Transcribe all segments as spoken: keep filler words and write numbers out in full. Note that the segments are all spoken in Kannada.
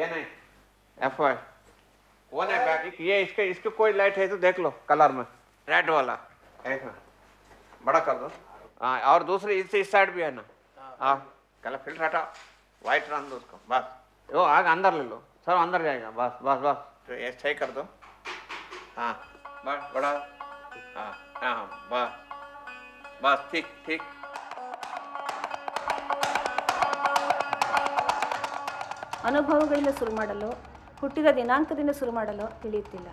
ये नहीं एफ वाई वो नहीं बैक ये इसके इसके कोई लाइट है तो देख लो कलर में रेड वाला एक बड़ा कर दो हाँ और दूसरी इस इस साइड भी है ना हाँ कलर फिल्टर हटा वाइट रन दो उसको बस वो आगे अंदर ले लो सर अंदर जाएगा बस बस बस तो ये सही कर दो हाँ बस बड़ा हाँ हाँ बस बस ठीक ठीक ಅನುಭವಗಳಿಂದ ಶುರು ಮಾಡಲು ಹುಟ್ಟಿದ ದಿನಾಂಕದಿಂದ ಶುರು ಮಾಡಲು ತಿಳಿಯುತ್ತಿಲ್ಲ.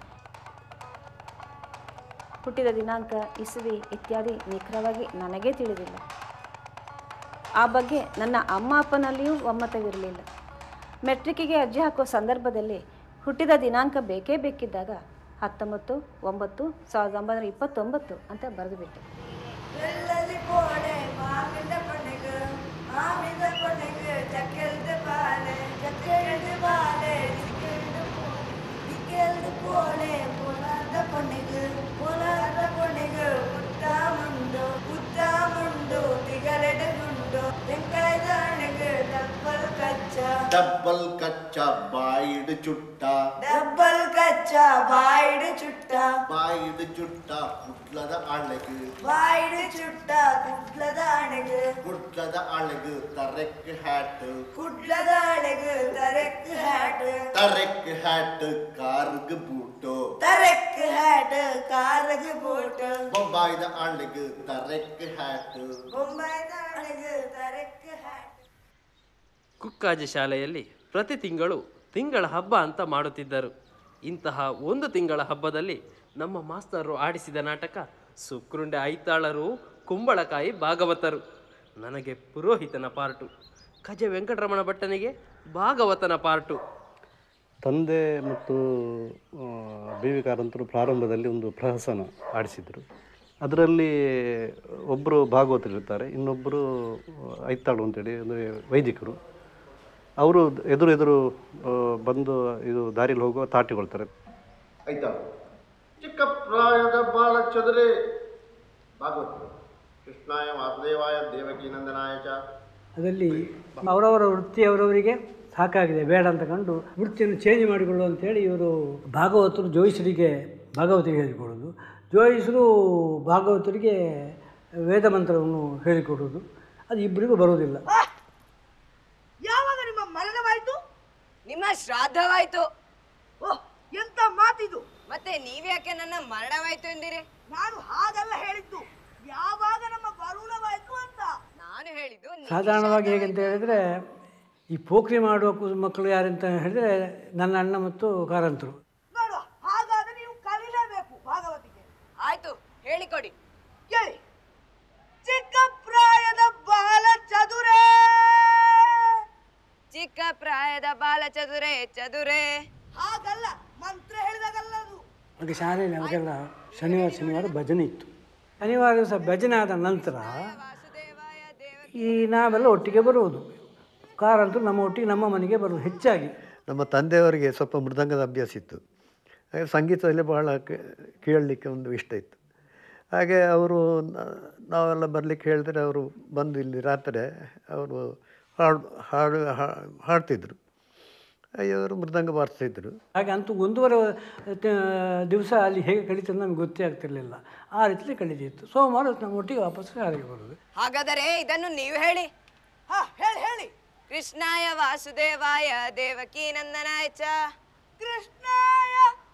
ಹುಟ್ಟಿದ ದಿನಾಂಕ ಇಸವಿ ಇತ್ಯಾದಿ ನಿಖರವಾಗಿ ನನಗೇ ತಿಳಿದಿಲ್ಲ. ಆ ಬಗ್ಗೆ ನನ್ನ ಅಮ್ಮ ಅಪ್ಪನಲ್ಲಿಯೂ ಒಮ್ಮತವಿರಲಿಲ್ಲ. ಮೆಟ್ರಿಕ್ಕಿಗೆ ಅರ್ಜಿ ಹಾಕುವ ಸಂದರ್ಭದಲ್ಲಿ ಹುಟ್ಟಿದ ದಿನಾಂಕ ಬೇಕೇ ಬೇಕಿದ್ದಾಗ ಹತ್ತೊಂಬತ್ತು ಒಂಬತ್ತು ಸಾವಿರದ ಒಂಬೈನೂರ ಇಪ್ಪತ್ತೊಂಬತ್ತು ಅಂತ ಬರೆದು ಬಿಟ್ಟೆ. ಡಬ್ಬಲ್ ಕಚ್ಚಾ ಬಾಯಿಡು ಚುಟ್ಟ ಡಬ್ಬಲ್ ಕಚ್ಚಾ ಬಾಯಿಡು ಚುಟ್ಟ ಬಾಯಿಡು ಚುಟ್ಟ ಕುಟ್ಲದ ಅಳಗು ಬಾಯಿಡು ಚುಟ್ಟ ಕುಟ್ಲದ ಅಣಗು ಕುಟ್ಲದ ಅಳಗು ತರೆಕ್ ಹ್ಯಾಟ್ ಕುಟ್ಲದ ಅಳಗು ತರೆಕ್ ಹ್ಯಾಟ್ ತರೆಕ್ ಹ್ಯಾಟ್ ಕಾರ್ಗ್ ಬೂಟು ತರೆಕ್ ಹ್ಯಾಟ್ ಕಾರ್ಗ್ ಬೂಟು ಬೊಂಬಾಯಿದ ಅಳಗು ತರೆಕ್ ಹ್ಯಾಟ್ ಬೊಂಬಾಯಿದ ಅಳಗು ತರೆಕ್ ಹ್ಯಾಟ್. ಕುಕ್ಕಾಜಿ ಶಾಲೆಯಲ್ಲಿ ಪ್ರತಿ ತಿಂಗಳು ತಿಂಗಳ ಹಬ್ಬ ಅಂತ ಮಾಡುತ್ತಿದ್ದರು. ಇಂತಹ ಒಂದು ತಿಂಗಳ ಹಬ್ಬದಲ್ಲಿ ನಮ್ಮ ಮಾಸ್ತರು ಆಡಿಸಿದ ನಾಟಕ ಸುಕ್ರುಂಡೆ ಐತಾಳರು ಕುಂಬಳಕಾಯಿ ಭಾಗವತರು. ನನಗೆ ಪುರೋಹಿತನ ಪಾರ್ಟು, ಕಜ ವೆಂಕಟರಮಣ ಭಟ್ಟನಿಗೆ ಭಾಗವತನ ಪಾರ್ಟು. ತಂದೆ ಮತ್ತು ಬಿ ವಿ ಕಾರಂತರು ಪ್ರಾರಂಭದಲ್ಲಿ ಒಂದು ಪ್ರಹಸನ ಆಡಿಸಿದರು. ಅದರಲ್ಲಿ ಒಬ್ಬರು ಭಾಗವತರಿರ್ತಾರೆ, ಇನ್ನೊಬ್ಬರು ಐತಾಳು ಅಂತೇಳಿ ಅಂದರೆ ವೈದಿಕರು. ಅವರು ಎದುರು ಎದುರು ಬಂದು ಇದು ದಾರಿಯಲ್ಲಿ ಹೋಗುವ ತಾಟಿಕೊಳ್ತಾರೆ. ಐತಾಳು ಚಿಕ್ಕ ಪ್ರಾಯದ ಬಾಲ ಚದುರೆ ಭಾಗವತರು ಕೃಷ್ಣಾಯ ವಾಸುದೇವಾಯ ದೇವಕಿ ನಂದನಾಯ ಚ. ಅದರಲ್ಲಿ ಅವರವರ ವೃತ್ತಿ ಅವರವರಿಗೆ ಸಾಕಾಗಿದೆ, ಬೇಡ ಅಂತ ಕಂಡು ವೃತ್ತಿಯನ್ನು ಚೇಂಜ್ ಮಾಡಿಕೊಳ್ಳು ಅಂತೇಳಿ ಇವರು ಭಾಗವತರು ಜೋಯಿಸರಿಗೆ ಭಾಗವತರಿಗೆ ಹೇಳಿಕೊಡೋದು, ಜೋಯಿಸರು ಭಾಗವತರಿಗೆ ವೇದ ಮಂತ್ರವನ್ನು ಹೇಳಿಕೊಡೋದು. ಅದು ಇಬ್ಬರಿಗೂ ಬರೋದಿಲ್ಲ. ಯಾವಾಗ ನಿಮ್ಮ ಮರಣವಾಯ್ತು? ನಿಮ್ಮ ಶ್ರಾದ್ದವಾಯ್ತು. ಓಹ್, ಎಂತ ಮಾತಿದು! ಮತ್ತೆ ನೀವ್ಯಾಕೆ ನನ್ನ ಮರಣವಾಯ್ತು ಎಂದಿರಿ? ನಾನು ಹಾಗಲ್ಲ ಹೇಳಿದ್ದು, ಯಾವಾಗ ನಮ್ಮ ವರುಣವಾಯ್ತು ಅಂತ ನಾನು ಹೇಳಿದ್ದು. ಸಾಧಾರಣವಾಗಿ ಹೇಗಂತ ಹೇಳಿದರೆ, ಈ ಪೋಖ್ರಿ ಮಾಡುವ ಮಕ್ಕಳು ಯಾರಂತ ಹೇಳಿದರೆ ನನ್ನ ಅಣ್ಣ ಮತ್ತು ಕಾರಂತರು. ನೋಡುವ, ಹಾಗಾದ್ರೆ ನೀವು ಕಲಿಲೇಬೇಕು ಭಾಗವತಿಗೆ. ಆಯ್ತು, ಹೇಳಿಕೊಡಿ. ಕೇಳಿ. ಚಿಕ್ಕ ಪ್ರಾಯದ ಬಾಲ ಚದುರೇ, ಚಿಕ್ಕ ಪ್ರಾಯದ ಬಾಲ ಚದುರೆ ಚದುರೆ. ಹಾಗಲ್ಲ, ಮಂತ್ರ ಹೇಳಿದಾಗಲ್ಲದು. ಹಾಗೆ ಶಾಲೆಯಲ್ಲಿ ಅವಾಗೆಲ್ಲ ಶನಿವಾರ ಶನಿವಾರ ಭಜನೆ ಇತ್ತು. ಶನಿವಾರ ದಿವಸ ಭಜನೆ ಆದ ನಂತರ ಈ ನಾವೆಲ್ಲ ಒಟ್ಟಿಗೆ ಬರುವುದು. ಕಾರಂತರು ನಮ್ಮ ಒಟ್ಟಿಗೆ ನಮ್ಮ ಮನೆಗೆ ಬರುವುದು ಹೆಚ್ಚಾಗಿ. ನಮ್ಮ ತಂದೆಯವರಿಗೆ ಸ್ವಲ್ಪ ಮೃದಂಗದ ಅಭ್ಯಾಸ ಇತ್ತು, ಹಾಗೆ ಸಂಗೀತದಲ್ಲಿ ಬಹಳ ಕೇಳಲಿಕ್ಕೆ ಒಂದು ಇಷ್ಟ ಇತ್ತು. ಹಾಗೆ ಅವರು ನಾವೆಲ್ಲ ಬರಲಿಕ್ಕೆ ಹೇಳಿದ್ರೆ ಅವರು ಬಂದು ಇಲ್ಲಿ ರಾತ್ರಿ ಅವರು ಹಾಡು ಹಾಡು ಹಾಡ್ತಿದ್ರು, ಅವರು ಮೃದಂಗ ಬಾರಿಸ್ತಿದ್ರು. ಹಾಗೆ ಅಂತೂ ಒಂದೂವರೆ ದಿವಸ ಅಲ್ಲಿ ಹೇಗೆ ಕಳೀತದೆ ನಮ್ಗೆ ಗೊತ್ತೇ ಆಗ್ತಿರಲಿಲ್ಲ. ಆ ರೀತಿಯಲ್ಲಿ ಕಳೀತಿತ್ತು. ಸೋಮವಾರ ನಮ್ಮ ಒಟ್ಟಿಗೆ ವಾಪಸ್ ಶಾಲೆಗೆ ಬರೋದು. ಹಾಗಾದರೆ ಇದನ್ನು ನೀವು ಹೇಳಿ. ಹಾ, ಹೇಳಿ ಹೇಳಿ. ಕೃಷ್ಣಾಯ ವಾಸುದೇವಾಯ ದೇವಕಿ ನಂದನಾಯ ಚ. ಕೃಷ್ಣಾಯ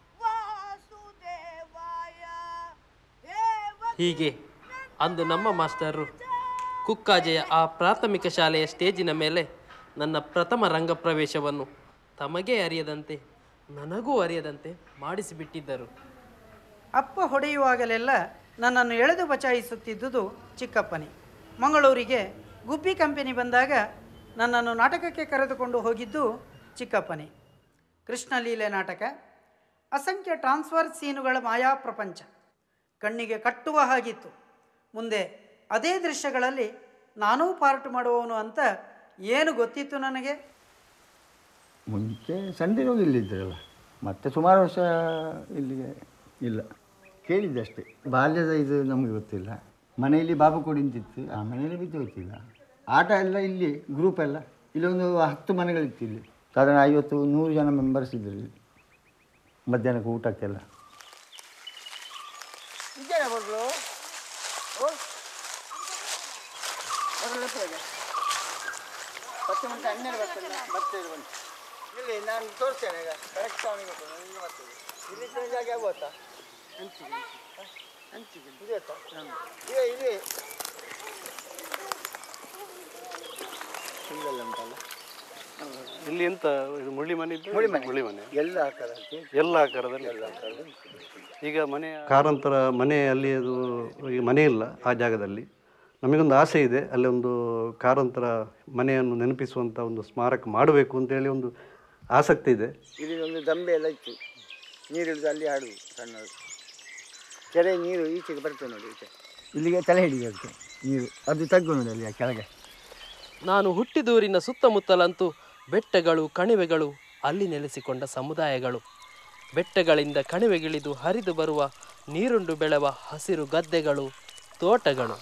ವಾಸುದೇವಾಯ ದೇವಕಿ. ಹೀಗೆ ಅಂದು ನಮ್ಮ ಮಾಸ್ಟರು ಕುಕ್ಕಾಜೆಯ ಆ ಪ್ರಾಥಮಿಕ ಶಾಲೆಯ ಸ್ಟೇಜಿನ ಮೇಲೆ ನನ್ನ ಪ್ರಥಮ ರಂಗ ಪ್ರವೇಶವನ್ನು ತಮಗೆ ಅರಿಯದಂತೆ ನನಗೂ ಅರಿಯದಂತೆ ಮಾಡಿಸಿಬಿಟ್ಟಿದ್ದರು. ಅಪ್ಪ ಹೊಡೆಯುವಾಗಲೆಲ್ಲ ನನ್ನನ್ನು ಎಳೆದು ಬಚಾಯಿಸುತ್ತಿದ್ದುದು ಚಿಕ್ಕಪ್ಪನೇ. ಮಂಗಳೂರಿಗೆ ಗುಬ್ಬಿ ಕಂಪನಿ ಬಂದಾಗ ನನ್ನನ್ನು ನಾಟಕಕ್ಕೆ ಕರೆದುಕೊಂಡು ಹೋಗಿದ್ದು ಚಿಕ್ಕಪ್ಪನೇ. ಕೃಷ್ಣಲೀಲೆ ನಾಟಕ, ಅಸಂಖ್ಯ ಟ್ರಾನ್ಸ್ಫರ್ ಸೀನುಗಳ ಮಾಯಾ ಪ್ರಪಂಚ ಕಣ್ಣಿಗೆ ಕಟ್ಟುವ ಹಾಗಿತ್ತು. ಮುಂದೆ ಅದೇ ದೃಶ್ಯಗಳಲ್ಲಿ ನಾನೂ ಪಾರ್ಟ್ ಮಾಡುವವನು ಅಂತ ಏನು ಗೊತ್ತಿತ್ತು ನನಗೆ? ಮುಂಚೆ ಸಂಡೇನೂ ಇಲ್ಲಿದ್ದರಲ್ಲ, ಮತ್ತೆ ಸುಮಾರು ವರ್ಷ ಇಲ್ಲಿಗೆ ಇಲ್ಲ, ಕೇಳಿದ್ದಷ್ಟೇ. ಬಾಲ್ಯದ ಇದು ನಮಗೆ ಗೊತ್ತಿಲ್ಲ. ಮನೆಯಲ್ಲಿ ಬಾಬು ಕೊಡಿಂತಿತ್ತು, ಆ ಮನೆಯಲ್ಲಿ ಬಿದ್ದು ಹೋಗ್ತಿಲ್ಲ. ಆಟ ಎಲ್ಲ ಇಲ್ಲಿ ಗ್ರೂಪ್ ಎಲ್ಲ ಇಲ್ಲೊಂದು ಹತ್ತು ಮನೆಗಳಿತ್ತು ಇಲ್ಲಿ. ಸಾಧಾರಣ ಐವತ್ತು ನೂರು ಜನ ಮೆಂಬರ್ಸ್ ಇದ್ದರು ಇಲ್ಲಿ ಮಧ್ಯಾಹ್ನಕ್ಕೆ ಊಟಕ್ಕೆಲ್ಲ. ಇಲ್ಲಿ ನಾನು ತೋರಿಸ್ತೇನೆ ಈಗ ಕರೆಕ್ಟ್ ಅವನಿಗೆ ಮಾಡ್ತೇವೆ. ಇಲ್ಲಿ ಚೇಂಜ್ ಆಗಿ ಆಗುತ್ತಾ ಹಂಚಿಗೆ ಹಂಚಿಗೆ ಇದೆ ಇದೆ ಇದೆ ಸಿಂಗಲ್ ಉಂಟಲ್ಲ ಇಲ್ಲಿ ಎಂತ ಇದು ಮುಳ್ಳಿ ಮನೆ ಇದ್ದು ಮುಳ್ಳಿ ಮನೆ ಮುಳ್ಳಿ ಮನೆ ಎಲ್ಲ ಆಕಾರಕ್ಕೆ ಎಲ್ಲ ಆಕಾರದಲ್ಲಿ ಎಲ್ಲ ಆಕಾರದಲ್ಲಿ ಈಗ ಮನೆ ಕಾರಂತರ ಮನೆ ಅಲ್ಲಿ ಅದು ಈಗ ಮನೆ ಇಲ್ಲ ಆ ಜಾಗದಲ್ಲಿ. ನಮಗೊಂದು ಆಸೆ ಇದೆ ಅಲ್ಲಿ ಒಂದು ಕಾರಂತರ ಮನೆಯನ್ನು ನೆನಪಿಸುವಂಥ ಒಂದು ಸ್ಮಾರಕ ಮಾಡಬೇಕು ಅಂತೇಳಿ ಒಂದು ಆಸಕ್ತಿ ಇದೆ. ಇಲ್ಲಿ ಒಂದು ದಂಬೆ ಎಲ್ಲ ಇತ್ತು, ನೀರು ಇಳಿದು ಅಲ್ಲಿ ಆಡುವುದು ಸಣ್ಣದು. ಕೆರೆ ನೀರು ಈಚೆಗೆ ಬರ್ತದೆ ನೋಡಿ, ಈಚೆ ಇಲ್ಲಿಗೆ ತಲೆ ಹಿಡಿಯೋದಕ್ಕೆ ನೀರು ಅದು ತಗ್ಗು ನೋಡಿ ಅಲ್ಲಿ ಆ ಕೆಳಗೆ. ನಾನು ಹುಟ್ಟಿದೂರಿನ ಸುತ್ತಮುತ್ತಲಂತೂ ಬೆಟ್ಟಗಳು ಕಣಿವೆಗಳು, ಅಲ್ಲಿ ನೆಲೆಸಿಕೊಂಡ ಸಮುದಾಯಗಳು, ಬೆಟ್ಟಗಳಿಂದ ಕಣಿವೆಗಿಳಿದು ಹರಿದು ಬರುವ ನೀರುಂಡು ಬೆಳೆವ ಹಸಿರು ಗದ್ದೆಗಳು, ತೋಟಗಳು.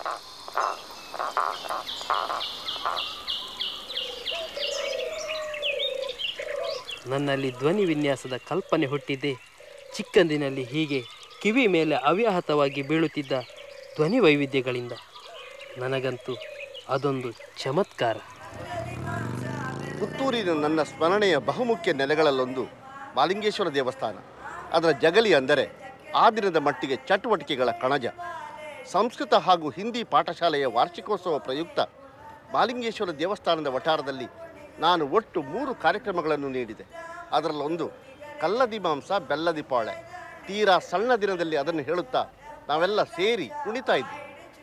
ನನ್ನಲ್ಲಿ ಧ್ವನಿ ವಿನ್ಯಾಸದ ಕಲ್ಪನೆ ಹುಟ್ಟಿದ್ದೆ ಚಿಕ್ಕಂದಿನಲ್ಲಿ ಹೀಗೆ ಕಿವಿ ಮೇಲೆ ಅವ್ಯಾಹತವಾಗಿ ಬೀಳುತ್ತಿದ್ದ ಧ್ವನಿ ವೈವಿಧ್ಯಗಳಿಂದ. ನನಗಂತೂ ಅದೊಂದು ಚಮತ್ಕಾರ. ಪುತ್ತೂರಿನ ನನ್ನ ಸ್ಮರಣೆಯ ಬಹುಮುಖ್ಯ ನೆಲೆಗಳಲ್ಲೊಂದು ಮಾಲಿಂಗೇಶ್ವರ ದೇವಸ್ಥಾನ. ಅದರ ಜಗಲಿ ಅಂದರೆ ಆ ದಿನದ ಮಟ್ಟಿಗೆ ಚಟುವಟಿಕೆಗಳ ಕಣಜ. ಸಂಸ್ಕೃತ ಹಾಗೂ ಹಿಂದಿ ಪಾಠಶಾಲೆಯ ವಾರ್ಷಿಕೋತ್ಸವ ಪ್ರಯುಕ್ತ ಮಾಲಿಂಗೇಶ್ವರ ದೇವಸ್ಥಾನದ ವಠಾರದಲ್ಲಿ ನಾನು ಒಟ್ಟು ಮೂರು ಕಾರ್ಯಕ್ರಮಗಳನ್ನು ನೀಡಿದೆ. ಅದರಲ್ಲೊಂದು ಕಲ್ಲದಿ ಮಾಂಸ ಬೆಲ್ಲದಿ ಪಾಳೆ. ತೀರಾ ಸಣ್ಣ ದಿನದಲ್ಲಿ ಅದನ್ನು ಹೇಳುತ್ತಾ ನಾವೆಲ್ಲ ಸೇರಿ ಕುಣಿತಾ ಇದ್ವಿ.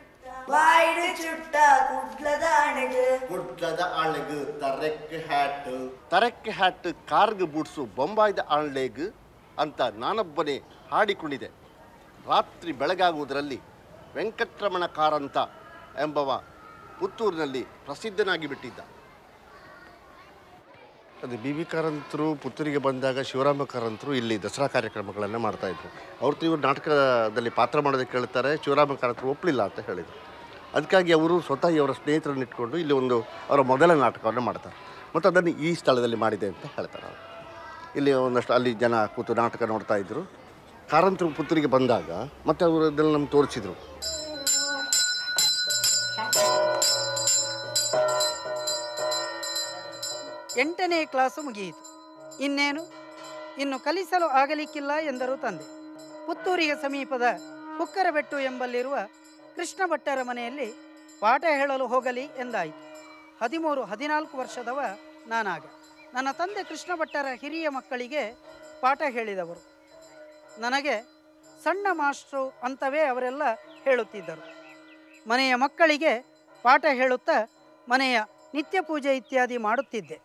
ತರೆಕ್ ಹ್ಯಾಟ್ ಕಾರ್ಗ್ ಬೂಟ್ಸು ಬೊಂಬಾಯ್ದ ಆಣ್ಲೇಗ್ ಅಂತ ನಾನೊಬ್ಬನೇ ಹಾಡಿಕೊಂಡಿದೆ. ರಾತ್ರಿ ಬೆಳಗಾಗುವುದರಲ್ಲಿ ವೆಂಕಟರಮಣ ಕಾರಂತ ಎಂಬವ ಪುತ್ತೂರಿನಲ್ಲಿ ಪ್ರಸಿದ್ಧನಾಗಿ ಬಿಟ್ಟಿದ್ದ. ಅದು ಬಿ ವಿ ಕಾರಂತರು ಪುತ್ತೂರಿಗೆ ಬಂದಾಗ ಶಿವರಾಮ ಕಾರಂತರು ಇಲ್ಲಿ ದಸರಾ ಕಾರ್ಯಕ್ರಮಗಳನ್ನು ಮಾಡ್ತಾಯಿದ್ರು. ಅವ್ರದ್ದು ಇವರು ನಾಟಕದಲ್ಲಿ ಪಾತ್ರ ಮಾಡೋದಕ್ಕೆ ಹೇಳ್ತಾರೆ, ಶಿವರಾಮ ಕಾರಂತರು ಒಪ್ಪಲಿಲ್ಲ ಅಂತ ಹೇಳಿದರು. ಅದಕ್ಕಾಗಿ ಅವರು ಸ್ವತಃ ಅವರ ಸ್ನೇಹಿತರನ್ನು ಇಟ್ಕೊಂಡು ಇಲ್ಲಿ ಒಂದು ಅವರ ಮೊದಲ ನಾಟಕವನ್ನು ಮಾಡ್ತಾರೆ ಮತ್ತು ಅದನ್ನು ಈ ಸ್ಥಳದಲ್ಲಿ ಮಾಡಿದೆ ಅಂತ ಹೇಳ್ತಾರೆ ಅವರು. ಇಲ್ಲಿ ಒಂದಷ್ಟು ಅಲ್ಲಿ ಜನ ಕೂತು ನಾಟಕ ನೋಡ್ತಾ ಇದ್ದರು. ಕಾರಂತರು ಪುತ್ತೂರಿಗೆ ಬಂದಾಗ ಮತ್ತು ಅವರು ಅದನ್ನು ನಮ್ಗೆ ತೋರಿಸಿದರು. ಎಂಟನೇ ಕ್ಲಾಸು ಮುಗಿಯಿತು. ಇನ್ನೇನು ಇನ್ನು ಕಲಿಸಲು ಆಗಲಿಕ್ಕಿಲ್ಲ ಎಂದರು ತಂದೆ. ಪುತ್ತೂರಿಗೆ ಸಮೀಪದ ಕುಕ್ಕರಬೆಟ್ಟು ಎಂಬಲ್ಲಿರುವ ಕೃಷ್ಣ ಭಟ್ಟರ ಮನೆಯಲ್ಲಿ ಪಾಠ ಹೇಳಲು ಹೋಗಲಿ ಎಂದಾಯಿತು. ಹದಿಮೂರು ಹದಿನಾಲ್ಕು ವರ್ಷದವ ನಾನಾಗ. ನನ್ನ ತಂದೆ ಕೃಷ್ಣ ಭಟ್ಟರ ಹಿರಿಯ ಮಕ್ಕಳಿಗೆ ಪಾಠ ಹೇಳಿದವರು. ನನಗೆ ಸಣ್ಣ ಮಾಸ್ಟ್ರು ಅಂತವೇ ಅವರೆಲ್ಲ ಹೇಳುತ್ತಿದ್ದರು. ಮನೆಯ ಮಕ್ಕಳಿಗೆ ಪಾಠ ಹೇಳುತ್ತಾ ಮನೆಯ ನಿತ್ಯ ಪೂಜೆ ಇತ್ಯಾದಿ ಮಾಡುತ್ತಿದ್ದೆ.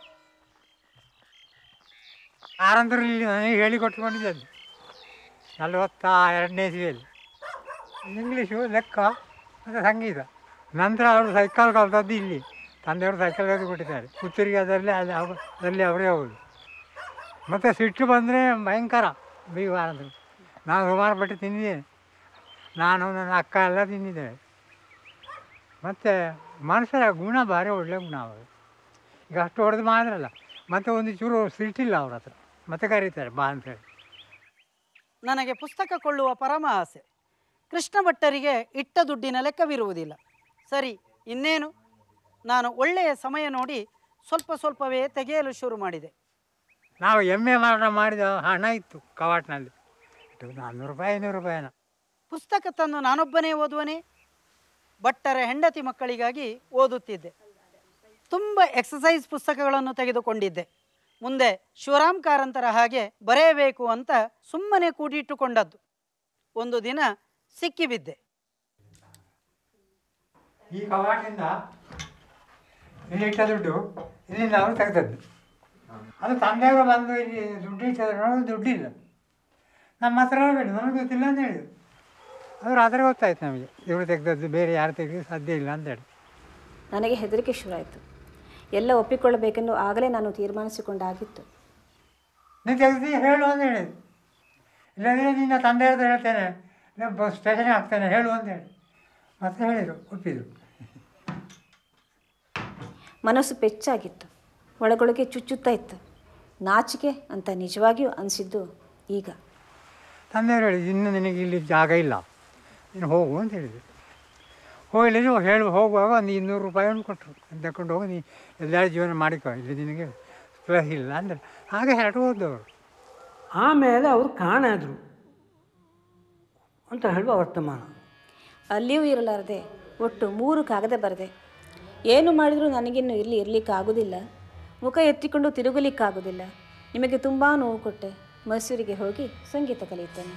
ಕಾರಂತರಲ್ಲಿ ನನಗೆ ಹೇಳಿಕೊಟ್ಕೊಂಡಿದ್ದದ್ದು ನಲವತ್ತ ಎರಡನೇ ಇಸ್ವಿಯಲ್ಲಿ ಇಂಗ್ಲೀಷು, ಲೆಕ್ಕ ಮತ್ತು ಸಂಗೀತ. ನಂತರ ಅವರು ಸೈಕಲ್ ಕಲ್ತದ್ದು ಇಲ್ಲಿ, ತಂದೆಯವರು ಸೈಕಲ್ ಕಲ್ತು ಕೊಟ್ಟಿದ್ದಾರೆ. ಪುತ್ತೂರಿಗೆ ಅದರಲ್ಲಿ ಅಲ್ಲಿ ಅದರಲ್ಲಿ ಅವರೇ ಹೋಗುದು. ಮತ್ತು ಸಿಟ್ಟು ಬಂದರೆ ಭಯಂಕರ ಬಿ ಕಾರಂತರು. ನಾನು ಸುಮಾರು ಬಟ್ಟೆ ತಿಂದಿದ್ದೇನೆ, ನಾನು ನನ್ನ ಅಕ್ಕ ಎಲ್ಲ ತಿಂದಿದ್ದೇವೆ. ಮತ್ತು ಮನುಷ್ಯರ ಗುಣ ಭಾರಿ ಒಳ್ಳೆಯ ಗುಣ ಅವರು. ಈಗ ಅಷ್ಟು ಹೊಡೆದು ಮಾಡಿದ್ರಲ್ಲ, ಮತ್ತು ಒಂದು ಚೂರು ಸಿಟ್ಟಿಲ್ಲ ಅವ್ರ ಹತ್ರ, ಮತ್ತೆ ಕರೀತಾರೆ ಬಾ ಅಂತೇಳಿ. ನನಗೆ ಪುಸ್ತಕ ಕೊಳ್ಳುವ ಪರಮ ಆಸೆ. ಕೃಷ್ಣ ಭಟ್ಟರಿಗೆ ಇಟ್ಟ ದುಡ್ಡಿನ ಲೆಕ್ಕವಿರುವುದಿಲ್ಲ. ಸರಿ, ಇನ್ನೇನು ನಾನು ಒಳ್ಳೆಯ ಸಮಯ ನೋಡಿ ಸ್ವಲ್ಪ ಸ್ವಲ್ಪವೇ ತೆಗೆಯಲು ಶುರು ಮಾಡಿದೆ. ನಾವು ಎಮ್ಮೆ ಮಾರಾಟ ಮಾಡಿದ ಹಣ ಇತ್ತು ಕವಾಟ್ನಲ್ಲಿ, ನಾನ್ನೂರು ರೂಪಾಯಿ ಐನೂರು ರೂಪಾಯಿನ. ಪುಸ್ತಕ ತಂದು ನಾನೊಬ್ಬನೇ ಓದುವನೇ? ಭಟ್ಟರ ಹೆಂಡತಿ ಮಕ್ಕಳಿಗಾಗಿ ಓದುತ್ತಿದ್ದೆ. ತುಂಬ ಎಕ್ಸಸೈಸ್ ಪುಸ್ತಕಗಳನ್ನು ತೆಗೆದುಕೊಂಡಿದ್ದೆ. ಮುಂದೆ ಶಿವರಾಮ್ ಕಾರಂತರ ಹಾಗೆ ಬರೆಯಬೇಕು ಅಂತ ಸುಮ್ಮನೆ ಕೂಡಿಟ್ಟುಕೊಂಡದ್ದು. ಒಂದು ದಿನ ಸಿಕ್ಕಿಬಿದ್ದೆ. ಈ ಕವಾಟಿಂದ ಇಲ್ಲಿಟ್ಟ ದುಡ್ಡು ಇಲ್ಲಿಂದ ಅವರು ತೆಗೆದದ್ದು. ಅದು ತಂದೆಯವರು ಬಂದು ಇಲ್ಲಿ ದುಡ್ಡು ಇಟ್ಟದ್ರು, ನೋಡೋದು ದುಡ್ಡಿಲ್ಲ. ನಮ್ಮ ಹತ್ರ ಬೇಡ, ನನಗೆ ಗೊತ್ತಿಲ್ಲ ಅಂತ ಹೇಳಿದ್ರು. ಅವರು ಆದರೆ ಗೊತ್ತಾಯ್ತು ನಮಗೆ ಇವರು ತೆಗೆದದ್ದು, ಬೇರೆ ಯಾರು ತೆಗೆದು ಸಾಧ್ಯ ಇಲ್ಲ ಅಂತೇಳಿ. ನನಗೆ ಹೆದರಿಕೆ ಶುರುವಾಯಿತು. ಎಲ್ಲ ಒಪ್ಪಿಕೊಳ್ಳಬೇಕೆಂದು ಆಗಲೇ ನಾನು ತೀರ್ಮಾನಿಸಿಕೊಂಡಾಗಿತ್ತು. ನೀನು ತೆಗೆದು ಹೇಳು ಅಂತ ಹೇಳಿದ್ದು. ಇಲ್ಲಾಂದರೆ ನಿನ್ನ ತಂದೆ ಹತ್ರ ಹೇಳ್ತೇನೆ, ಬಸ್ ಸ್ಟೇಷನ್ಗೆ ಹಾಕ್ತೇನೆ ಹೇಳು ಅಂತ ಹೇಳಿ ಮತ್ತೆ ಹೇಳಿದರು, ಒಪ್ಪಿದರು. ಮನಸ್ಸು ಪೆಚ್ಚಾಗಿತ್ತು. ಒಳಗೊಳಗೆ ಚುಚ್ಚುತ್ತಾ ಇತ್ತು. ನಾಚಿಕೆ ಅಂತ ನಿಜವಾಗಿಯೂ ಅನಿಸಿದ್ದು ಈಗ. ತಂದೆಯವರು ಹೇಳಿದ್ರು, ಇನ್ನು ನಿನಗೆ ಇಲ್ಲಿ ಜಾಗ ಇಲ್ಲ, ನೀನು ಹೋಗು ಅಂತ ಹೇಳಿದರು. ಹೋಗಲಿದ್ರು ಹೇಳಿ ಹೋಗುವಾಗ ಒಂದು ಇನ್ನೂರು ರೂಪಾಯಿಯನ್ನು ಕೊಟ್ಟರು, ತಗೊಂಡು ಹೋಗಿ ನೀ ಎಲ್ಲರೂ ಜೀವನ ಮಾಡಿಕೊ, ಇಲ್ಲಿ ನಿನಗೆ ಪ್ಲಸ್ ಇಲ್ಲ ಅಂದರೆ ಹಾಗೆ ಹೊರಟು ಹೋದವರು. ಆಮೇಲೆ ಅವರು ಕಾಣಾದರು ಅಂತ ಹೇಳುವ ವರ್ತಮಾನ. ಅಲ್ಲಿಯೂ ಇರಲಾರದೆ ಒಟ್ಟು ಮೂರು ಕಾಗದ ಬರೆದೆ. ಏನು ಮಾಡಿದರೂ ನನಗಿನ್ನು ಇಲ್ಲಿ ಇರಲಿಕ್ಕಾಗೋದಿಲ್ಲ, ಮುಖ ಎತ್ತಿಕೊಂಡು ತಿರುಗಲಿಕ್ಕಾಗೋದಿಲ್ಲ. ನಿಮಗೆ ತುಂಬ ನೋವು ಕೊಟ್ಟೆ. ಮೈಸೂರಿಗೆ ಹೋಗಿ ಸಂಗೀತ ಕಲಿಯುತ್ತೇನೆ.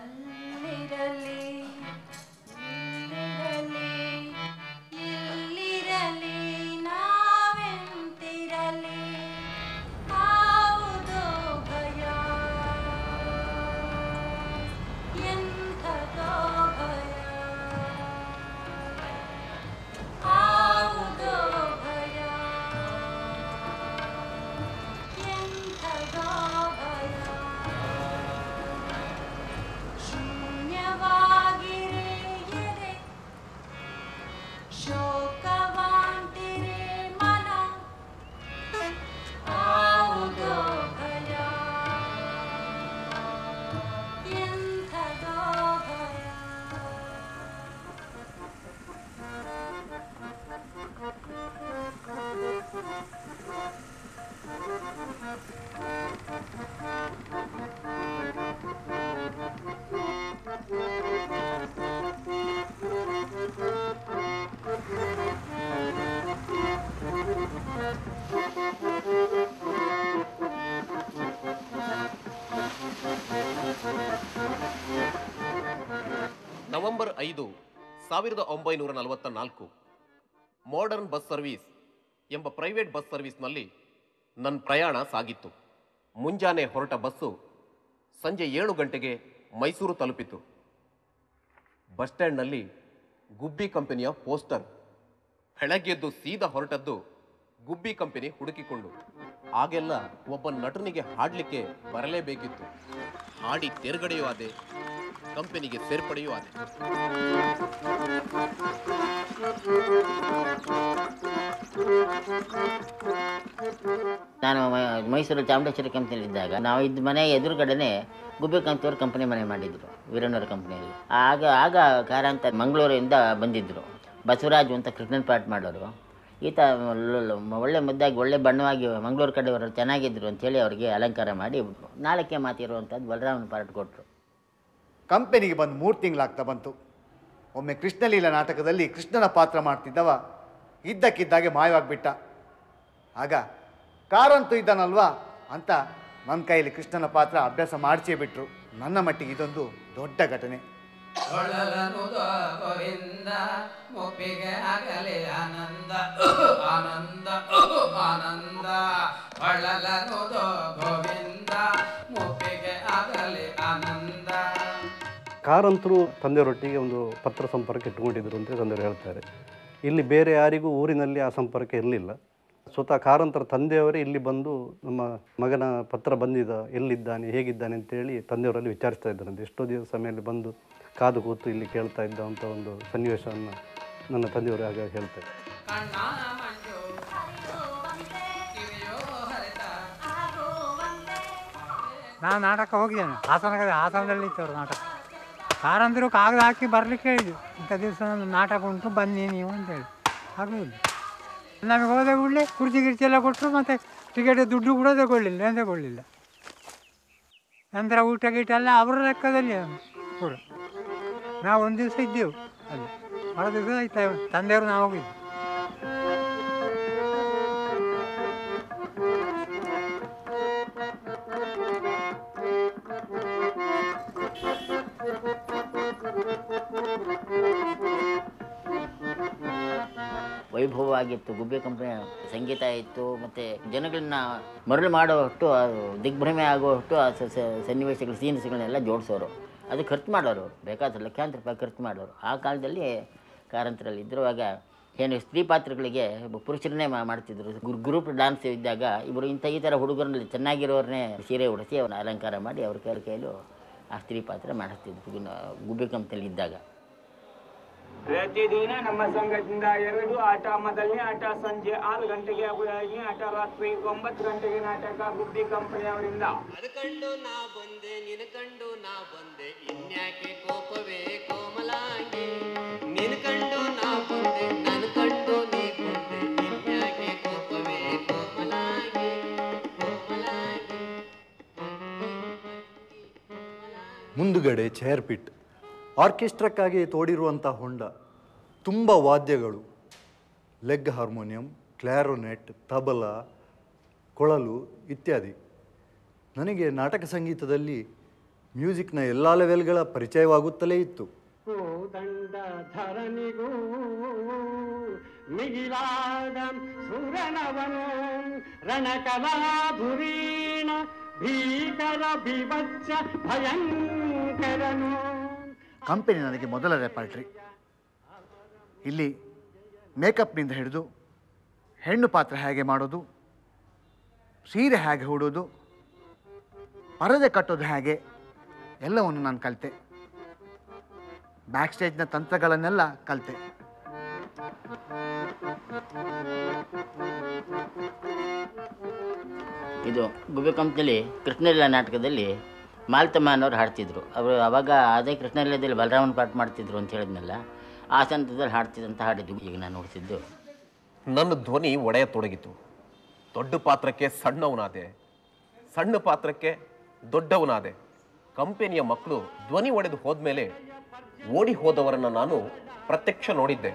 ನವೆಂಬರ್ ಐದು ಸಾವಿರದ ಒಂಬೈನೂರ ನಲವತ್ತ ನಾಲ್ಕು ಮಾಡರ್ನ್ ಬಸ್ ಸರ್ವಿಸ್ ಎಂಬ ಪ್ರೈವೇಟ್ ಬಸ್ ಸರ್ವಿಸ್ನಲ್ಲಿ ನನ್ನ ಪ್ರಯಾಣ ಸಾಗಿತ್ತು. ಮುಂಜಾನೆ ಹೊರಟ ಬಸ್ಸು ಸಂಜೆ ಏಳು ಗಂಟೆಗೆ ಮೈಸೂರು ತಲುಪಿತು. ಬಸ್ ಸ್ಟ್ಯಾಂಡ್ನಲ್ಲಿ ಗುಬ್ಬಿ ಕಂಪನಿಯ ಪೋಸ್ಟರ್. ಬೆಳಗ್ಗೆದ್ದು ಸೀದಾ ಹೊರಟದ್ದು ಗುಬ್ಬಿ ಕಂಪನಿ ಹುಡುಕಿಕೊಂಡು. ಆಗೆಲ್ಲ ಒಬ್ಬ ನಟನಿಗೆ ಹಾಡಲಿಕ್ಕೆ ಬರಲೇಬೇಕಿತ್ತು. ಹಾಡಿ ತೆರಗಡೆಯೂ ಆದೆ, ಕಂಪನಿಗೆ ಸೇರ್ಪಡೆಯೂ ಆದೆ. ನಾನು ಮೈಸೂರು ಚಾಮುಂಡೇಶ್ವರಿ ಕಂಪ್ನಿಯಲ್ಲಿದ್ದಾಗ ನಾವು ಇದ್ದ ಮನೆ ಎದುರುಗಡೆನೆ ಗುಬ್ಬಿ ಕಂಪ್ನಿಯವ್ರ ಕಂಪನಿ ಮನೆ ಮಾಡಿದ್ರು, ವೀರಣ್ಣವ್ರ ಕಂಪ್ನಿಯಲ್ಲಿ. ಆಗ ಆಗ ಕಾರಂತ ಮಂಗಳೂರಿಂದ ಬಂದಿದ್ದರು. ಬಸವರಾಜು ಅಂತ ಕೃಷ್ಣನ್ ಪಾಠ ಮಾಡೋರು. ಈತ ಒಳ್ಳೆ ಮುದ್ದಾಗಿ ಒಳ್ಳೆ ಬಣ್ಣವಾಗಿ ಮಂಗಳೂರು ಕಡೆಯವರು ಚೆನ್ನಾಗಿದ್ರು ಅಂಥೇಳಿ ಅವರಿಗೆ ಅಲಂಕಾರ ಮಾಡಿ ನಾಲ್ಕೇ ಮಾತಿರುವಂಥದ್ದು ಬಲರಾಮನ ಪಾಠ ಕೊಟ್ಟರು. ಕಂಪನಿಗೆ ಬಂದು ಮೂರು ತಿಂಗಳಾಗ್ತಾ ಬಂತು. ಒಮ್ಮೆ ಕೃಷ್ಣಲೀಲಾ ನಾಟಕದಲ್ಲಿ ಕೃಷ್ಣನ ಪಾತ್ರ ಮಾಡ್ತಿದ್ದವ ಇದ್ದಕ್ಕಿದ್ದಾಗೆ ಮಾಯವಾಗಿಬಿಟ್ಟ. ಆಗ ಕಾರಂತೂ ಇದ್ದಾನಲ್ವಾ ಅಂತ ನನ್ನ ಕೈಯಲ್ಲಿ ಕೃಷ್ಣನ ಪಾತ್ರ ಅಭ್ಯಾಸ ಮಾಡಿಸೇ ಬಿಟ್ರು. ನನ್ನ ಮಟ್ಟಿಗೆ ಇದೊಂದು ದೊಡ್ಡ ಘಟನೆ. ಮುಪ್ಪಿಗೆ ಆಗಲಿ ಆನಂದ ಆನಂದ ಆನಂದ ಹೊಳಲನುದೋ ಗೋವಿಂದ ಮುಪ್ಪಿಗೆ ಆಗಲಿ ಆನಂದ. ಕಾರಂತರು ತಂದೆಯವರೊಟ್ಟಿಗೆ ಒಂದು ಪತ್ರ ಸಂಪರ್ಕ ಇಟ್ಟುಕೊಂಡಿದ್ರು ಅಂತ ತಂದೆಯವರು ಹೇಳ್ತಾರೆ. ಇಲ್ಲಿ ಬೇರೆ ಯಾರಿಗೂ ಊರಿನಲ್ಲಿ ಆ ಸಂಪರ್ಕ ಇರಲಿಲ್ಲ. ಸ್ವತಃ ಕಾರಂತರ ತಂದೆಯವರೇ ಇಲ್ಲಿ ಬಂದು ನಮ್ಮ ಮಗನ ಪತ್ರ ಬಂದಿದ್ದ, ಎಲ್ಲಿದ್ದಾನೆ, ಹೇಗಿದ್ದಾನೆ ಅಂತೇಳಿ ತಂದೆಯವರಲ್ಲಿ ವಿಚಾರಿಸ್ತಾ ಇದ್ದಾರಂತೆ. ಎಷ್ಟೋ ದಿವಸ ಮೇಲೆ ಬಂದು ಕಾದು ಕೂತು ಇಲ್ಲಿ ಕೇಳ್ತಾ ಇದ್ದಂಥ ಒಂದು ಸನ್ನಿವೇಶವನ್ನು ನನ್ನ ತಂದೆಯವರು ಆಗ ಹೇಳ್ತಾರೆ. ನಾನು ನಾಟಕ ಹೋಗಿದ್ದೇನೆ, ಹಾಸನ ಹಾಸನದಲ್ಲಿ ಇತ್ತವರು ನಾಟಕ. ಕಾರಂತರು ಕಾಗದ ಹಾಕಿ ಬರಲಿಕ್ಕೆ ಹೇಳಿದ್ರು, ಇಂಥ ದಿವಸ ನನ್ನ ನಾಟಕ ಉಂಟು ಬನ್ನಿ ನೀವು ಅಂತೇಳಿ. ಆಗೋದು ನಮಗೆ ಹೋದ ಕೂಡಲೇ ಕುರ್ಚಿ ಗಿರ್ಚಿ ಎಲ್ಲ ಕೊಟ್ಟರು, ಮತ್ತು ಟಿಕೆಟ್ ದುಡ್ಡು ಕೂಡ ತಗೊಳ್ಳಿಲ್ಲ, ಏನು ತಗೊಳ್ಳಿಲ್ಲ. ನಂತರ ಊಟ ಗೀಟ ಎಲ್ಲ ಅವರ ಲೆಕ್ಕದಲ್ಲಿ ಕೂಡ. ನಾವು ಒಂದು ದಿವಸ ಇದ್ದೆವು, ಅದು ಹೊರ ದಿವಸ ಆಯ್ತಾ ತಂದೆಯವರು ನಾವು ಹೋಗಿದ್ದು. ವೈಭವವಾಗಿತ್ತು. ಗುಬ್ಬಿ ಕಂಪನಿಯ ಸಂಗೀತ ಇತ್ತು, ಮತ್ತು ಜನಗಳನ್ನ ಮರಳು ಮಾಡುವಷ್ಟು, ದಿಗ್ಭ್ರಮೆ ಆಗುವಷ್ಟು ಆ ಸನ್ನಿವೇಶಗಳು ಸೀನ್ಸ್ಗಳನ್ನೆಲ್ಲ ಜೋಡಿಸೋರು. ಅದು ಖರ್ಚು ಮಾಡೋರು, ಬೇಕಾದ್ರೆ ಲಕ್ಷಾಂತರ ರೂಪಾಯಿ ಖರ್ಚು ಮಾಡೋರು. ಆ ಕಾಲದಲ್ಲಿ ಕಾರಂತರಲ್ಲಿ ಇದ್ರುವಾಗ ಏನು ಸ್ತ್ರೀ ಪಾತ್ರಗಳಿಗೆ ಪುರುಷರನ್ನೇ ಮಾಡ್ತಿದ್ರು. ಗ್ರೂಪ್ ಡ್ಯಾನ್ಸ್ ಇದ್ದಾಗ ಇವರು ಇಂಥ ಈ ಥರ ಹುಡುಗರಲ್ಲಿ ಚೆನ್ನಾಗಿರೋರನ್ನೇ ಸೀರೆ ಉಡಿಸಿ ಅವ್ರನ್ನ ಅಲಂಕಾರ ಮಾಡಿ ಅವ್ರ ಕೈ ಕೈಯಲ್ಲೂ ಆ ಸ್ತ್ರೀ ಪಾತ್ರ ಮಾಡಿಸ್ತಿದ್ರು ಗುಬ್ಬಿ ಕಂಪನಿಯಲ್ಲಿ ಇದ್ದಾಗ. ಪ್ರತಿದಿನ ನಮ್ಮ ಸಂಘದಿಂದ ಎರಡು ಆಟ ಮೊದಲನೇ ಆಟ ಸಂಜೆ ಆರು ಗಂಟೆಗೆ ಹಾಗೂ ಎರಡನೇ ಆಟ ರಾತ್ರಿ ಒಂಬತ್ತು ಗಂಟೆಗೆ ನಾಟಕ ಗುಬ್ಬಿ ಕಂಪನಿ ಅವರಿಂದ. ಅದು ಕಂಡು ನಾ ಬಂದೆ ನಿನ ಕಂಡು ನಾ ಬಂದೆ ಇನ್ಯಾಕೆ ಕೋಪವೇ ಕೋಮಲಾಂಗಿ ನಿನ ಕಂಡು ನಾ ಬಂದೆ ನನ್ನ ಕಂಡು ನೀ ಬಂದೆ ಇನ್ಯಾಕೆ ಕೋಪವೇ ಕೋಮಲಾಂಗಿ ಕೋಮಲಾಂಗಿ. ಮುಂದುಗಡೆ ಚೇರ್ ಪಿಟ್, ಆರ್ಕೆಸ್ಟ್ರಾಕ್ಕಾಗಿ ತೋಡಿರುವಂಥ ಹೊಂಡ, ತುಂಬ ವಾದ್ಯಗಳು, ಲೆಗ್ ಹಾರ್ಮೋನಿಯಂ, ಕ್ಲಾರೋನೆಟ್, ತಬಲ, ಕೊಳಲು ಇತ್ಯಾದಿ. ನನಗೆ ನಾಟಕ ಸಂಗೀತದಲ್ಲಿ ಮ್ಯೂಸಿಕ್ನ ಎಲ್ಲ ಲೆವೆಲ್ಗಳ ಪರಿಚಯವಾಗುತ್ತಲೇ ಇತ್ತು. ದಂಡ ಧರಣಿಗೂ ಮಿಗಿಲಾದ ಸುರನವನು ರಣಕಲಾಧುರೀಣ ಭೀಕರ ಬಿಭತ್ಸ ಭಯಂಕರನು. ಕಂಪನಿ ನನಗೆ ಮೊದಲ ರೆಪಾರ್ಟ್ರಿ. ಇಲ್ಲಿ ಮೇಕಪ್ನಿಂದ ಹಿಡಿದು ಹೆಣ್ಣು ಪಾತ್ರ ಹೇಗೆ ಮಾಡೋದು, ಸೀರೆ ಹೇಗೆ ಹೂಡೋದು, ಪರದೆ ಕಟ್ಟೋದು ಹೇಗೆ ಎಲ್ಲವನ್ನು ನಾನು ಕಲಿತೆ. ಬ್ಯಾಕ್ ಸ್ಟೇಜ್ನ ತಂತ್ರಗಳನ್ನೆಲ್ಲ ಕಲಿತೆ. ಇದು ಗುಬ್ಬಿ ಕಂಪ್ನಿಯಲ್ಲಿ ಕೃಷ್ಣಲೀಲಾ ನಾಟಕದಲ್ಲಿ ಮಾಲ್ತಮ್ಮನವ್ರು ಹಾಡ್ತಿದ್ರು. ಅವರು ಅವಾಗ ಅದೇ ಕೃಷ್ಣಲೀಲಾದಲ್ಲಿ ಬಲರಾಮನ ಪಾಠ ಮಾಡ್ತಿದ್ರು ಅಂತ ಹೇಳಿದ್ನಲ್ಲ, ಆ ಸಂದರ್ಭದಲ್ಲಿ ಹಾಡ್ತಿದ್ದಂತ ಹಾಡಿದ್ದು ಈಗ ನಾನು ನೋಡ್ತಿದ್ದು. ನನ್ನ ಧ್ವನಿ ಒಡೆಯತೊಡಗಿತು. ದೊಡ್ಡ ಪಾತ್ರಕ್ಕೆ ಸಣ್ಣವನಾದೆ, ಸಣ್ಣ ಪಾತ್ರಕ್ಕೆ ದೊಡ್ಡವನಾದೆ. ಕಂಪನಿಯ ಮಕ್ಕಳು ಧ್ವನಿ ಒಡೆದು ಹೋದ್ಮೇಲೆ ಓಡಿ ಹೋದವರನ್ನು ನಾನು ಪ್ರತ್ಯಕ್ಷ ನೋಡಿದ್ದೆ.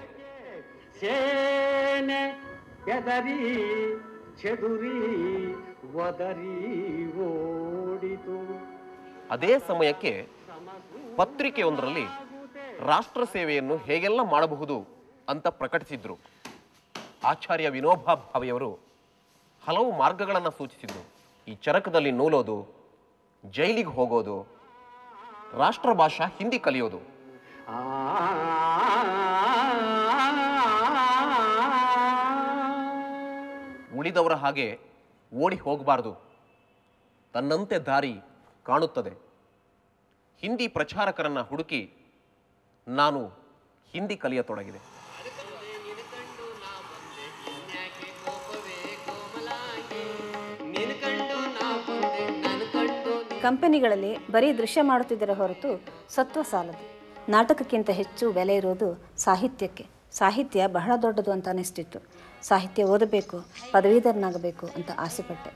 ಸೇನೆ ಎದರಿ ಚೆದುರಿ ಒದರಿ ಓಡಿತು. ಅದೇ ಸಮಯಕ್ಕೆ ಪತ್ರಿಕೆಯೊಂದರಲ್ಲಿ ರಾಷ್ಟ್ರ ಸೇವೆಯನ್ನು ಹೇಗೆಲ್ಲ ಮಾಡಬಹುದು ಅಂತ ಪ್ರಕಟಿಸಿದ್ರು. ಆಚಾರ್ಯ ವಿನೋಬಾ ಭಾವೆಯವರು ಹಲವು ಮಾರ್ಗಗಳನ್ನು ಸೂಚಿಸಿದ್ರು. ಈ ಚರಕದಲ್ಲಿ ನೂಲೋದು, ಜೈಲಿಗೆ ಹೋಗೋದು, ರಾಷ್ಟ್ರ ಭಾಷಾ ಹಿಂದಿ ಕಲಿಯೋದು. ಉಳಿದವರ ಹಾಗೆ ಓಡಿ ಹೋಗಬಾರ್ದು, ತನ್ನಂತೆ ದಾರಿ ಕಾಣುತ್ತದೆ. ಹಿಂದಿ ಪ್ರಚಾರಕರನ್ನ ಹುಡುಕಿ ನಾನು ಹಿಂದಿ ಕಲಿಯತೊಡಗಿದೆ. ಕಂಪನಿಗಳಲ್ಲಿ ಬರೀ ದೃಶ್ಯ ಮಾಡುತ್ತಿದ್ದರ ಹೊರತು ಸತ್ವ ಸಾಲದು. ನಾಟಕಕ್ಕಿಂತ ಹೆಚ್ಚು ಬೆಲೆ ಇರೋದು ಸಾಹಿತ್ಯಕ್ಕೆ. ಸಾಹಿತ್ಯ ಬಹಳ ದೊಡ್ಡದು ಅಂತ ಅನಿಸ್ತಿತ್ತು. ಸಾಹಿತ್ಯ ಓದಬೇಕು, ಪದವೀಧರನಾಗಬೇಕು ಅಂತ ಆಸೆಪಟ್ಟೆ.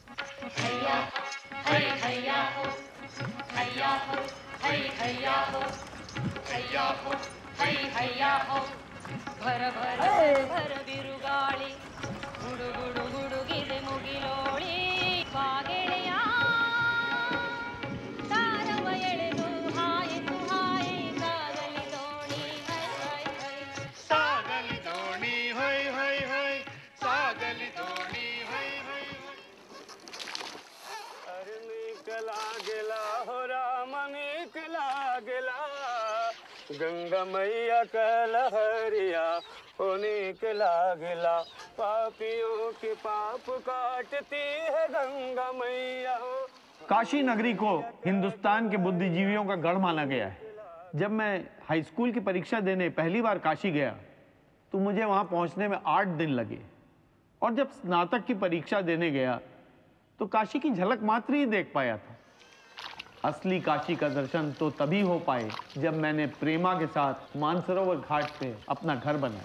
गंगा मैया का लहरिया होने के लागला, पापियों के पाप काटती है गंगा मैया हो। काशी नगरी को हिंदुस्तान के बुद्धिजीवियों का गढ़ माना गया है। जब मैं हाई स्कूल की परीक्षा देने पहली बार काशी गया तो मुझे वहाँ पहुँचने में आठ दिन लगे, और जब स्नातक की परीक्षा देने गया तो काशी की झलक मात्र ही देख पाया था। असली काशी का दर्शन तो तभी हो पाए जब मैंने प्रेमा के साथ मानसरोवर घाट पे अपना घर बनाया।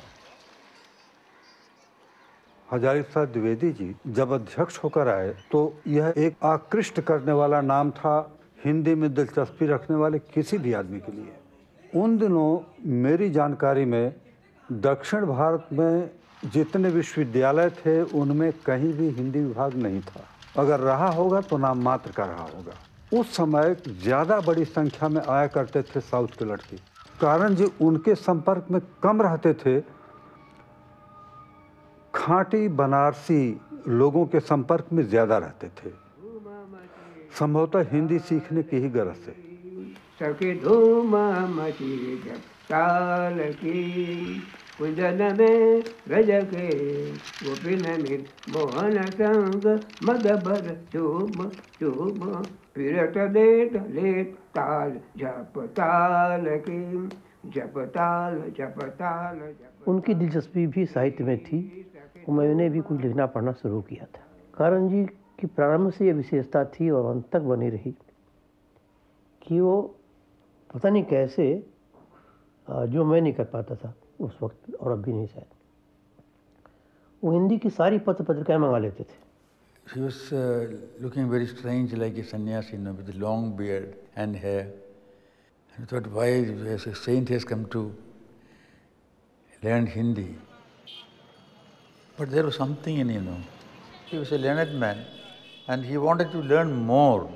हजारी प्रसाद द्विवेदी जी जब अध्यक्ष होकर आए तो यह एक आकृष्ट करने वाला नाम था हिंदी में दिलचस्पी रखने वाले किसी भी आदमी के लिए। उन दिनों मेरी जानकारी में दक्षिण भारत में जितने विश्वविद्यालय थे उनमें कहीं भी हिंदी विभाग नहीं था। अगर रहा होगा तो नाम मात्र का रहा होगा। उस समय ज़्यादा बड़ी संख्या में आया करते थे साउथ के लड़के, कारण जी उनके संपर्क में कम रहते थे। खांटी बनारसी लोगों के संपर्क में ज़्यादा रहते थे, संभवतः हिंदी सीखने की ही गरज से। सखी धूम मची जब ताल की कुंजन में गज के गोपिन मोहन संग मदबर चूम चूम फिरत देत लेत ताल झप ताल की जपताल जपताल जप। उनकी दिलचस्पी भी साहित्य में थी और मैंने भी कुछ लिखना पढ़ना शुरू किया था। कारण जी की प्रारंभ से यह विशेषता थी और अंत तक बनी रही कि वो पता नहीं कैसे जो मैं नहीं कर पाता था उस वक्त और अब भी नहीं शायद, वो हिंदी की सारी पत्र पत्रिकाएं मंगा लेते थे। He was uh, looking very strange like a sannyasi, you know, with a long beard and hair. And I thought, why a saint has come to learn Hindi? But there was something in, you know, he was a learned man and he wanted to learn more.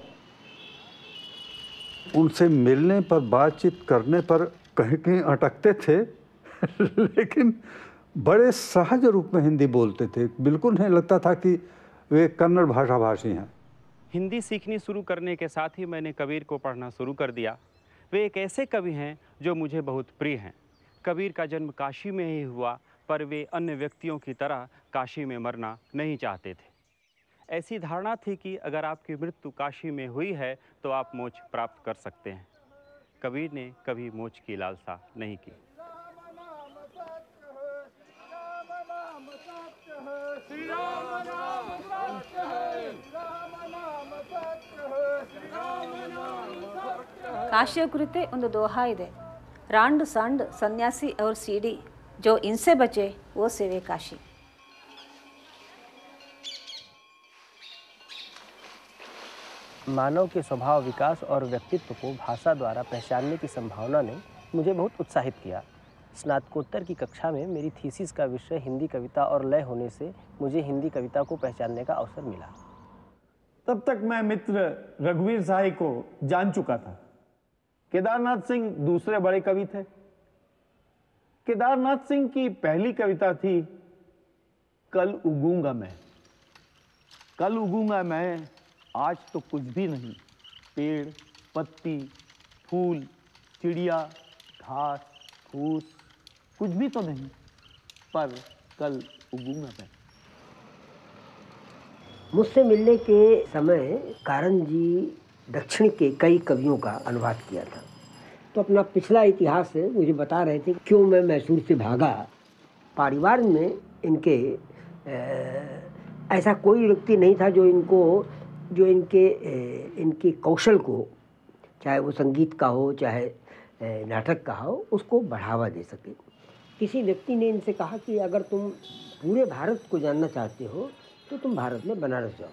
उनसे मिलने पर बातचीत करने पर कहीं कहीं अटकते थे लेकिन बड़े सहज रूप में हिंदी बोलते थे। बिल्कुल नहीं लगता था कि वे कन्नड़ भाषा भाषी हैं। हिंदी सीखनी शुरू करने के साथ ही मैंने कबीर को पढ़ना शुरू कर दिया। वे एक ऐसे कवि हैं जो मुझे बहुत प्रिय हैं। कबीर का जन्म काशी में ही हुआ, पर वे अन्य व्यक्तियों की तरह काशी में मरना नहीं चाहते थे। ऐसी धारणा थी कि अगर आपकी मृत्यु काशी में हुई है तो आप मोक्ष प्राप्त कर सकते हैं। कबीर ने कभी मोक्ष की लालसा नहीं की। ಕಾಶಿಯ ಕುರಿತೆ ಒಂದು ದೋಹಾ ಇದೆ, ರಾಂಡ್ सांड सन्यासी और सीढ़ी जो इनसे बचे वो सेवे काशी। मानव के स्वभाव विकास और व्यक्तित्व को भाषा द्वारा पहचानने की संभावना ने मुझे बहुत उत्साहित किया। स्नातकोत्तर की कक्षा में मेरी थीसिस का विषय हिंदी कविता और लय होने से मुझे हिंदी कविता को पहचानने का अवसर मिला। तब तक मैं मित्र रघुवीर साई को जान चुका था। केदारनाथ सिंह दूसरे बड़े कवि थे। केदारनाथ सिंह की पहली कविता थी कल उगूंगा मैं। कल उगूंगा मैं, आज तो कुछ भी नहीं, पेड़, पत्ती, फूल, चिड़िया, घास, फूस, कुछ भी तो नहीं, पर कल उगूंगा मैं। मुझसे मिलने के समय कारण जी दक्षिण के कई कवियों का अनुवाद किया था, तो अपना पिछला इतिहास मुझे बता रहे थे क्यों मैं मैसूर से भागा। परिवार में इनके ऐसा कोई व्यक्ति नहीं था जो इनको जो इनके इनके कौशल को, चाहे वो संगीत का हो चाहे नाटक का हो, उसको बढ़ावा दे सके। किसी व्यक्ति ने इनसे कहा कि अगर तुम पूरे भारत को जानना चाहते हो तो तुम भारत में बनारस जाओ।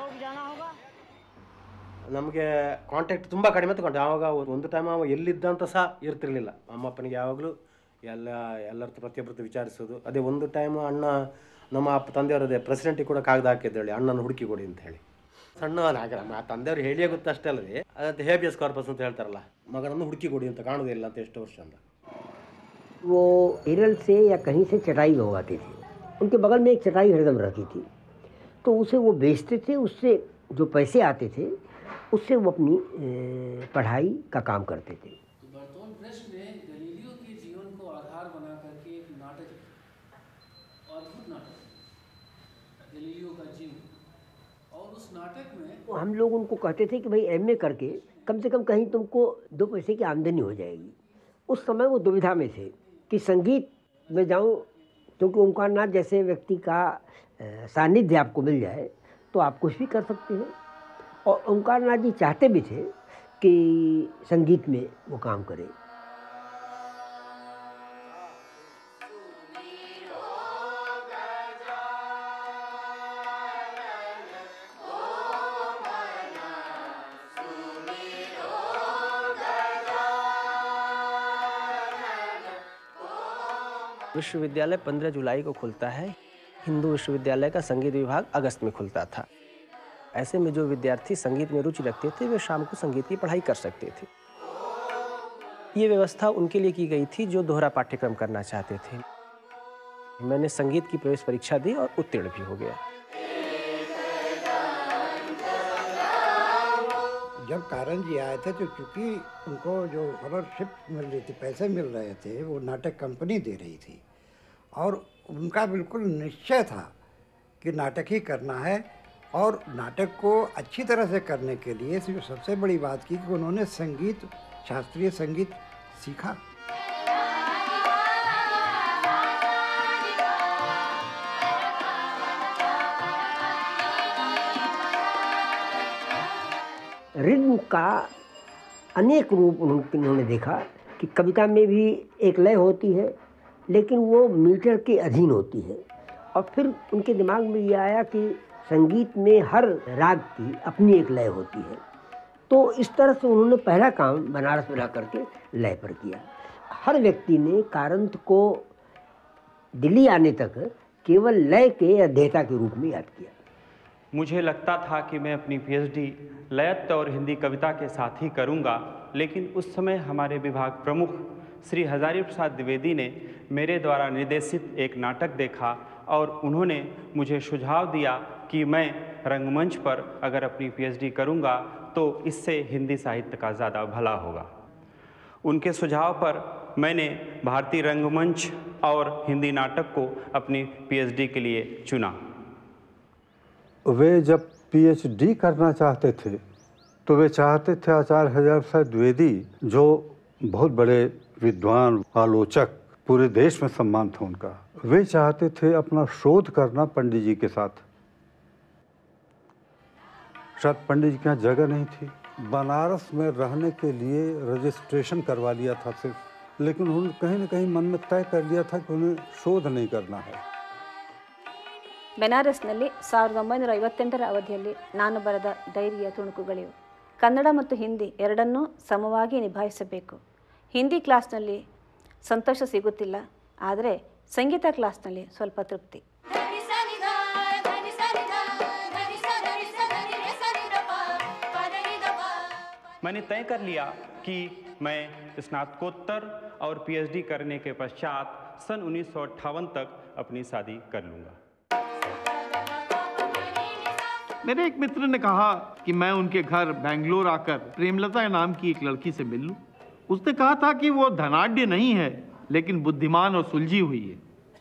ನಮಗೆ ಕಾಂಟ್ಯಾಕ್ಟ್ ತುಂಬ ಕಡಿಮೆ ತಗೊಂಡು ಆವಾಗ ಒಂದು ಟೈಮ್ ಅವ ಎಲ್ಲಿದ್ದಂತ ಸಹ ಇರ್ತಿರ್ಲಿಲ್ಲ. ಅಮ್ಮಪ್ಪನಿಗೆ ಯಾವಾಗಲೂ ಎಲ್ಲ ಎಲ್ಲರ ಪ್ರತಿಯೊಬ್ಬರದ್ದು ವಿಚಾರಿಸೋದು. ಅದೇ ಒಂದು ಟೈಮ್ ಅಣ್ಣ ನಮ್ಮ ಅಪ್ಪ ತಂದೆಯವರದೇ ಪ್ರೆಸಿಡೆಂಟಿಗೆ ಕೂಡ ಕಾಗದ ಹಾಕಿದ್ದೇಳಿ ಅಣ್ಣನ ಹುಡುಕಿ ಕೊಡಿ ಅಂತ ಹೇಳಿ. ಸಣ್ಣ ಹಾಗೆ ನಮ್ಮ ತಂದೆಯವರು ಹೇಳಿಯೇ ಗೊತ್ತಷ್ಟೇ ಅಲ್ಲದೆ ಅದಂತ ಹೇಬಿಯಸ್ ಕಾರ್ಪಸ್ ಅಂತ ಹೇಳ್ತಾರಲ್ಲ, ಮಗನನ್ನು ಹುಡುಕಿ ಕೊಡಿ ಅಂತ ಕಾಣೋದಿಲ್ಲ ಅಂತ ಎಷ್ಟು ವರ್ಷ ಅಂತ. वो केरल से या कहीं से चटाई मंगवाते थे, उनके बगल में एक चटाई हरदम रहती थी, तो उसे वो बेचते थे। उससे जो पैसे आते थे उससे वो अपनी पढ़ाई का काम करते थे। बर्तौन प्रेस में गैलीलियो के जीवन को आधार बना करके एक नाटक, अद्भुत नाटक गैलीलियो का जीवन, और उस नाटक में तो हम लोग उनको कहते थे कि भाई एमए करके कम से कम कहीं तुमको दो पैसे की आमदनी हो जाएगी। उस समय वो दुविधा में थे कि संगीत में जाऊं, क्योंकि ओंकारनाथ जैसे व्यक्ति का सानिध्य आपको मिल जाए तो आप कुछ भी कर सकते हैं। और ओंकारनाथ जी चाहते भी थे कि संगीत में वो काम करें। विश्वविद्यालय पंद्रह जुलाई को खुलता है। हिंदू विश्वविद्यालय का संगीत विभाग अगस्त में खुलता था। ऐसे में जो विद्यार्थी संगीत में रुचि रखते थे वे शाम को संगीत की पढ़ाई कर सकते थे। ये व्यवस्था उनके लिए की गई थी जो दोहरा पाठ्यक्रम करना चाहते थे। मैंने संगीत की प्रवेश परीक्षा दी और उत्तीर्ण भी हो गया। जब कारण जी आए थे तो चूँकि उनको जो स्कॉलरशिप मिल रही थी, पैसे मिल रहे थे, वो नाटक कंपनी दे रही थी और उनका बिल्कुल निश्चय था कि नाटक ही करना है। और नाटक को अच्छी तरह से करने के लिए सबसे बड़ी बात की कि उन्होंने संगीत, शास्त्रीय संगीत सीखा। रिद्म का अनेक रूप उन्होंने देखा कि कविता में भी एक लय होती है लेकिन वो मीटर के अधीन होती है। और फिर उनके दिमाग में ये आया कि संगीत में हर राग की अपनी एक लय होती है। तो इस तरह से उन्होंने पहला काम बनारस में ला करके लय पर किया। हर व्यक्ति ने कारंत को दिल्ली आने तक केवल लय के अध्येता के रूप में याद किया। मुझे लगता था कि मैं अपनी पीएचडी लयत्त और हिंदी कविता के साथ ही करूंगा, लेकिन उस समय हमारे विभाग प्रमुख श्री हजारी प्रसाद द्विवेदी ने मेरे द्वारा निर्देशित एक नाटक देखा और उन्होंने मुझे सुझाव दिया कि मैं रंगमंच पर अगर अपनी पीएचडी करूंगा तो इससे हिंदी साहित्य का ज़्यादा भला होगा। उनके सुझाव पर मैंने भारतीय रंगमंच और हिंदी नाटक को अपनी पीएचडी के लिए चुना। वे जब पीएचडी करना चाहते थे तो वे चाहते थे आचार्य हजारी प्रसाद द्विवेदी, जो बहुत बड़े विद्वान आलोचक, पूरे देश में सम्मान था उनका, वे चाहते थे अपना शोध करना पंडित जी के साथ। शायद पंडित जी के यहाँ जगह नहीं थी। बनारस में रहने के लिए रजिस्ट्रेशन करवा लिया था सिर्फ, लेकिन उन्होंने कहीं ना कहीं मन में तय कर लिया था कि उन्हें शोध नहीं करना है। ಬೆನಾರಸ್ನಲ್ಲಿ ಸಾವಿರದ ಒಂಬೈನೂರ ಐವತ್ತೆಂಟರ ಅವಧಿಯಲ್ಲಿ ನಾನು ಬರೆದ ಡೈರಿಯ ತುಣುಕುಗಳಿವೆ. ಕನ್ನಡ ಮತ್ತು ಹಿಂದಿ ಎರಡನ್ನೂ ಸಮವಾಗಿ ನಿಭಾಯಿಸಬೇಕು. ಹಿಂದಿ ಕ್ಲಾಸ್ನಲ್ಲಿ ಸಂತೋಷ ಸಿಗುತ್ತಿಲ್ಲ, ಆದರೆ ಸಂಗೀತ ಕ್ಲಾಸ್ನಲ್ಲಿ ಸ್ವಲ್ಪ ತೃಪ್ತಿ. मैंने तय कर लिया कि मैं स्नातकोत्तर और पीएचडी करने के पश्चात सन उन्नीस सौ अट्ठावन तक अपनी शादी कर लूँगा। मेरे एक मित्र ने कहा कि मैं उनके घर बेंगलोर आकर प्रेमलता नाम की एक लड़की से मिल लूं। उसने कहा था कि वो धनाढ्य नहीं है लेकिन बुद्धिमान और सुलझी हुई है।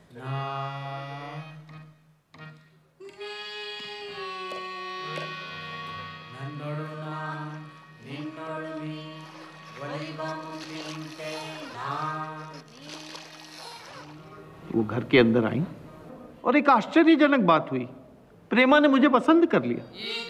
वो घर के अंदर आई और एक आश्चर्यजनक बात हुई, प्रेमा ने मुझे पसंद कर लिया।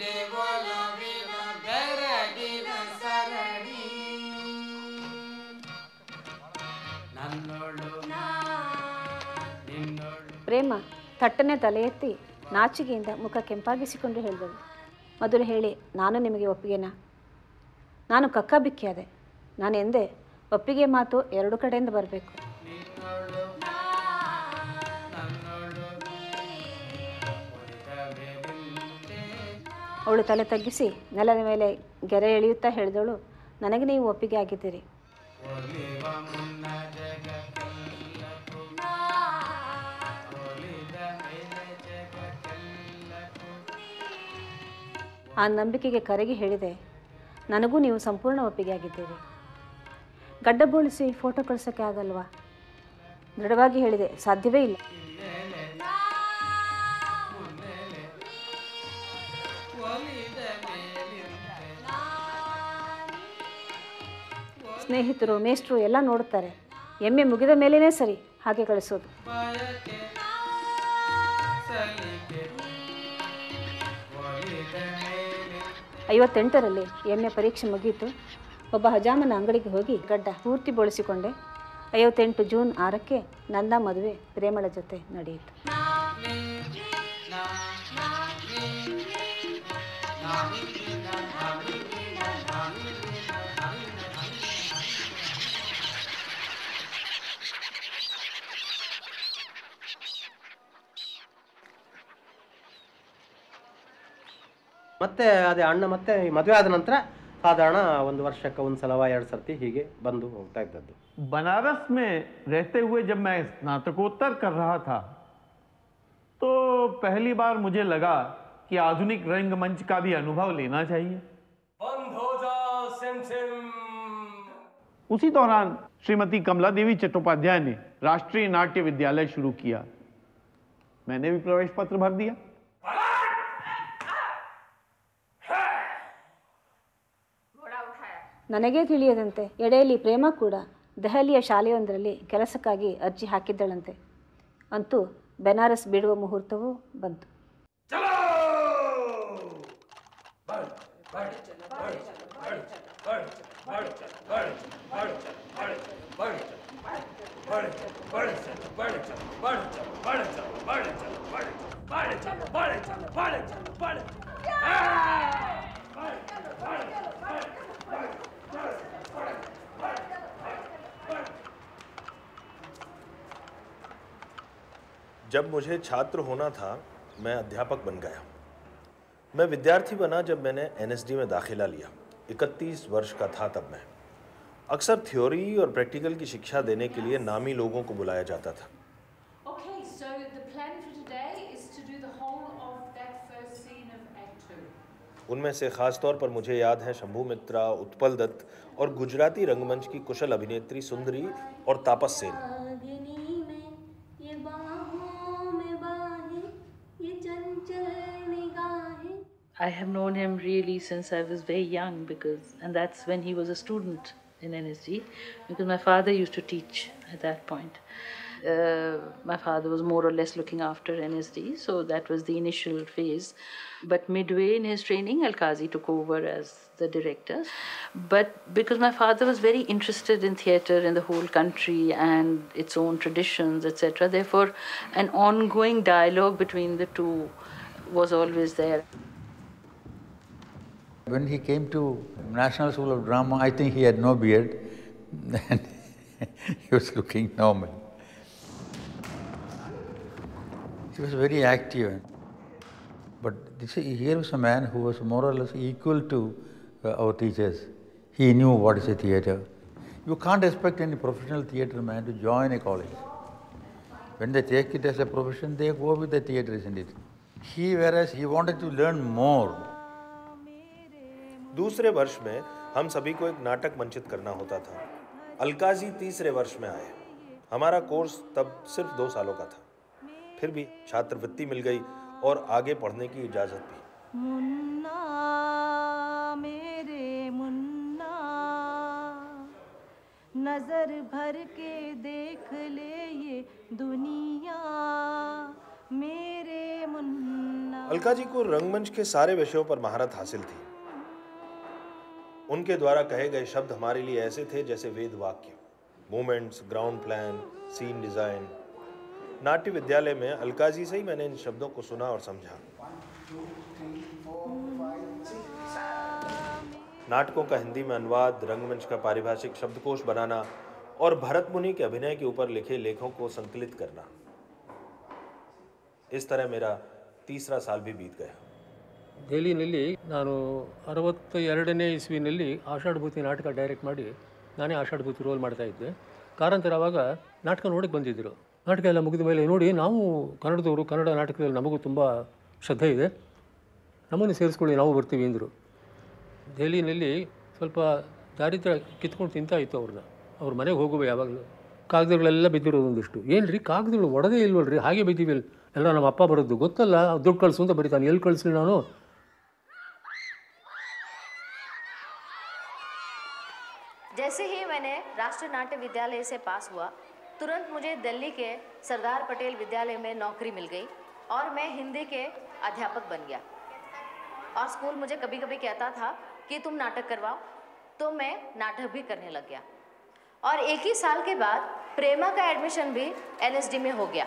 ಪ್ರೇಮ ಥಟ್ಟನೆ ತಲೆ ಎತ್ತಿ ನಾಚಿಕೆಯಿಂದ ಮುಖ ಕೆಂಪಾಗಿಸಿಕೊಂಡು ಹೇಳಿದಳು, ಮಧುರ ಹೇಳಿ ನಾನು ನಿಮಗೆ ಒಪ್ಪಿಗೆನಾ? ನಾನು ಕಕ್ಕಾಬಿಕ್ಕಿಯಾದೆ. ನಾನು ಎಂದೆ ಒಪ್ಪಿಗೆ ಮಾತು ಎರಡು ಕಡೆಯಿಂದ ಬರಬೇಕು. ಅವಳು ತಲೆ ತಗ್ಗಿಸಿ ನೆಲದ ಮೇಲೆ ಗೆರೆ ಎಳೆಯುತ್ತಾ ಹೇಳಿದಳು, ನನಗೆ ನೀವು ಒಪ್ಪಿಗೆ ಆಗಿದ್ದೀರಿ. ಆ ನಂಬಿಕೆಗೆ ಕರಗಿ ಹೇಳಿದೆ, ನನಗೂ ನೀವು ಸಂಪೂರ್ಣ ಒಪ್ಪಿಗೆ ಆಗಿದ್ದೀರಿ. ಗಡ್ಡ ಬೋಳಿಸಿ ಫೋಟೋ ಕಳ್ಸೋಕ್ಕೆ ಆಗಲ್ವಾ? ದೃಢವಾಗಿ ಹೇಳಿದೆ, ಸಾಧ್ಯವೇ ಇಲ್ಲ. ಸ್ನೇಹಿತರು, ಮೇಷ್ಟ್ರು ಎಲ್ಲ ನೋಡುತ್ತಾರೆ. ಎಮ್ಮೆ ಮುಗಿದ ಮೇಲೇ ಸರಿ ಹಾಗೆ ಕಳಿಸೋದು. ಐವತ್ತೆಂಟರಲ್ಲಿ ಎಮ್ಮೆ ಪರೀಕ್ಷೆ ಮುಗಿಯಿತು. ಒಬ್ಬ ಹಜಾಮನ ಅಂಗಡಿಗೆ ಹೋಗಿ ಗಡ್ಡ ಪೂರ್ತಿ ಬೋಳಿಸಿಕೊಂಡೆ. ಐವತ್ತೆಂಟು ಜೂನ್ ಆರಕ್ಕೆ ನನ್ನ ಮದುವೆ ಪ್ರೇಮಳ ಜೊತೆ ನಡೆಯಿತು. ಮತ್ತೆ ಅದೇ ಅಣ್ಣ ಮತ್ತೆ ಮದುವೆ ಆದ ನಂತರ ಸಾಧಾರಣ ಒಂದು ವರ್ಷಕ್ಕೆ ಒಂದು ಸಲವ ಎರಡು ಸರ್ತಿ ಹೀಗೆ ಬಂದು ಹೋಗ್ತಾ ಇದ್ದದ್ದು. बनारस में रहते हुए जब मैं स्नातकोत्तर कर रहा था तो पहली बार मुझे लगा कि आधुनिक रंगमंच का भी अनुभव लेना चाहिए। बंद हो जाओ सिम सिम। उसी दौरान श्रीमती कमला देवी चट्टोपाध्याय ने राष्ट्रीय नाट्य विद्यालय शुरू किया। मैंने भी प्रवेश पत्र भर दिया। ನನಗೇ ತಿಳಿಯದಂತೆ ಎಡೆಯಲ್ಲಿ ಪ್ರೇಮ ಕೂಡ ದೆಹಲಿಯ ಶಾಲೆಯೊಂದರಲ್ಲಿ ಕೆಲಸಕ್ಕಾಗಿ ಅರ್ಜಿ ಹಾಕಿದ್ದಳಂತೆ. ಅಂತೂ ಬೆನಾರಸ್ ಬಿಡುವ ಮುಹೂರ್ತವೂ ಬಂತು. जब मुझे छात्र होना था मैं अध्यापक बन गया। मैं विद्यार्थी बना जब मैंने एन एस डी में दाखिला लिया। इकतीस वर्ष का था तब मैं। अक्सर थ्योरी और प्रैक्टिकल की शिक्षा देने के लिए नामी लोगों को बुलाया जाता था। Okay, so the plan for today is to do the whole of that first scene of Act Two. उनमें से खास तौर पर मुझे याद है शंभू मित्रा, उत्पल दत्त और गुजराती रंगमंच की कुशल अभिनेत्री सुंदरी और तापस Sen. I have known him really since I was very young, because, and that's when he was a student in N S D, because my father used to teach at that point. Uh, my father was more or less looking after N S D, so that was the initial phase. But midway in his training, Al-Qazi took over as the director. But because my father was very interested in theatre in the whole country and its own traditions, et cetera, therefore an ongoing dialogue between the two was always there. When he came to National School of Drama, I think he had no beard and he was looking normal. He was very active. But this, here was a man who was more or less equal to uh, our teachers. He knew what is a theatre. You can't expect any professional theatre man to join a college. When they take it as a profession, they go with the theatre, isn't it? He, whereas he wanted to learn more. दूसरे वर्ष में हम सभी को एक नाटक मंचित करना होता था। अलकाजी तीसरे वर्ष में आए। हमारा कोर्स तब सिर्फ दो सालों का था। फिर भी छात्रवृत्ति मिल गई और आगे पढ़ने की इजाजत भी। मुन्ना मेरे मुन्ना, नजर भर के देख ले ये दुनिया मेरे मुन्ना। अलकाजी को रंगमंच के सारे विषयों पर महारत हासिल थी। उनके द्वारा कहे गए शब्द हमारे लिए ऐसे थे जैसे वेद वाक्य। Movements, ground plan, scene design. नाट्य विद्यालय में अलकाजी से ही मैंने इन शब्दों को सुना और समझा। नाटकों का हिंदी में अनुवाद, रंगमंच का पारिभाषिक शब्दकोश बनाना और भरत मुनि के अभिनय के ऊपर लिखे लेखों को संकलित करना। इस तरह मेरा तीसरा साल भी बीत गया। ದೆಹಲಿಯಲ್ಲಿ ನಾನು ಅರವತ್ತ ಎರಡನೇ ಇಸ್ವಿನಲ್ಲಿ ಆಷಾಢಭೂತಿ ನಾಟಕ ಡೈರೆಕ್ಟ್ ಮಾಡಿ ನಾನೇ ಆಷಾಢಭೂತಿ ರೋಲ್ ಮಾಡ್ತಾಯಿದ್ದೆ. ಕಾರಂತರ ಆವಾಗ ನಾಟಕ ನೋಡಕ್ಕೆ ಬಂದಿದ್ದರು. ನಾಟಕ ಎಲ್ಲ ಮುಗಿದ ಮೇಲೆ ನೋಡಿ ನಾವು ಕನ್ನಡದವರು, ಕನ್ನಡ ನಾಟಕದಲ್ಲಿ ನಮಗೂ ತುಂಬ ಶ್ರದ್ಧೆ ಇದೆ, ನಮ್ಮನ್ನು ಸೇರಿಸ್ಕೊಳ್ಳಿ, ನಾವು ಬರ್ತೀವಿ ಅಂದರು. ದೆಹಲಿಯಲ್ಲಿ ಸ್ವಲ್ಪ ದಾರಿದ್ರ್ಯ ಕಿತ್ಕೊಂಡು ತಿಂತಾ ಇತ್ತು ಅವ್ರನ್ನ. ಅವ್ರ ಮನೆಗೆ ಹೋಗುವ ಯಾವಾಗಲೂ ಕಾಗದಗಳೆಲ್ಲ ಬಿದ್ದಿರೋದು ಒಂದಿಷ್ಟು. ಏನು ರೀ ಕಾಗದಗಳು ಒಡೆದೇ ಇಲ್ವಲ್ರಿ, ಹಾಗೆ ಬಿದ್ದೀವಿ ಎಲ್ಲ, ನಮ್ಮ ಅಪ್ಪ ಬರೋದು ಗೊತ್ತಲ್ಲ, ದುಡ್ಡು ಕಳಿಸು ಅಂತ ಬರೀತಾನೆ, ಎಲ್ಲಿ ಕಳಿಸ್ಲಿ ನಾನು? जैसे ही मैंने राष्ट्रीय नाट्य विद्यालय से पास हुआ, तुरंत मुझे दिल्ली के सरदार पटेल विद्यालय में नौकरी मिल गई और मैं हिंदी के अध्यापक बन गया। और स्कूल मुझे कभी कभी कहता था कि तुम नाटक करवाओ, तो मैं नाटक भी करने लग गया। और एक ही साल के बाद प्रेमा का एडमिशन भी एन एस डी में हो गया।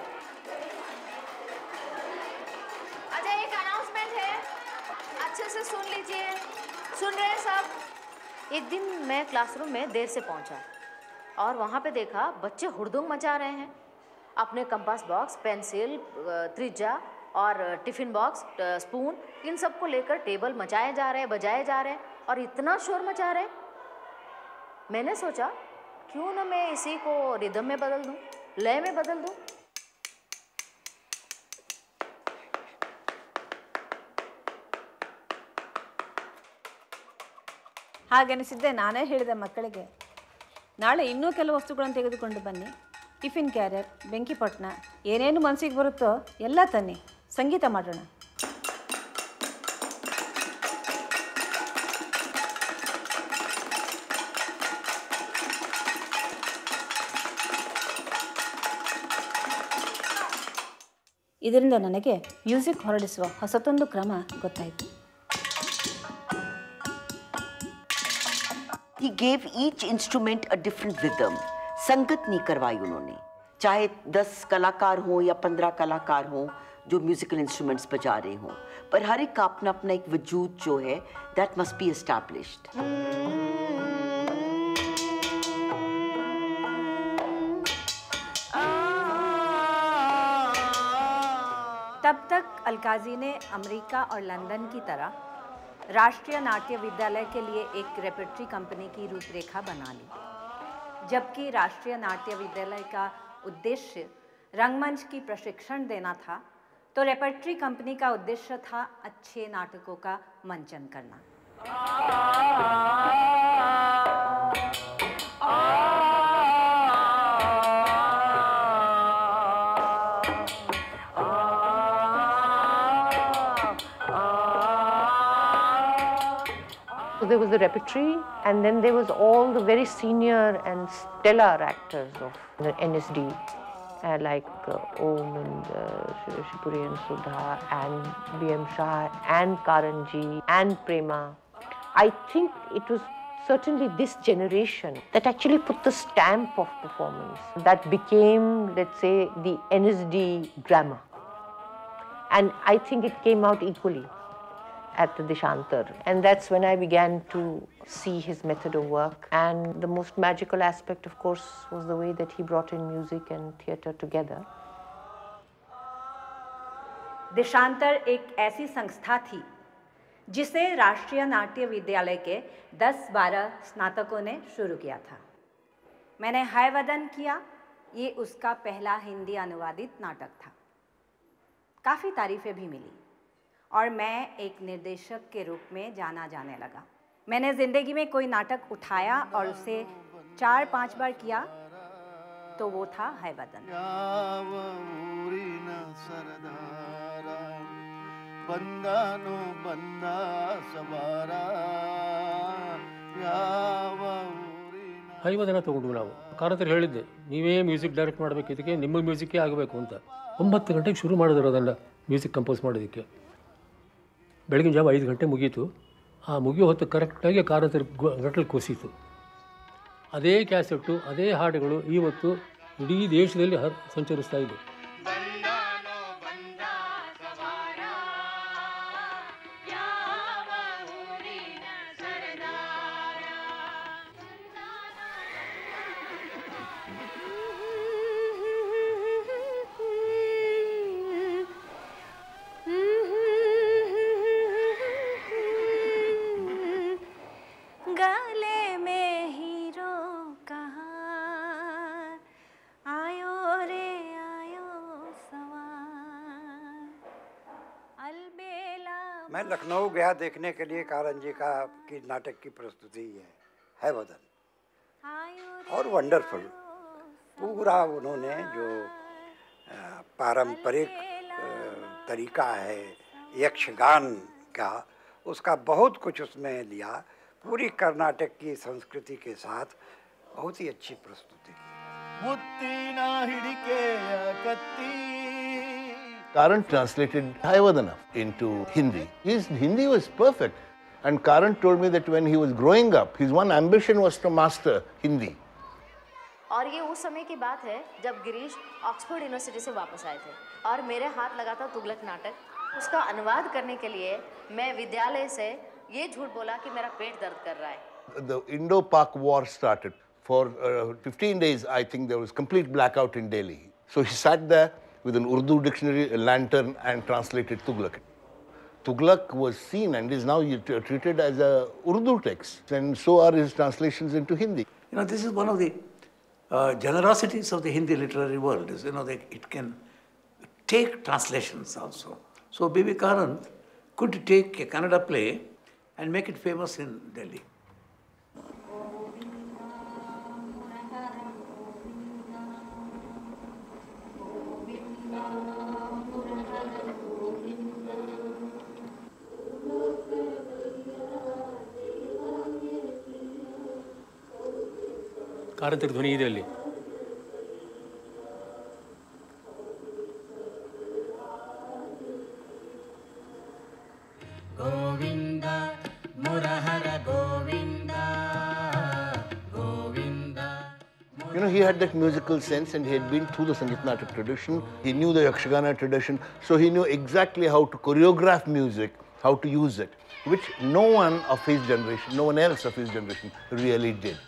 अच्छा, एक अनाउंसमेंट है, अच्छे से सुन लीजिए। सुन रहे हैं सब? एक दिन मैं क्लासरूम में देर से पहुंचा और वहाँ पे देखा बच्चे हुड़दंग मचा रहे हैं। अपने कंपास बॉक्स, पेंसिल, त्रिज्या और टिफ़िन बॉक्स, स्पून, इन सब को लेकर टेबल मचाए जा रहे हैं, बजाए जा रहे हैं और इतना शोर मचा रहे हैं। मैंने सोचा क्यों ना मैं इसी को रिदम में बदल दूँ, लय में बदल दूँ। ಹಾಗೆನಿಸಿದ್ದೆ ನಾನೇ ಹೇಳಿದೆ ಮಕ್ಕಳಿಗೆ, ನಾಳೆ ಇನ್ನೂ ಕೆಲವು ವಸ್ತುಗಳನ್ನು ತೆಗೆದುಕೊಂಡು ಬನ್ನಿ, ಟಿಫಿನ್ ಕ್ಯಾರಿಯರ್, ಬೆಂಕಿಪಟ್ಟಣ, ಏನೇನು ಮನಸ್ಸಿಗೆ ಬರುತ್ತೋ ಎಲ್ಲ ತನ್ನಿ, ಸಂಗೀತ ಮಾಡೋಣ. ಇದರಿಂದ ನನಗೆ ಮ್ಯೂಸಿಕ್ ಹೊರಡಿಸುವ ಹೊಸತೊಂದು ಕ್ರಮ ಗೊತ್ತಾಯಿತು. he gave each instrument a different rhythm. संगत नहीं करवाई उन्होंने, चाहे दस कलाकार हों या पंद्रह कलाकार हों जो म्यूजिकल इंस्ट्रूमेंट्स बजा रहे हों, पर हर एक का अपना अपना एक वजूद जो है that must be established. तब तक अलकाज़ी ने अमेरिका और लंदन की तरह राष्ट्रीय नाट्य विद्यालय के लिए एक रेपर्टरी कंपनी की रूपरेखा बना ली, जबकि राष्ट्रीय नाट्य विद्यालय का उद्देश्य रंगमंच की प्रशिक्षण देना था, तो रेपर्टरी कंपनी का उद्देश्य था अच्छे नाटकों का मंचन करना। So there was the repertory, and then there was all the very senior and stellar actors of the N S D, uh, like uh, Om and uh, Shipuri and Sudha and B M Shah and Karanji and Prema. I think it was certainly this generation that actually put the stamp of performance that became, let's say, the N S D grammar. And I think it came out equally at the Deshantar. And that's when I began to see his method of work. And the most magical aspect, of course, was the way that he brought in music and theatre together. देशांतर एक ऐसी संस्था थी जिसे राष्ट्रीय नाट्य विद्यालय के दस बारह स्नातकों ने शुरू किया था। मैंने हैवदन किया, ये उसका पहला हिंदी अनुवादित नाटक था। काफ़ी तारीफ़ें भी मिली और मैं एक निर्देशक के रूप में जाना जाने लगा। मैंने ज़िंदगी में कोई नाटक उठाया और उसे चार पांच बार किया, तो वो था हैवदन। ಐವದನ ತಗೊಂಡು ನಾವು ಕಾರಂತರು ಹೇಳಿದ್ದೆ, ನೀವೇ ಮ್ಯೂಸಿಕ್ ಡೈರೆಕ್ಟ್ ಮಾಡಬೇಕು, ಇದಕ್ಕೆ ನಿಮ್ಮ ಮ್ಯೂಸಿಕ್ಕೇ ಆಗಬೇಕು ಅಂತ. ಒಂಬತ್ತು ಗಂಟೆಗೆ ಶುರು ಮಾಡಿದ್ರು ಅದನ್ನು ಮ್ಯೂಸಿಕ್ ಕಂಪೋಸ್ ಮಾಡೋದಕ್ಕೆ. ಬೆಳಗಿನ ಜಾವ ಐದು ಗಂಟೆ ಮುಗೀತು. ಆ ಮುಗಿಯೋ ಹೊತ್ತು ಕರೆಕ್ಟಾಗಿ ಕಾರಂತರ ಗಟ್ಟಲು ಕೂಸಿತು. ಅದೇ ಕ್ಯಾಸೆಟ್ಟು, ಅದೇ ಹಾಡುಗಳು ಇವತ್ತು ಇಡೀ ದೇಶದಲ್ಲಿ ಹರ್ ಸಂಚರಿಸ್ತಾ ಇದೆ. मैं लखनऊ गया देखने के लिए कारंजी का की नाटक की प्रस्तुति है हैवदन, और वंडरफुल पूरा उन्होंने जो पारंपरिक तरीका है यक्षगान का, उसका बहुत कुछ उसमें लिया, पूरी कर्नाटक की संस्कृति के साथ बहुत ही अच्छी प्रस्तुति की। Karan translated Hayavadana into Hindi. His Hindi was perfect, and Karan told me that when he was growing up, his one ambition was to master Hindi. और ये उस समय की बात है जब गिरीश ऑक्सफोर्ड यूनिवर्सिटी से वापस आए थे और मेरे हाथ लगा था तुगलक नाटक। उसका अनुवाद करने के लिए मैं विद्यालय से ये झूठ बोला कि मेरा पेट दर्द कर रहा है। The Indo-Pak war started. For uh, fifteen days, I think there was complete blackout in Delhi. So he sat there with an Urdu dictionary, a lantern, and translated Tughlaq. Tughlaq was seen and is now treated as a Urdu text, and so are his translations into Hindi. You know, this is one of the uh, generosities of the Hindi literary world, is, you know, that it can take translations also. So B B Karan could take a Kannada play and make it famous in Delhi. ಕಾರಂತರ ಧ್ವನಿ ಇದೆ ಅಲ್ಲಿ. Govinda Murahara Govinda he had that musical sense, and he had been through the Sangeet Natak tradition. He knew the Yakshagana tradition, so he knew exactly how to choreograph music, how to use it, which no one of his generation, no one else of his generation really did.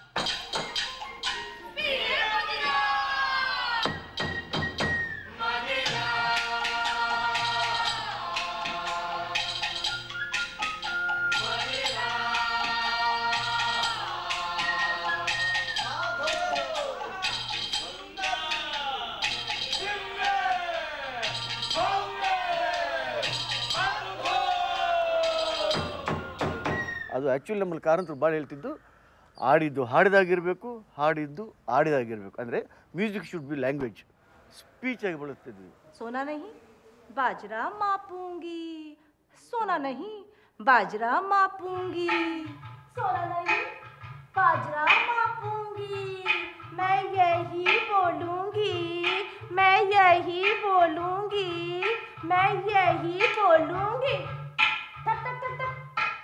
ಅದು ಆ್ಯಕ್ಚುಲಿ ನಮ್ಮಲ್ಲಿ ಕಾರಂತರು ಭಾಳ ಹೇಳ್ತಿದ್ದು ಆಡಿದ್ದು ಹಾಡಿದಾಗಿರಬೇಕು, ಹಾಡಿದ್ದು ಆಡಿದಾಗಿರಬೇಕು. ಅಂದರೆ music should be language, speech ಆಗಿ ಬಳಸ್ತಿದ್ವಿ. सोना नहीं बाजरा मापूंगी, सोना नहीं बाजरा मापूंगी, सोना नहीं बाजरा मापूंगी, मैं यही बोलूंगी, मैं यही बोलूंगी, मैं यही बोलूंगी. टक टक टक टक.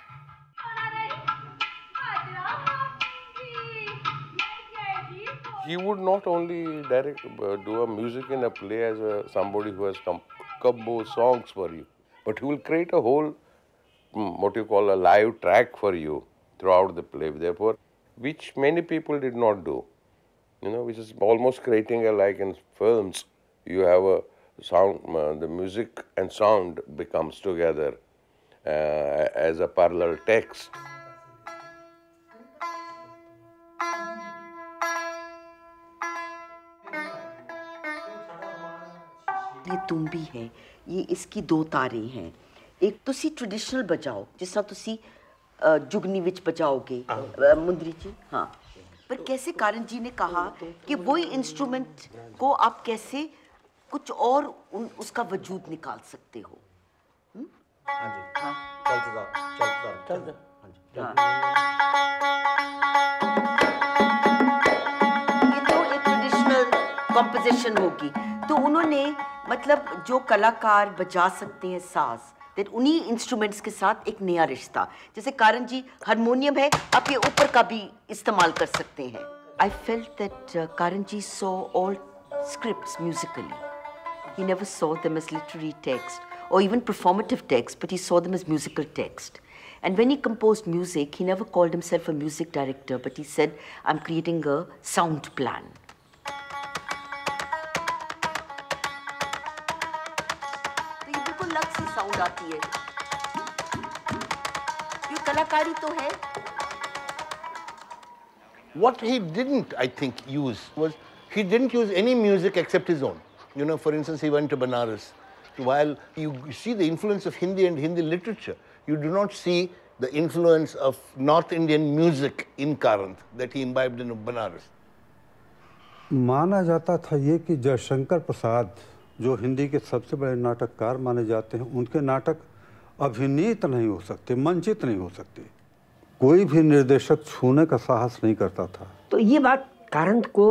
He would not only direct, uh, do a music in a play as a, somebody who has com- composed songs for you, but he will create a whole, um, what you call a live track for you throughout the play, therefore, which many people did not do, you know, which is almost creating a, like in films, you have a sound, uh, the music and sound becomes together uh, as a parallel text. ये तुम भी है, ये इसकी दो तारे हैं. एक तुसी ट्रेडिशनल बजाओ, जिस तरह तुसी जुगनी विच बजाओगे मुंदरी जी. हाँ, पर कैसे कारण जी ने कहा कि वही इंस्ट्रूमेंट को आप कैसे कुछ और उन, उसका वजूद निकाल सकते हो. हाँ जी, हाँ, चलते जाओ, चलते जाओ, चलते. हाँ जी. ये तो एक ट्रेडिशनल कॉम्पोजिशन होगी. तो उन्होंने मतलब जो कलाकार बजा सकते हैं साज, फिर उन्हीं इंस्ट्रूमेंट्स के साथ एक नया रिश्ता. जैसे कारण जी हारमोनियम है, आप ये ऊपर का भी इस्तेमाल कर सकते हैं. आई felt that Karanth ji saw all scripts musically. He never saw them as literary text or even performative text, but he saw them as musical text. And when he composed music, he never called himself a music director, but he said, I'm creating a sound plan. Sound आती है, ये कलाकारी तो है. What he didn't, I think, use was he didn't use any music except his own. You know, for instance, he went to Banaras. While you see the influence of Hindi and Hindi literature, you do not see the influence of North Indian music in Karant that he imbibed in Banaras. माना जाता था ये कि जयशंकर प्रसाद जो हिंदी के सबसे बड़े नाटककार माने जाते हैं, उनके नाटक अभिनीत नहीं हो सकते, मंचित नहीं हो सकते. कोई भी निर्देशक छूने का साहस नहीं करता था. तो ये बात कारंत को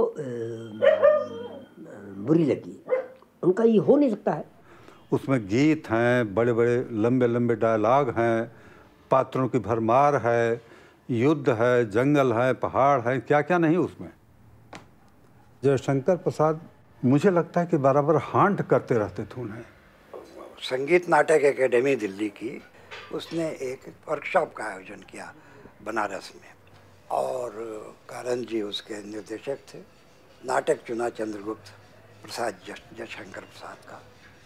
बुरी लगी. उनका ये हो नहीं सकता है. उसमें गीत हैं, बड़े बड़े लंबे लंबे डायलॉग हैं, पात्रों की भरमार है, युद्ध है, जंगल है, पहाड़ है, क्या क्या नहीं उसमें. जयशंकर प्रसाद मुझे लगता है कि बराबर हांट करते रहते थे उन्हें. संगीत नाटक एकेडमी दिल्ली की, उसने एक वर्कशॉप का आयोजन किया बनारस में, और कारंत जी उसके निर्देशक थे. नाटक चुना चंद्रगुप्त प्रसाद जयशंकर प्रसाद का.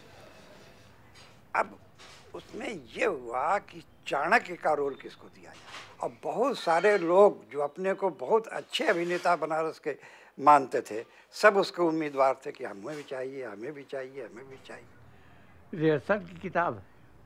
अब उसमें ये हुआ कि चाणक्य का रोल किसको दिया जाए, और बहुत सारे लोग जो अपने को बहुत अच्छे अभिनेता बनारस के मानते थे, सब उसके उम्मीदवार थे कि हमें भी चाहिए, हमें भी चाहिए, हमें भी चाहिए. रिहर्सल की किताब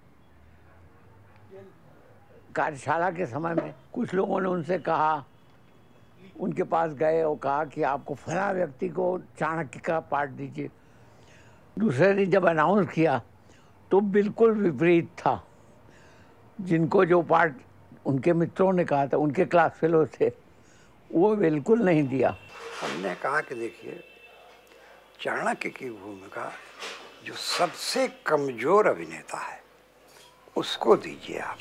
कार्यशाला के समय में कुछ लोगों ने उनसे कहा, उनके पास गए और कहा कि आपको फला व्यक्ति को चाणक्य का पार्ट दीजिए. दूसरे दिन जब अनाउंस किया तो बिल्कुल विपरीत था. जिनको जो पार्ट उनके मित्रों ने कहा था, उनके क्लास फेलो थे, वो बिल्कुल नहीं दिया. हमने कहा कि देखिए, चाणक्य की भूमिका जो सबसे कमजोर अभिनेता है उसको दीजिए आप,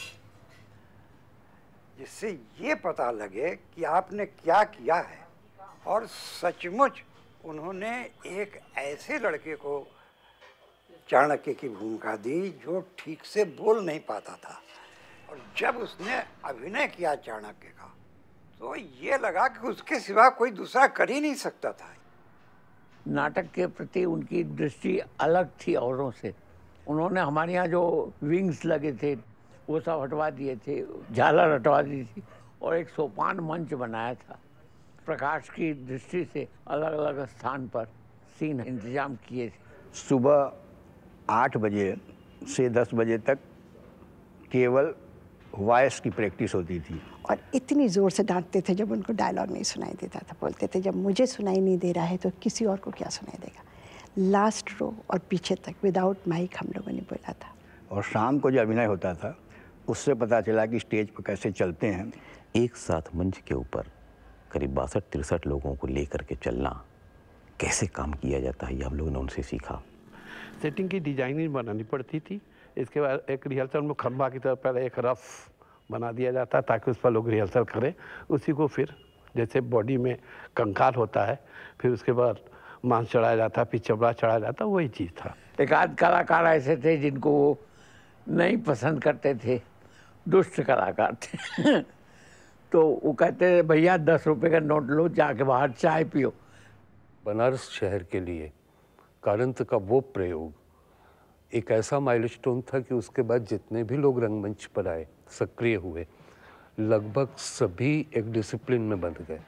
जिससे ये पता लगे कि आपने क्या किया है और सचमुच उन्होंने एक ऐसे लड़के को चाणक्य की भूमिका दी जो ठीक से बोल नहीं पाता था, और जब उसने अभिनय किया चाणक्य का तो ये लगा कि उसके सिवा कोई दूसरा कर ही नहीं सकता था। नाटक के प्रति उनकी दृष्टि अलग थी औरों से। उन्होंने हमारे यहाँ जो विंग्स लगे थे वो सब हटवा दिए थे, झालर हटवा दी थी और एक सोपान मंच बनाया था। प्रकाश की दृष्टि से अलग अलग स्थान पर सीन इंतजाम किए थे। सुबह आठ बजे से दस बजे तक केवल वॉइस की प्रैक्टिस होती थी। और इतनी ज़ोर से डांटते थे जब उनको डायलॉग नहीं सुनाई देता था। बोलते थे जब मुझे सुनाई नहीं दे रहा है तो किसी और को क्या सुनाई देगा। लास्ट रो और पीछे तक विदाउट माइक हम लोगों ने बोला था। और शाम को जो अभिनय होता था उससे पता चला कि स्टेज पर कैसे चलते हैं। एक साथ मंच के ऊपर करीब बासठ तिरसठ लोगों को लेकर के चलना, कैसे काम किया जाता है, ये हम लोगों ने उनसे सीखा। सेटिंग की डिजाइनिंग बनानी पड़ती थी। इसके बाद एक रिहर्सल में खंबा की तरफ पहले एक रफ बना दिया जाता ताकि उस पर लोग रिहर्सल करें। उसी को फिर जैसे बॉडी में कंकाल होता है, फिर उसके बाद मांस चढ़ाया जाता, फिर चमड़ा चढ़ाया जाता, वही चीज़ था। एक आध कलाकार ऐसे थे जिनको वो नहीं पसंद करते थे, दुष्ट कलाकार थे तो वो कहते भैया दस रुपए का नोट लो, जाके बाहर चाय पियो। बनारस शहर के लिए कारंत का वो प्रयोग एक ऐसा माइलस्टोन था कि उसके बाद जितने भी लोग रंगमंच पर आए, सक्रिय हुए, लगभग सभी एक डिसिप्लिन में बंध गए।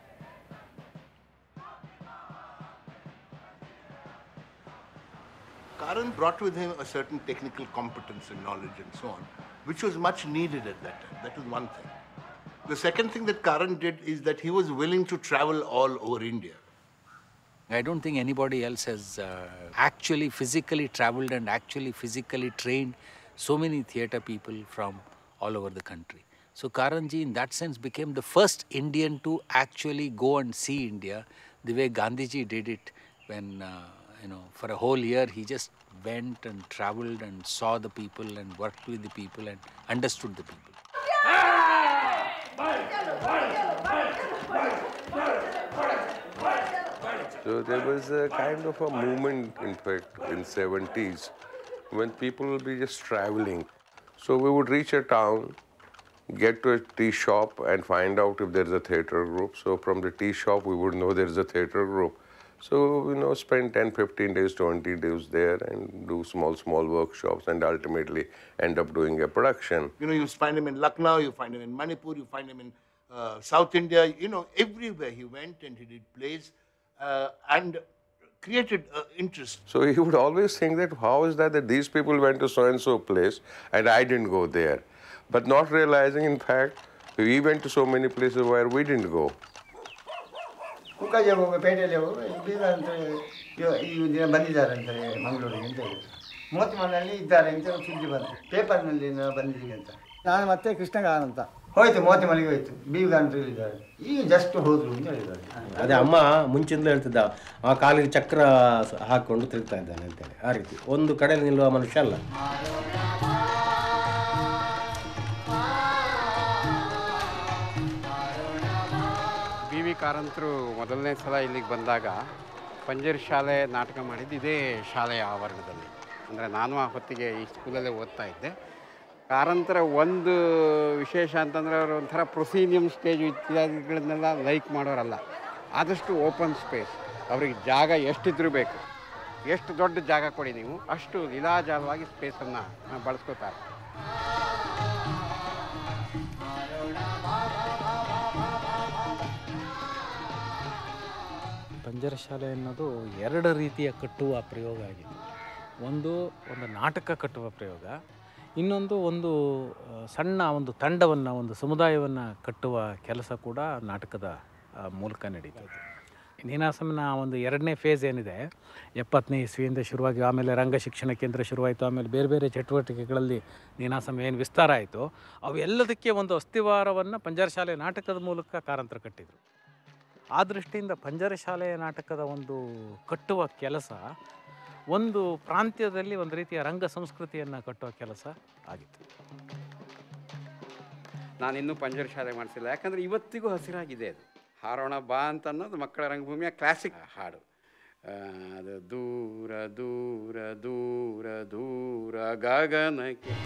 Karan brought with him a certain technical competence and knowledge and so on, which was much needed at that time. That was one thing. The second thing that Karan did is that he was willing to travel all over India. I don't think anybody else has uh, actually physically traveled and actually physically trained so many theatre people from all over the country. So Karanji in that sense became the first Indian to actually go and see India the way Gandhiji did it when, uh, you know, for a whole year he just went and traveled and saw the people and worked with the people and understood the people. So there was a kind of a movement, in fact, in seventies, when people would be just traveling. So we would reach a town, get to a tea shop and find out if there's a theatre group. So from the tea shop, we would know there's a theatre group. So, you know, spend ten, fifteen days, twenty days there and do small, small workshops and ultimately end up doing a production. You know, you find him in Lucknow, you find him in Manipur, you find him in uh, South India, you know, everywhere he went and he did plays uh, and created uh, interest. So he would always think that how is that that these people went to so-and-so place and I didn't go there. But not realizing, in fact, we went to so many places where we didn't go. Kukkaje ಹೋಗಿ ಪೇಟೆಯಲ್ಲಿ ಹೋಗಿ ಬೀಗ ಅಂತ ಈ ದಿನ ಬಂದಿದ್ದಾರಂತೆ ಮಂಗಳೂರಿಗೆ ಅಂತ ಹೇಳಿದ್ರು. ಮೂವತ್ತು ಮನೆಯಲ್ಲಿ ಇದ್ದಾರೆ ಅಂತ ಸುದ್ದಿ ಬಂತು ಪೇಪರ್ನಲ್ಲಿ ಬಂದಿದ್ದೀವಿ ಅಂತ. ನಾನು ಮತ್ತೆ ಕೃಷ್ಣಗಾನ್ ಅಂತ ಹೋಯ್ತು, ಮೂವತ್ತು ಮನೆಗೆ ಹೋಯ್ತು, ಬೀಗ ಅಂತ ಹೇಳಿದ್ದಾರೆ. ಈಗ ಜಸ್ಟ್ ಹೋದ್ರು ಅಂತ ಹೇಳಿದ್ದಾರೆ. ಅದೇ ಅಮ್ಮ ಮುಂಚಿಂದಲೂ ಹೇಳ್ತಿದ್ದ, ಆ ಕಾಲಿಗೆ ಚಕ್ರ ಹಾಕ್ಕೊಂಡು ತಿರುಗ್ತಾ ಇದ್ದಾನೆ ಅಂತೇಳಿ. ಆ ರೀತಿ ಒಂದು ಕಡೆಯಲ್ಲಿ ನಿಲ್ಲುವ ಮನುಷ್ಯ ಅಲ್ಲ. ಬಿ ವಿ ಕಾರಂತರು ಮೊದಲನೇ ಸಲ ಇಲ್ಲಿಗೆ ಬಂದಾಗ ಪಂಜರ್ ಶಾಲೆ ನಾಟಕ ಮಾಡಿದ್ದು ಇದೇ ಶಾಲೆಯ ಆವರಣದಲ್ಲಿ. ಅಂದರೆ ನಾನು ಆ ಹೊತ್ತಿಗೆ ಈ ಸ್ಕೂಲಲ್ಲೇ ಓದ್ತಾ ಇದ್ದೆ. ಕಾರಂತರ ಒಂದು ವಿಶೇಷ ಅಂತಂದರೆ ಅವರು ಒಂಥರ ಪ್ರೊಸೀನಿಯಂ ಸ್ಟೇಜ್ ಇತ್ಯಾದಿಗಳನ್ನೆಲ್ಲ ಲೈಕ್ ಮಾಡೋರಲ್ಲ. ಆದಷ್ಟು ಓಪನ್ ಸ್ಪೇಸ್, ಅವ್ರಿಗೆ ಜಾಗ ಎಷ್ಟಿದ್ರೂ ಬೇಕು, ಎಷ್ಟು ದೊಡ್ಡ ಜಾಗ ಕೊಡಿ ನೀವು ಅಷ್ಟು ಲೀಲಾಜಾಲವಾಗಿ ಸ್ಪೇಸನ್ನು ಬಳಸ್ಕೋತಾರೆ. ಪಂಜರ ಶಾಲೆ ಅನ್ನೋದು ಎರಡು ರೀತಿಯ ಕಟ್ಟುವ ಪ್ರಯೋಗ ಆಗಿದೆ. ಒಂದು ಒಂದು ನಾಟಕ ಕಟ್ಟುವ ಪ್ರಯೋಗ, ಇನ್ನೊಂದು ಒಂದು ಸಣ್ಣ ಒಂದು ತಂಡವನ್ನು, ಒಂದು ಸಮುದಾಯವನ್ನು ಕಟ್ಟುವ ಕೆಲಸ ಕೂಡ ನಾಟಕದ ಮೂಲಕ ನಡೀತದೆ. ನೀನಾಸಂನ ಒಂದು ಎರಡನೇ ಫೇಸ್ ಏನಿದೆ, ಎಪ್ಪತ್ತನೇ ಇಸ್ವಿಯಿಂದ ಶುರುವಾಗಿ ಆಮೇಲೆ ರಂಗ ಶಿಕ್ಷಣ ಕೇಂದ್ರ ಶುರುವಾಯಿತು, ಆಮೇಲೆ ಬೇರೆ ಬೇರೆ ಚಟುವಟಿಕೆಗಳಲ್ಲಿ ನೀನಾಸಂ ಏನು ವಿಸ್ತಾರ ಆಯಿತು, ಅವೆಲ್ಲದಕ್ಕೆ ಒಂದು ಅಸ್ಥಿವಾರವನ್ನು ಪಂಜರ ಶಾಲೆ ನಾಟಕದ ಮೂಲಕ ಕಾರಂತರು ಕಟ್ಟಿದರು. ಆ ದೃಷ್ಟಿಯಿಂದ ಪಂಜರ ಶಾಲೆಯ ನಾಟಕದ ಒಂದು ಕಟ್ಟುವ ಕೆಲಸ ಒಂದು ಪ್ರಾಂತ್ಯದಲ್ಲಿ ಒಂದು ರೀತಿಯ ರಂಗ ಸಂಸ್ಕೃತಿಯನ್ನು ಕಟ್ಟುವ ಕೆಲಸ ಆಗಿತ್ತು. ನಾನಿನ್ನೂ ಪಂಜರ ಶಾಲೆ ಮಾಡಿಸಿಲ್ಲ, ಯಾಕಂದರೆ ಇವತ್ತಿಗೂ ಹಸಿರಾಗಿದೆ ಅದು. ಹಾರೋಣ ಬಾ ಅಂತ ಅನ್ನೋದು ಮಕ್ಕಳ ರಂಗಭೂಮಿಯ ಕ್ಲಾಸಿಕ್ ಹಾಡು. ಅದು ದೂರ ದೂರ ದೂರ ದೂರ ಗಗನಕ್ಕೆ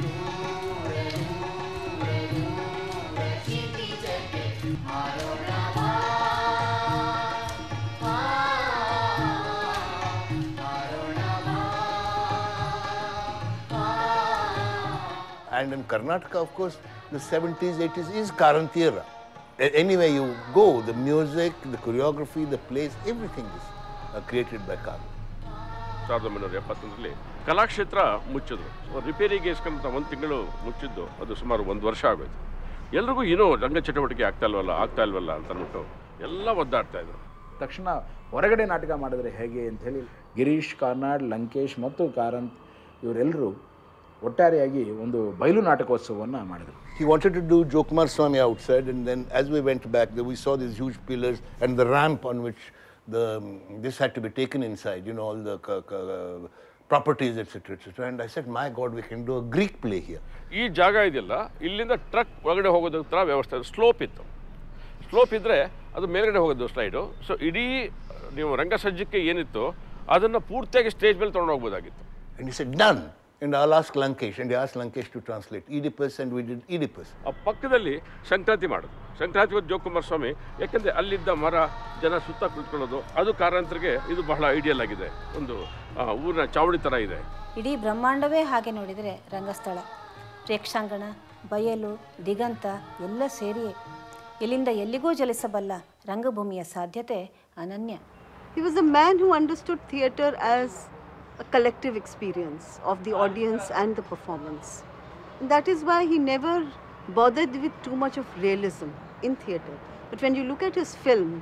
And in Karnataka, of course, the seventies, eighties is Karanti era. Anywhere you go, the music, the choreography, the plays, everything is uh, created by Karan. ಸಾವಿರದ ಒಂಬೈನೂರ ಎಪ್ಪತ್ತೊಂದರಲ್ಲಿ ಕಲಾಕ್ಷೇತ್ರ ಮುಚ್ಚಿದ್ರು. ರಿಪೇರಿಗೆ ಇಸ್ಕೊಂತ ಒಂದು ತಿಂಗಳು ಮುಚ್ಚಿದ್ದು, ಅದು ಸುಮಾರು ಒಂದು ವರ್ಷ ಆಗೋಯ್ತು. ಎಲ್ರಿಗೂ ಏನೋ ರಂಗ ಚಟುವಟಿಕೆ ಆಗ್ತಾ ಇಲ್ವಲ್ಲ ಆಗ್ತಾ ಇಲ್ವಲ್ಲ ಅಂತ ಅಂದ್ಬಿಟ್ಟು ಎಲ್ಲ ಒದ್ದಾಡ್ತಾ ಇದ್ರು. ತಕ್ಷಣ ಹೊರಗಡೆ ನಾಟಕ ಮಾಡಿದ್ರೆ ಹೇಗೆ ಅಂಥೇಳಿ ಗಿರೀಶ್ ಕಾರ್ನಾಡ್, ಲಂಕೇಶ್ ಮತ್ತು ಕಾರಂತ್ ಇವರೆಲ್ಲರೂ ಒಟ್ಟಾರೆಯಾಗಿ ಒಂದು ಬಯಲು ನಾಟಕೋತ್ಸವವನ್ನು ಮಾಡಿದರು. He wanted to do Jokumar Swami outside, and then as we went back, we saw these huge pillars and the ramp on which the this had to be taken inside, you know, all the uh, properties, et cetera, et cetera. And I said, my God, we can do a Greek play here. ಈ ಜಾಗ ಇದೆಯಲ್ಲ, ಇಲ್ಲಿಂದ ಟ್ರಕ್ ಒಳಗಡೆ ಹೋಗೋದು ಥರ ವ್ಯವಸ್ಥೆ, ಸ್ಲೋಪ್ ಇತ್ತು. ಸ್ಲೋಪ್ ಇದ್ದರೆ ಅದು ಮೇಲ್ಗಡೆ ಹೋಗೋದು ಸ್ಲೈಡು. ಸೊ ಇಡೀ ನೀವು ರಂಗಸಜ್ಜಕ್ಕೆ ಏನಿತ್ತು ಅದನ್ನು ಪೂರ್ತಿಯಾಗಿ ಸ್ಟೇಜ್ ಮೇಲೆ ತೊಗೊಂಡು ಹೋಗ್ಬೋದಾಗಿತ್ತು. And he said, done. And I'll ask Lankesh, and he asked Lankesh to translate Oedipus, and we did Oedipus. ಆ ಪಕ್ಕದಲ್ಲಿ ಸಂಕ್ರಾಂತಿ ಮಾಡೋದು. ಸಂಕ್ರಾಂತಿ ಹೊತ್ತು ಜೋಕುಮಾರ್ ಸ್ವಾಮಿ, ಯಾಕೆಂದರೆ ಅಲ್ಲಿದ್ದ ಮರ ಜನ ಸುತ್ತ ಕುಳಿತುಕೊಳ್ಳೋದು, ಅದು ಕಾರಂತರಿಗೆ ಇದು ಬಹಳ ಐಡಿಯಲ್ ಆಗಿದೆ. ಒಂದು ಊರಿನ ಚಾವಡಿ ಥರ ಇದೆ. ಇಡೀ ಬ್ರಹ್ಮಾಂಡವೇ ಹಾಗೆ ನೋಡಿದರೆ ರಂಗಸ್ಥಳ, ಪ್ರೇಕ್ಷಾಂಗಣ, ಬಯಲು, ದಿಗಂತ ಎಲ್ಲ ಸೇರಿಯೇ ಎಲ್ಲಿಂದ ಎಲ್ಲಿಗೂ ಚಲಿಸಬಲ್ಲ ರಂಗಭೂಮಿಯ ಸಾಧ್ಯತೆ ಅನನ್ಯ. He was a man who understood theatre as a collective experience of the audience and the performance. And that is why he never bothered with too much of realism in theatre. But when you look at his films,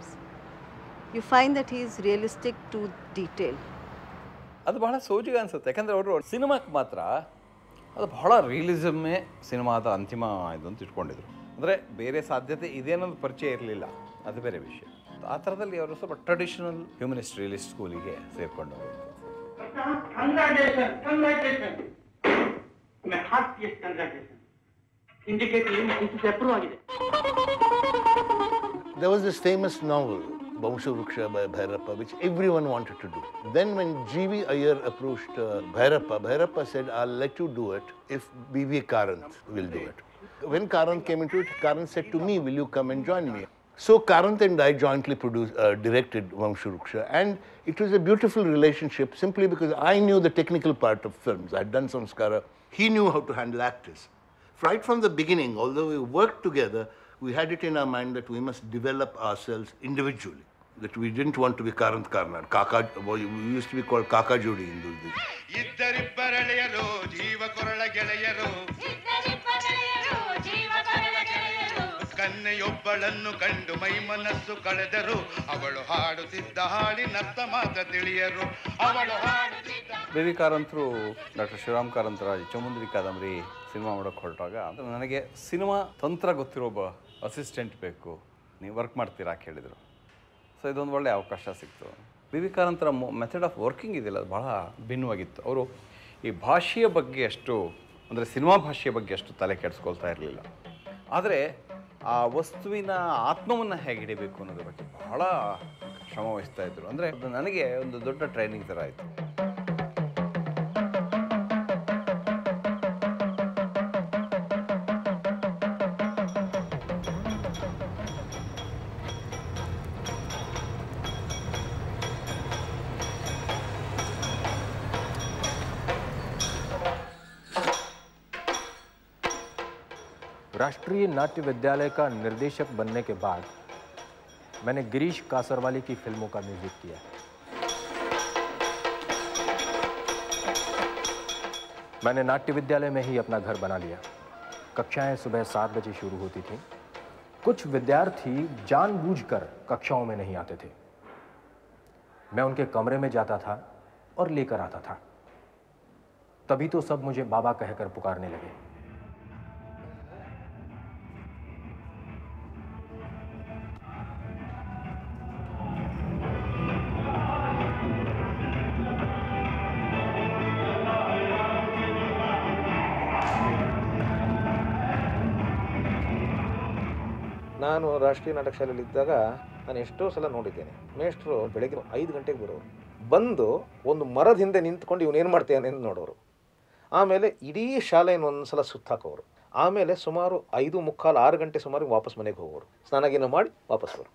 you find that he is realistic to detail. ಅದು ಬಹಳ ಸೋಜಿಗೆ ಅನಿಸುತ್ತೆ. ಯಾಕಂದರೆ ಅವರು ಸಿನಿಮಾಕ್ಕೆ ಮಾತ್ರ ಅದು ಬಹಳ ರಿಯಲಿಸಮ್ಮೇ ಸಿನಿಮಾದ ಅಂತಿಮ ಇದು ಅಂತ ಇಟ್ಕೊಂಡಿದ್ರು. ಅಂದರೆ ಬೇರೆ ಸಾಧ್ಯತೆ ಇದೆ ಅನ್ನೋದು ಪರಿಚಯ ಇರಲಿಲ್ಲ, ಅದು ಬೇರೆ ವಿಷಯ. ಆ ಥರದಲ್ಲಿ ಅವರು ಸ್ವಲ್ಪ ಟ್ರೆಡಿಷನಲ್ ಹ್ಯೂಮನಿಸ್ಟ್ ರಿಯಲಿಸ್ಟ್ ಸ್ಕೂಲಿಗೆ ಸೇರಿಕೊಂಡವರು. Congratulations, congratulations. My heartiest congratulations. Indicate this is approved. There was this famous novel, Vamshavruksha by Bhairappa, which everyone wanted to do. Then when G V Iyer approached uh, Bhairappa, Bhairappa said, I'll let you do it if B V Karanth will do it. When Karanth came into it, Karanth said to me, will you come and join me? So Karanth and I jointly produced, uh, directed Vamshavruksha, and it was a beautiful relationship simply because I knew the technical part of films. I had done Samskara. He knew how to handle actors. Right from the beginning, although we worked together, we had it in our mind that we must develop ourselves individually. That we didn't want to be Karanth Karnad. Kaka, we used to be called Kaka Jodi in those days. ಕನ್ನೆಯೊಬ್ಬಳನ್ನು ಕಂಡು ಮೈ ಮನಸ್ಸು ಕಳೆದರು, ಅವಳು ಹಾಡುತ್ತಿದ್ದ ಹಾಡಿನರ್ಥ ಮಾತ್ರ ತಿಳಿಯರು, ಅವಳು ಹಾಡುತ್ತಿದ್ದ. ಬಿ ವಿ ಕಾರಂತರು ಡಾಕ್ಟರ್ ಶಿವರಾಮ್ ಕಾರಂತರ ಚೌಮುಂದ್ರಿ ಕಾದಂಬರಿ ಸಿನಿಮಾ ಮಾಡೋಕ್ಕೆ ಹೊರಟಾಗ ನನಗೆ ಸಿನಿಮಾ ತಂತ್ರ ಗೊತ್ತಿರೋ ಒಬ್ಬ ಅಸಿಸ್ಟೆಂಟ್ ಬೇಕು, ನೀವು ವರ್ಕ್ ಮಾಡ್ತೀರಾ ಕೇಳಿದರು. ಸೊ ಇದೊಂದು ಒಳ್ಳೆಯ ಅವಕಾಶ ಸಿಕ್ತು. ಬಿ ವಿ ಕಾರಂತರ ಮೆಥಡ್ ಆಫ್ ವರ್ಕಿಂಗ್ ಇದೆಯಲ್ಲ ಅದು ಬಹಳ ಭಿನ್ನವಾಗಿತ್ತು. ಅವರು ಈ ಭಾಷೆಯ ಬಗ್ಗೆ ಅಷ್ಟು, ಅಂದರೆ ಸಿನಿಮಾ ಭಾಷೆಯ ಬಗ್ಗೆ ಅಷ್ಟು ತಲೆ ಕೆಡಿಸ್ಕೊಳ್ತಾ ಇರಲಿಲ್ಲ. ಆದರೆ ಆ ವಸ್ತುವಿನ ಆತ್ಮವನ್ನು ಹೇಗೆ ಹಿಡಿಬೇಕು ಅನ್ನೋದ್ರ ಬಗ್ಗೆ ಬಹಳ ಶ್ರಮ ವಹಿಸ್ತಾ ಇದ್ರು. ಅಂದರೆ ಅದು ನನಗೆ ಒಂದು ದೊಡ್ಡ ಟ್ರೈನಿಂಗ್ ಥರ ಆಯಿತು. राष्ट्रीय नाट्य विद्यालय का निर्देशक बनने के बाद मैंने गिरीश कासरवाली की फिल्मों का म्यूजिक किया। मैंने नाट्य विद्यालय में ही अपना घर बना लिया। कक्षाएं सुबह सात बजे शुरू होती थीं। कुछ विद्यार्थी जानबूझकर कक्षाओं में नहीं आते थे। मैं उनके कमरे में जाता था और लेकर आता था। तभी तो सब मुझे बाबा कहकर पुकारने लगे। ನಾನು ರಾಷ್ಟ್ರೀಯ ನಾಟಕ ಶಾಲೆಯಲ್ಲಿದ್ದಾಗ ನಾನು ಎಷ್ಟೋ ಸಲ ನೋಡಿದ್ದೇನೆ, ಮೇಷ್ಟ್ರು ಬೆಳಗ್ಗೆ ಐದು ಗಂಟೆಗೆ ಬರೋರು, ಬಂದು ಒಂದು ಮರದ ಹಿಂದೆ ನಿಂತ್ಕೊಂಡು ಇವನೇನು ಮಾಡ್ತೇನೆ ಅಂತ ನೋಡೋರು. ಆಮೇಲೆ ಇಡೀ ಶಾಲೆಯನ್ನು ಒಂದು ಸಲ ಸುತ್ತಾಕೋರು. ಆಮೇಲೆ ಸುಮಾರು ಐದು ಮುಕ್ಕಾಲು ಆರು ಗಂಟೆ ಸುಮಾರು ವಾಪಸ್ ಮನೆಗೆ ಹೋಗೋರು, ಸ್ನಾನಗೀನ ಮಾಡಿ ವಾಪಸ್ ಬರೋರು.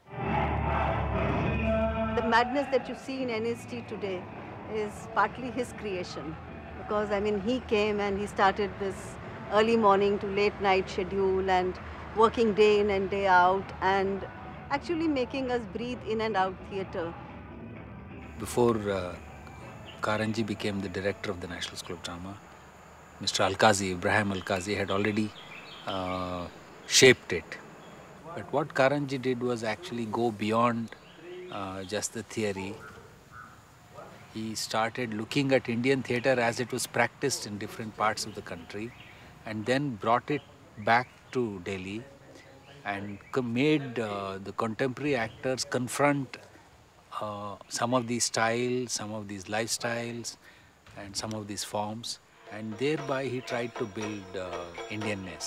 The madness that you see in N S T today is partly his creation, because I mean he came and he started this early morning to late night schedule and working day in and day out and actually making us breathe in and out theatre. Before uh, Karanji became the director of the National School of Drama, Mister Alkazi, Ibrahim Alkazi had already uh, shaped it. But what Karanji did was actually go beyond uh, just the theory. He started looking at Indian theatre as it was practiced in different parts of the country and then brought it back to Delhi and made uh, the contemporary actors confront uh, some of these styles, some of these lifestyles and some of these forms, and thereby he tried to build uh, Indianness.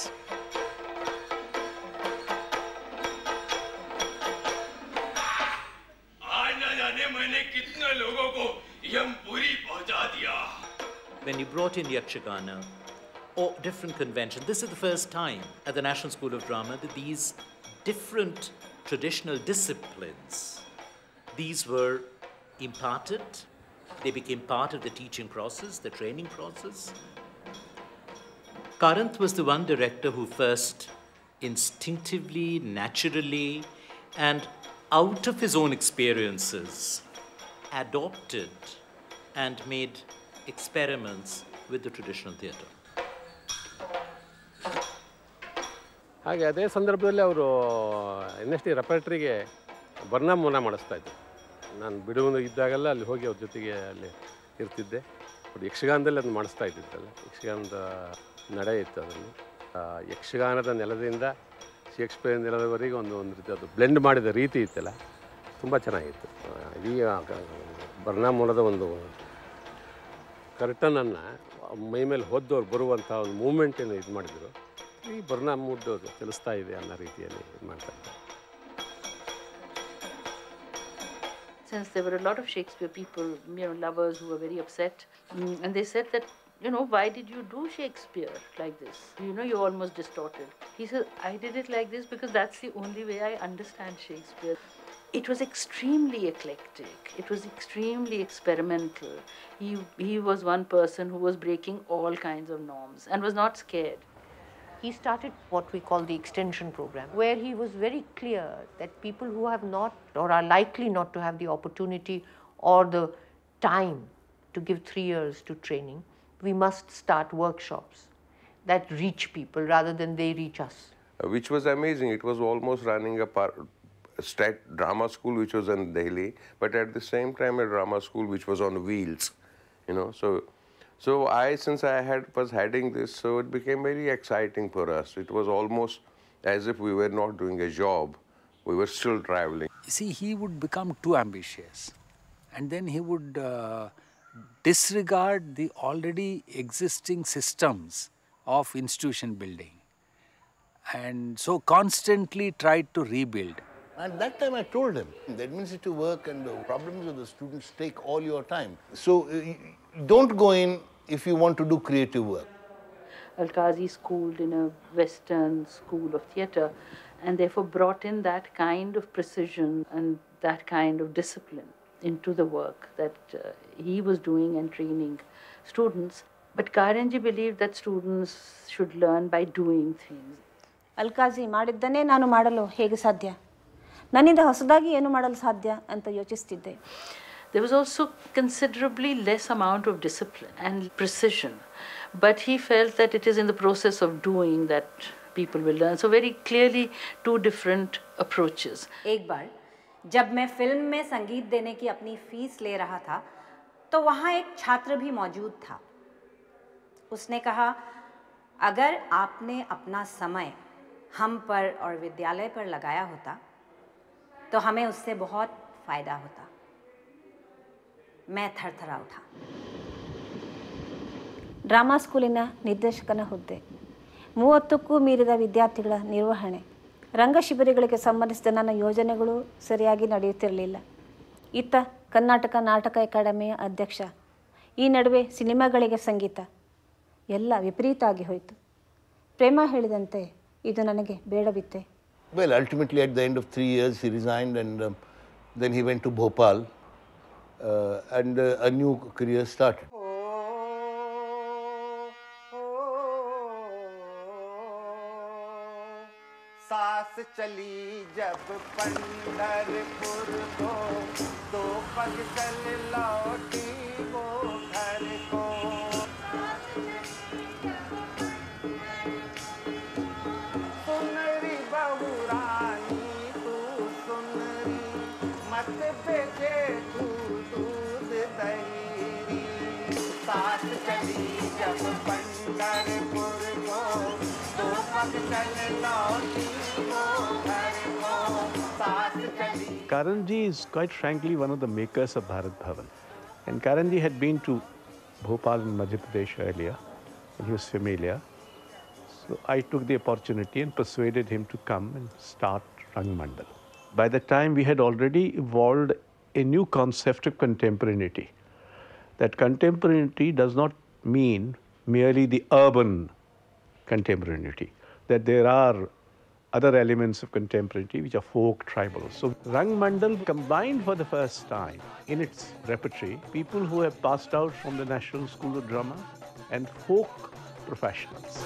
When you brought in Yakshagana or different conventions, this is the first time at the National School of Drama that these different traditional disciplines, these were imparted, they became part of the teaching process, the training process. Karanth was the one director who first instinctively, naturally, and out of his own experiences, adopted and made experiments with the traditional theatre. ಹಾಗೆ ಅದೇ ಸಂದರ್ಭದಲ್ಲಿ ಅವರು ಎನ್ ಎಸ್ ಟಿ ರೆಪರ್ಟ್ರಿಗೆ ಬರ್ನಾಮೂನ ಮಾಡಿಸ್ತಾಯಿದ್ರು. ನಾನು ಬಿಡುವು ಇದ್ದಾಗೆಲ್ಲ ಅಲ್ಲಿ ಹೋಗಿ ಅವ್ರ ಜೊತೆಗೆ ಅಲ್ಲಿ ಇರ್ತಿದ್ದೆ. ಅವ್ರು ಯಕ್ಷಗಾನದಲ್ಲಿ ಅದನ್ನು ಮಾಡಿಸ್ತಾ ಇದ್ದಿದ್ದಲ್ಲ, ಯಕ್ಷಗಾನದ ನಡೆ ಇತ್ತು ಅದನ್ನು. ಯಕ್ಷಗಾನದ ನೆಲದಿಂದ ಶೇಕ್ಸ್ಪಿಯರ್ ನೆಲದವರೆಗೆ ಒಂದು ಒಂದು ರೀತಿ ಅದು ಬ್ಲೆಂಡ್ ಮಾಡಿದ ರೀತಿ ಇತ್ತಲ್ಲ, ತುಂಬ ಚೆನ್ನಾಗಿತ್ತು. ಈ ಬರ್ನಾಮೂಲದ ಒಂದು ಕರ್ಟನನ್ನು ಮೈ ಮೇಲೆ ಹೊದ್ದವ್ರು ಬರುವಂಥ ಒಂದು ಮೂಮೆಂಟನ್ನು ಇದು ಮಾಡಿದರು. ಈ ಬರ್ನಾಮ್ ಮೂಡ್ ಚಲಿಸ್ತಾ ಇದೆ ಅನ್ನೋ ರೀತಿಯಲ್ಲಿ ಇದು ಮಾಡ್ತಾ ಇದ್ದಾರೆ. Since there were a lot of Shakespeare people, you know, lovers who were very upset, mm, and they said that, you know, why did you do Shakespeare like this? You know, you're almost distorted. He said, I did it like this because that's the only way I understand Shakespeare. It was extremely eclectic. It was extremely experimental. He, he was one person who was breaking all kinds of norms and was not scared. He started what we call the extension program, where he was very clear that people who have not or are likely not to have the opportunity or the time to give three years to training, we must start workshops that reach people rather than they reach us. Uh, which was amazing. It was almost running a par state drama school which was in Delhi, but at the same time a drama school which was on wheels, you know. So, so I, since I had was heading this, so it became very exciting for us. It was almost as if we were not doing a job; we were still traveling. See, he would become too ambitious, and then he would uh, disregard the already existing systems of institution building, and so constantly tried to rebuild. At that time, I told him, the administrative work and the problems of the students take all your time. So uh, don't go in if you want to do creative work. Alkazi schooled in a Western school of theatre and therefore brought in that kind of precision and that kind of discipline into the work that uh, he was doing and training students. But Karanji believed that students should learn by doing things. ಅಲ್ಕಾಜಿ ಮಾಡಿದ್ದನ್ನೇ ನಾನು ಮಾಡಲು ಹೇಗೆ ಸಾಧ್ಯ, ನನ್ನಿಂದ ಹೊಸದಾಗಿ ಏನು ಮಾಡಲು ಸಾಧ್ಯ ಅಂತ ಯೋಚಿಸ್ತಿದ್ದೆ. There was also considerably less amount of discipline and precision, but he felt that it is in the process of doing that people will learn. So very clearly two different approaches. एक बार जब मैं फिल्म में संगीत देने की अपनी फीस ले रहा था तो वहाँ एक छात्र भी मौजूद था. उसने कहा, अगर आपने अपना समय हम पर और विद्यालय पर लगाया होता तो हमें उससे बहुत फ़ायदा होता. मैं थरथरा उठा. ಡ್ರಾಮಾ ಸ್ಕೂಲಿನ ನಿರ್ದೇಶಕನ ಹುದ್ದೆ, ಮೂವತ್ತಕ್ಕೂ ಮೀರಿದ ವಿದ್ಯಾರ್ಥಿಗಳ ನಿರ್ವಹಣೆ, ರಂಗಶಿಬಿರಗಳಿಗೆ ಸಂಬಂಧಿಸಿದ ನನ್ನ ಯೋಜನೆಗಳು ಸರಿಯಾಗಿ ನಡೆಯುತ್ತಿರಲಿಲ್ಲ. ಇತ್ತ ಕರ್ನಾಟಕ ನಾಟಕ ಅಕಾಡೆಮಿಯ ಅಧ್ಯಕ್ಷ. ಈ ನಡುವೆ ಸಿನಿಮಾಗಳಿಗೆ ಸಂಗೀತ ಎಲ್ಲ ವಿಪರೀತ ಆಗಿ ಹೋಯಿತು. ಪ್ರೇಮ ಹೇಳಿದಂತೆ ಇದು ನನಗೆ ಬೇಡವಿತ್ತೆ. Well, ultimately at the end of three years he resigned and um, then he went to Bhopal uh, and uh, a new career started. सास चली जब पंढरपुर को दो पग चल लौटी वो घर को सुनरी बहू रानी तू सुनरी मत बेचे तू दूध दही सास चली जब पंढरपुर को दो पग चल लौटी Karanji is quite frankly one of the makers of Bharat Bhavan. And Karanji had been to Bhopal in Madhya Pradesh earlier, and he was familiar. So I took the opportunity and persuaded him to come and start Rang Mandal. By the time we had already evolved a new concept of contemporaneity. That contemporaneity does not mean merely the urban contemporaneity, that there are other elements of contemporary which are folk tribal. So Rang Mandal combined for the first time in its repertory people who have passed out from the National School of Drama and folk professionals.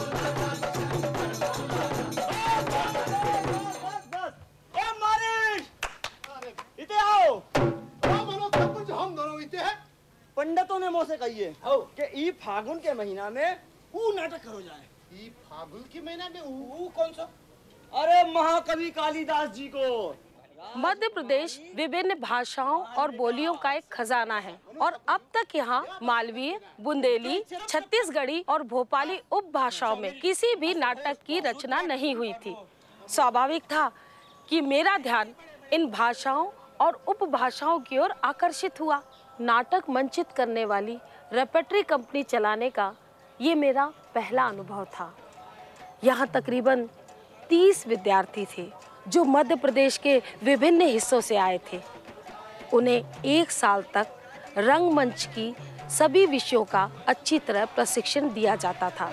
पंडितों ने मुझसे कही है कि ई फागुन के महीना में ऊ नाटक करो जाए। ई फागुन के महीना में ऊ कौन सा? अरे महाकवि कालिदास जी को। मध्य प्रदेश विभिन्न भाषाओं और बोलियों का एक खजाना है और अब तक यहाँ मालवीय, बुंदेली, छत्तीसगढ़ी और भोपाली उपभाषाओं में किसी भी नाटक की रचना नहीं हुई थी। स्वाभाविक था कि मेरा ध्यान इन भाषाओं और उपभाषाओं की ओर आकर्षित हुआ। नाटक मंचित करने वाली रेपर्टरी कंपनी चलाने का ये मेरा पहला अनुभव था। यहाँ तकरीबन तीस विद्यार्थी थे जो मध्य प्रदेश के विभिन्न हिस्सों से आए थे। उन्हें एक साल तक रंगमंच की सभी विषयों का अच्छी तरह प्रशिक्षण दिया जाता था।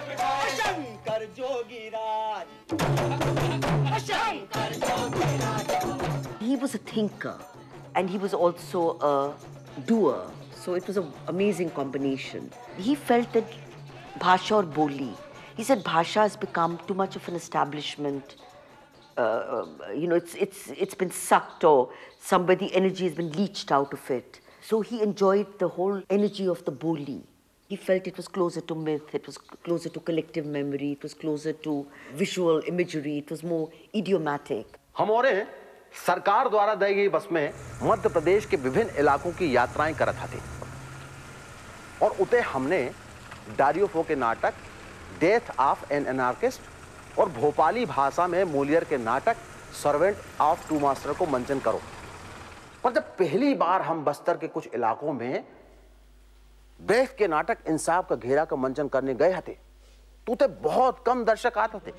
He was a thinker and he was also a doer, so it was an amazing combination. He felt that bhasha or boli, he said bhasha has become too much of an establishment. Uh, you know, it's, it's, it's been sucked or somebody, energy has been leached out of it. So he enjoyed the whole energy of the boli. He felt it was closer to myth, it was closer to collective memory, it was closer to visual imagery, it was more idiomatic. हमारे सरकार द्वारा दी गई बस में मध्य प्रदेश के विभिन्न इलाकों की यात्राएं करत थे और उते हमने डारियो फो के नाटक डेथ ऑफ एन एनार्किस्ट और भोपाली भाषा में मोलियर के नाटक सर्वेंट ऑफ टू मास्टर को मंचन करो। पर जब पहली बार हम बस्तर के कुछ इलाकों में ब्रेथ के नाटक इंसाफ का घेरा का मंचन करने गए थे तो उते बहुत कम दर्शक आते थे,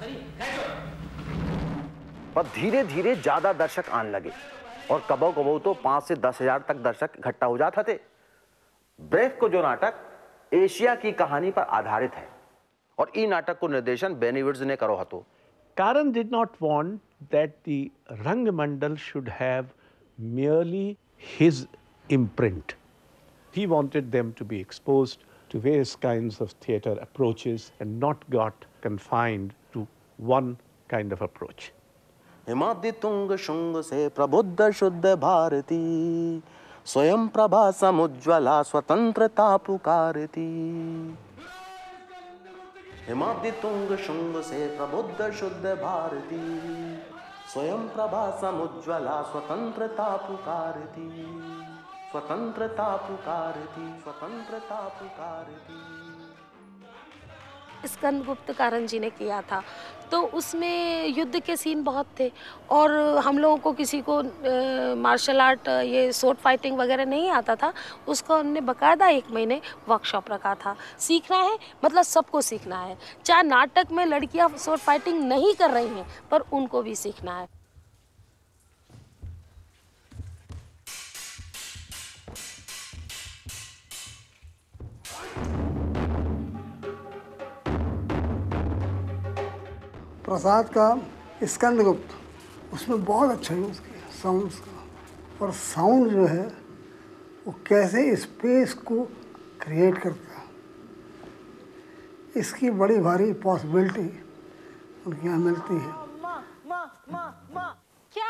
पर धीरे धीरे ज्यादा दर्शक आने लगे और कबो कबो तो पांच से दस हजार तक दर्शक इकट्ठा हो जाते थे। ब्रेथ को जो नाटक एशिया की कहानी पर आधारित है और ई नाटक को निर्देशन बेनी विट्ज ने करो हतो। Karan did not want that the Rang Mandal should have merely his imprint. He wanted them to be exposed to various kinds of theatre approaches and not got confined to one kind of approach. Himadri तुंग शुंग से प्रबुद्ध शुद्ध भारती स्वयं प्रभा समुज्ज्वला स्वतंत्रता पुकारती। हिमाद्रि तुंग शुंग से प्रबुद्ध शुद्ध भारती स्वयं प्रभा समुज्ज्वला स्वतंत्रता पुकारती स्वतंत्रता पुकारती स्वतंत्रता पुकारती। स्कंदगुप्त कारण जी ने किया था तो उसमें युद्ध के सीन बहुत थे और हम लोगों को किसी को मार्शल आर्ट ये स्वॉर्ड फाइटिंग वगैरह नहीं आता था। उसको हमने बकायदा एक महीने वर्कशॉप रखा था। सीखना है मतलब सबको सीखना है, चाहे नाटक में लड़कियां स्वॉर्ड फाइटिंग नहीं कर रही हैं पर उनको भी सीखना है। प्रसाद का स्कंदगुप्त, उसमें बहुत अच्छा यूज़ किया साउंड्स का। और साउंड जो है वो कैसे स्पेस को क्रिएट करता है, इसकी बड़ी भारी पॉसिबिलिटी उनके यहाँ मिलती है। माँ माँ माँ माँ क्या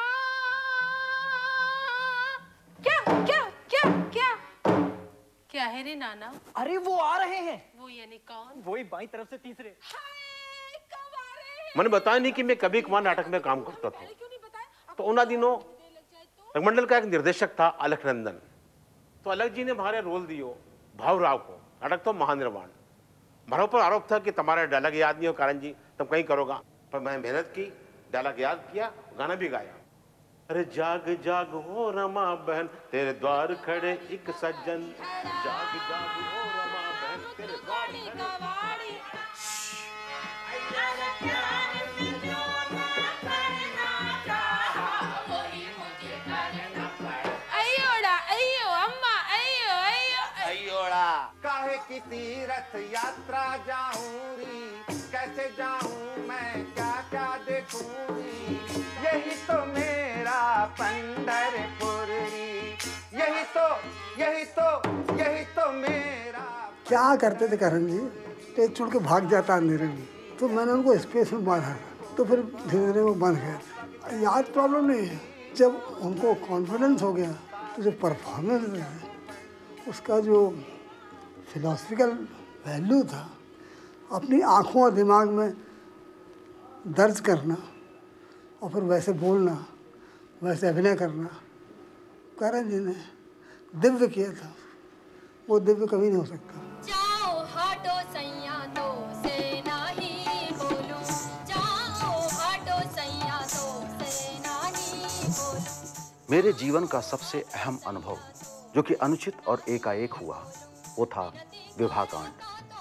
क्या क्या क्या क्या क्या है रे नाना? अरे वो आ रहे हैं। वो यानी कौन? वही बाईं तरफ से तीसरे। मैंने बताया नहीं कि मैं कभी कुमार नाटक में काम करता था, तो उन दिनों रंगमंडल का एक निर्देशक था अलख नंदन, तो अलख जी ने हमारे रोल दियो भावराव को। नाटक तो महानिर्वाण। हमारे ऊपर आरोप था कि तुम्हारा डायलॉग याद नहीं हो कारण जी, तुम कहीं करोगा, पर मैंने मेहनत की, डायलॉग याद किया, गाना भी गाया। अरे जाग जाग हो रमा बहन तेरे द्वार खड़े एक सज्जन, जाग जाग हो रमा बहन तेरे द्वार खड़े। काहे की तीर्थ यात्रा जाऊंगी, कैसे जाऊं मैं, क्या क्या देखूंगी, यही तो मेरा पंढरपुरी, यही तो यही तो यही तो मेरा। क्या करते थे करण जी, स्टेज छोड़ के भाग जाता अंधेरे में, तो मैंने उनको स्पेस में बांधा, तो फिर धीरे धीरे वो बन गए। याद प्रॉब्लम नहीं है, जब उनको कॉन्फिडेंस हो गया तो जो परफॉर्मेंस है उसका जो फिलोसफिकल वैल्यू था, अपनी आँखों और दिमाग में दर्ज करना और फिर वैसे बोलना, वैसे अभिनय करना, करण जी ने दिव्य किया था। वो दिव्य कभी नहीं हो सकता। जाओ हटो सैया तो से नहीं बोलूं, जाओ हटो सैया तो से नहीं बोलूं। मेरे जीवन का सबसे अहम अनुभव जो कि अनुचित और एकाएक हुआ वो था विवाह कांड।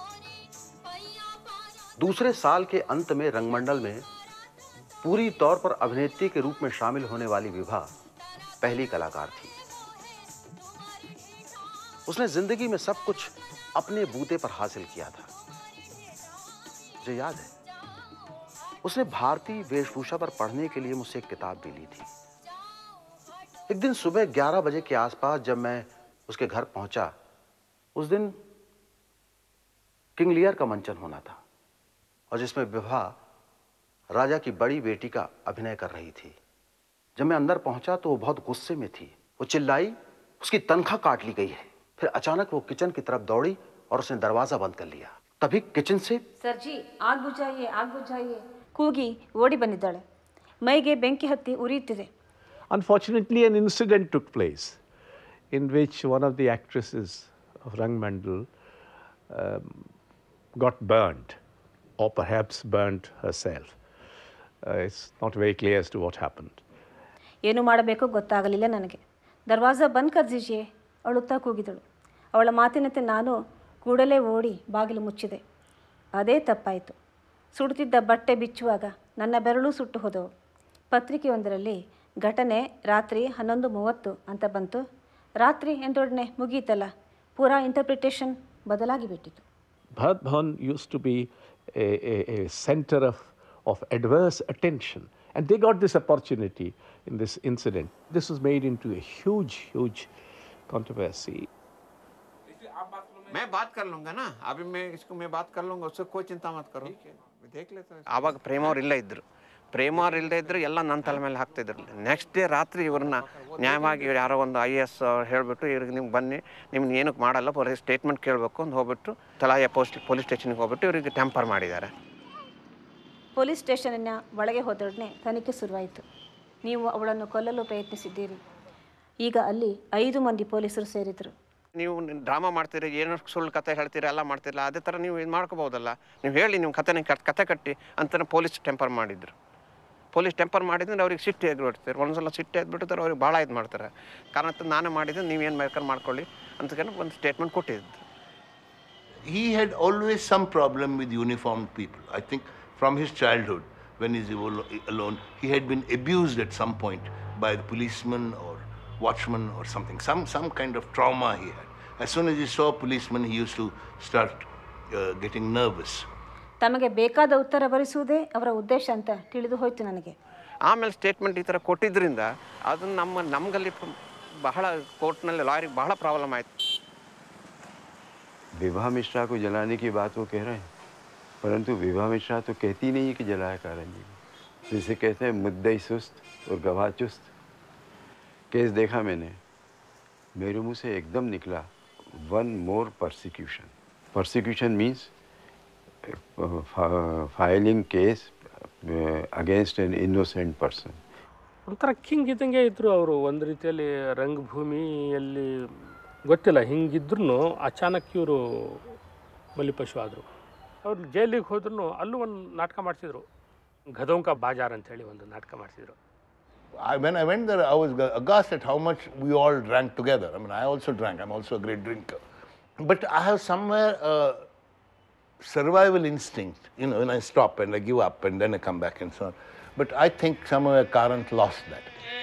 दूसरे साल के अंत में रंगमंडल में पूरी तौर पर अभिनेत्री के रूप में शामिल होने वाली विभा पहली कलाकार थी। उसने जिंदगी में सब कुछ अपने बूते पर हासिल किया था। मुझे याद है उसने भारतीय वेशभूषा पर पढ़ने के लिए मुझसे एक किताब भी ली थी। एक दिन सुबह ग्यारह बजे के आसपास जब मैं उसके घर पहुंचा, उस दिन किंग लियर का मंचन होना था और जिसमें विभा राजा की बड़ी बेटी का अभिनय कर रही थी। जब मैं अंदर पहुंचा तो वो बहुत गुस्से में थी। वो चिल्लाई, उसकी तनख्वाह काट ली गई है। फिर अचानक वो किचन की तरफ दौड़ी और उसने दरवाजा बंद कर लिया। तभी किचन से ಸರ್ ಜಿ ಆಗ್ ಬುಜಾಯಿಯೇ ಆಗ್ ಬುಜಾಯಿಯೇ ಕೂಗಿ ಓಡಿ ಬಂದಿದ್ದಾಳೆ. ಮೈಗೆ ಬೆಂಕಿ ಹತ್ತಿ ಉರಿಯುತ್ತಿದೆ. Unfortunately, an incident took place in which one of the actresses of Rangmandal um, got burnt, or perhaps burnt herself. Uh, it's not very clear as to what happened. ಏನು ಮಾಡಬೇಕೋ ಗೊತ್ತಾಗಲಿಲ್ಲ ನನಗೆ. ದರ್ವಾಜಾ ಬಂದ್ ಕರ್ ದೀಜಿಯೇ ಅಳುತ್ತಾ ಕೂಗಿದಳು. ಅವಳ ಮಾತಿನಂತೆ ನಾನು ಕೂಡಲೇ ಓಡಿ ಬಾಗಿಲು ಮುಚ್ಚಿದೆ. ಅದೇ ತಪ್ಪಾಯಿತು. ಸುಡುತ್ತಿದ್ದ ಬಟ್ಟೆ ಬಿಚ್ಚುವಾಗ ನನ್ನ ಬೆರಳು ಸುಟ್ಟು ಹೋದವು. ಪತ್ರಿಕೆಯೊಂದರಲ್ಲಿ ಘಟನೆ ರಾತ್ರಿ ಹನ್ನೊಂದು ಮೂವತ್ತು ಅಂತ ಬಂತು. ರಾತ್ರಿ ಎಂದೊಡನೆ ಮುಗೀತಲ್ಲ, ಪೂರಾ ಇಂಟರ್ಪ್ರಿಟೇಷನ್ ಬದಲಾಗಿ ಬಿಟ್ಟಿತು. Bharat Bhavan used to be a, a, a center of, of adverse attention, and they got this opportunity in this incident. This was made into a huge, huge controversy. मैं बात कर लूंगा ना, अभी मैं इसको मैं बात कर लूंगा, उससे कोई चिंता मत करो, देख लेते हैं। ಆವಾಗ ಪ್ರೇಮ ಅವ್ರು ಇಲ್ಲ ಇದ್ರು, ಪ್ರೇಮ ಅವ್ರು ಇಲ್ಲದೆ ಇದ್ರು ಎಲ್ಲ ನನ್ನ ತಲೆ ಮೇಲೆ ಹಾಕ್ತಿದ್ರು. ನೆಕ್ಸ್ಟ್ ಡೇ ರಾತ್ರಿ ಇವ್ರನ್ನ ನ್ಯಾಯವಾಗಿ ಯಾರೋ ಒಂದು ಐ ಎ ಎಸ್ ಹೇಳಿಬಿಟ್ಟು ಇವ್ರಿಗೆ ನಿಮ್ಗೆ ಬನ್ನಿ, ನಿಮ್ಗೆ ಏನಕ್ಕೆ ಮಾಡಲ್ಲ, ಪೊಲೀಸ್ ಸ್ಟೇಟ್ಮೆಂಟ್ ಕೇಳಬೇಕು ಅಂತ ಹೋಗ್ಬಿಟ್ಟು ತಲಾಯ ಪೋಸ್ಟ್ ಪೊಲೀಸ್ ಸ್ಟೇಷನ್ಗೆ ಹೋಗ್ಬಿಟ್ಟು ಇವರಿಗೆ ಟೆಂಪರ್ ಮಾಡಿದ್ದಾರೆ. ಪೊಲೀಸ್ ಸ್ಟೇಷನ್ನ ಒಳಗೆ ಹೋದೊಡನೆ ತನಿಖೆ ಶುರುವಾಯಿತು. ನೀವು ಅವಳನ್ನು ಕೊಲ್ಲಲು ಪ್ರಯತ್ನಿಸಿದ್ದೀರಿ. ಈಗ ಅಲ್ಲಿ ಐದು ಮಂದಿ ಪೊಲೀಸರು ಸೇರಿದರು. ನೀವು ಡ್ರಾಮಾ ಮಾಡ್ತೀರಿ, ಏನೋ ಸುಳ್ಳು ಕತೆ ಹೇಳ್ತೀರಿ, ಎಲ್ಲ ಮಾಡ್ತಿರಲ್ಲ, ಅದೇ ಥರ ನೀವು ಇದು ಮಾಡ್ಕೋಬೋದಲ್ಲ, ನೀವು ಹೇಳಿ ನೀವು ಕತೆನ ಕತೆ ಕಟ್ಟಿ ಅಂತ ಪೊಲೀಸ್ ಟೆಂಪರ್ ಮಾಡಿದ್ರು. ಪೊಲೀಸ್ ಟೆಂಪರ್ ಮಾಡಿದ್ರೆ ಅವ್ರಿಗೆ ಸಿಟ್ಟು ಎದ್ಬಿಡ್ತಾರೆ. ಒಂದ್ಸಲ ಸಿಟ್ಟು ಎದ್ಬಿಟ್ಟಿದ್ರೆ ಅವ್ರಿಗೆ ಭಾಳ ಇದು ಮಾಡ್ತಾರೆ. ಕಾರಣ ನಾನೇ ಮಾಡಿದ್ರೆ ನೀವೇನು ಬೇಕಾದ್ರೆ ಮಾಡ್ಕೊಳ್ಳಿ ಅಂತ ಒಂದು ಸ್ಟೇಟ್ಮೆಂಟ್ ಕೊಟ್ಟಿದ್ದು. He had always some problem with uniformed people. I think from his childhood, when he's alone, he had been abused at some point by the policeman or watchman or something, some, some kind of trauma he had. As soon as he saw a policeman, he used to start uh, getting nervous. ತಮಗೆ ಬೇಕಾದ ಉತ್ತರ ಬರೆಸುವುದೇ ಅವರ ಉದ್ದೇಶ ಅಂತ ತಿಳಿದು ಹೋಯಿತು ನನಗೆ. ಆಮೇಲೆ ಸ್ಟೇಟ್ಮೆಂಟ್ ಈ ಥರ ಕೊಟ್ಟಿದ್ದರಿಂದ ಅದನ್ನು ನಮ್ಮ ನಮಗಲ್ಲಿ ಬಹಳ ಕೋರ್ಟ್ನಲ್ಲಿ ಲಾಯರಿಗೆ ಬಹಳ ಪ್ರಾಬ್ಲಮ್ ಆಯಿತು. विभा मिश्रा को जलाने की बात वो कह रहे हैं, परंतु विभा मिश्रा तो कहती नहीं है कि जलाया कारण जी। जिसे कहते हैं मुद्दई सुस्त और गवाह चुस्त। केस देखा मैंने, मेरे मुंह से एकदम निकला one more persecution. Persecution means filing case against an innocent person. ಒಂಥರ ಕಿಂಗ್ ಇದ್ದಂಗೆ ಇದ್ದರು ಅವರು. ಒಂದು ರೀತಿಯಲ್ಲಿ ರಂಗಭೂಮಿಯಲ್ಲಿ ಗೊತ್ತಿಲ್ಲ ಹಿಂಗಿದ್ರೂ ಅಚಾನಕ್ ಇವರು ಬಲಿಪಶು ಆದರು. ಅವ್ರು ಜೈಲಿಗೆ ಹೋದ್ರೂ ಅಲ್ಲೂ ಒಂದು ನಾಟಕ ಮಾಡಿಸಿದ್ರು, ಗದೋಂಕ ಬಾಜಾರ್ ಅಂತೇಳಿ ಒಂದು ನಾಟಕ ಮಾಡಿಸಿದ್ರು. I, when I went there, I was aghast at how much we all drank together. I mean, I also drank. I'm also a great drinker. But I have somewhere a survival instinct, you know, when I stop and I give up and then I come back and so on. But I think somewhere Karant lost that.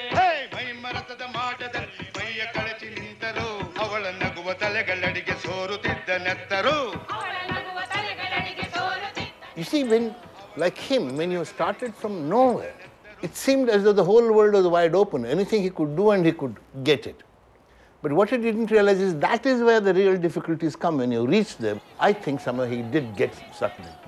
You see, when, like him, when you started from nowhere, it seemed as though the whole world was wide open. Anything he could do and he could get it. But what he didn't realize is that is where the real difficulties come. When you reach them, I think somehow he did get sucked in.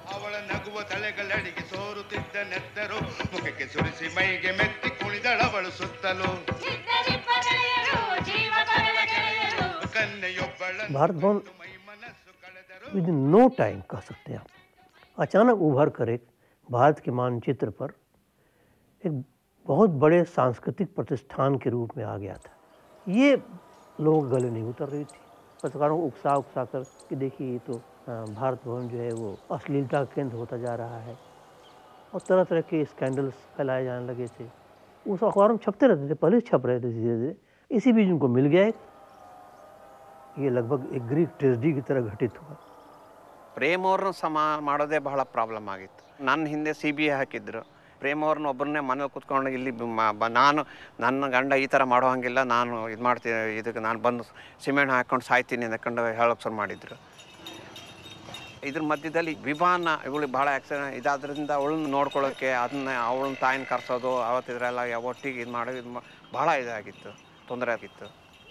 Bharat Bhavan with in no time कह सकते हैं आप, अचानक उभर कर एक भारत के मानचित्र पर एक बहुत बड़े सांस्कृतिक प्रतिष्ठान के रूप में आ गया था. ये लोग गले नहीं उतर रही थी. पत्रकारों को उकसा उकसा कर कि देखिए ये तो भारत भवन जो है वो अश्लीलता का केंद्र होता जा रहा है, और तरह तरह के स्कैंडल्स फैलाए जाने लगे थे. उस अखबार में छपते रहते थे, पहले छप रहे थे धीरे धीरे. इसी बीच उनको मिल गया. ये लगभग एक ग्रीक ट्रेजेडी की तरह घटित हुआ. ಪ್ರೇಮ್ ಅವ್ರನ್ನ ಸಮ ಮಾಡೋದೇ ಬಹಳ ಪ್ರಾಬ್ಲಮ್ ಆಗಿತ್ತು. ನನ್ನ ಹಿಂದೆ ಸಿ ಬಿ ಐ ಹಾಕಿದ್ರು. ಪ್ರೇಮ್ ಅವ್ರನ್ನ ಒಬ್ಬರನ್ನೇ ಮನೇಲಿ ಕೂತ್ಕೊಂಡು ಇಲ್ಲಿ ನಾನು ನನ್ನ ಗಂಡ ಈ ಥರ ಮಾಡೋ ಹಂಗಿಲ್ಲ, ನಾನು ಇದು ಮಾಡ್ತೀನಿ, ಇದಕ್ಕೆ ನಾನು ಬಂದು ಸಿಮೆಂಟ್ ಹಾಕ್ಕೊಂಡು ಸಾಯ್ತೀನಿ ಅಂದ್ಕೊಂಡು ಹೇಳೋಕೆ ಶುರು ಮಾಡಿದ್ರು. ಇದ್ರ ಮಧ್ಯದಲ್ಲಿ ವಿಭಾನ ಇವಳಿಗೆ ಭಾಳ ಆಕ್ಸಿಡೆಂಟ್ ಇದಾದ್ರಿಂದ ಅವಳನ್ನ ನೋಡ್ಕೊಳ್ಳೋಕ್ಕೆ ಅದನ್ನ ಅವಳನ್ನ ತಾಯಿನ ಕರ್ಸೋದು ಅವತ್ತಿದ್ರೆಲ್ಲ ಒಟ್ಟಿಗೆ ಇದು ಮಾಡೋದು ಇದು ಭಾಳ ಇದಾಗಿತ್ತು, ತೊಂದರೆ ಆಗಿತ್ತು.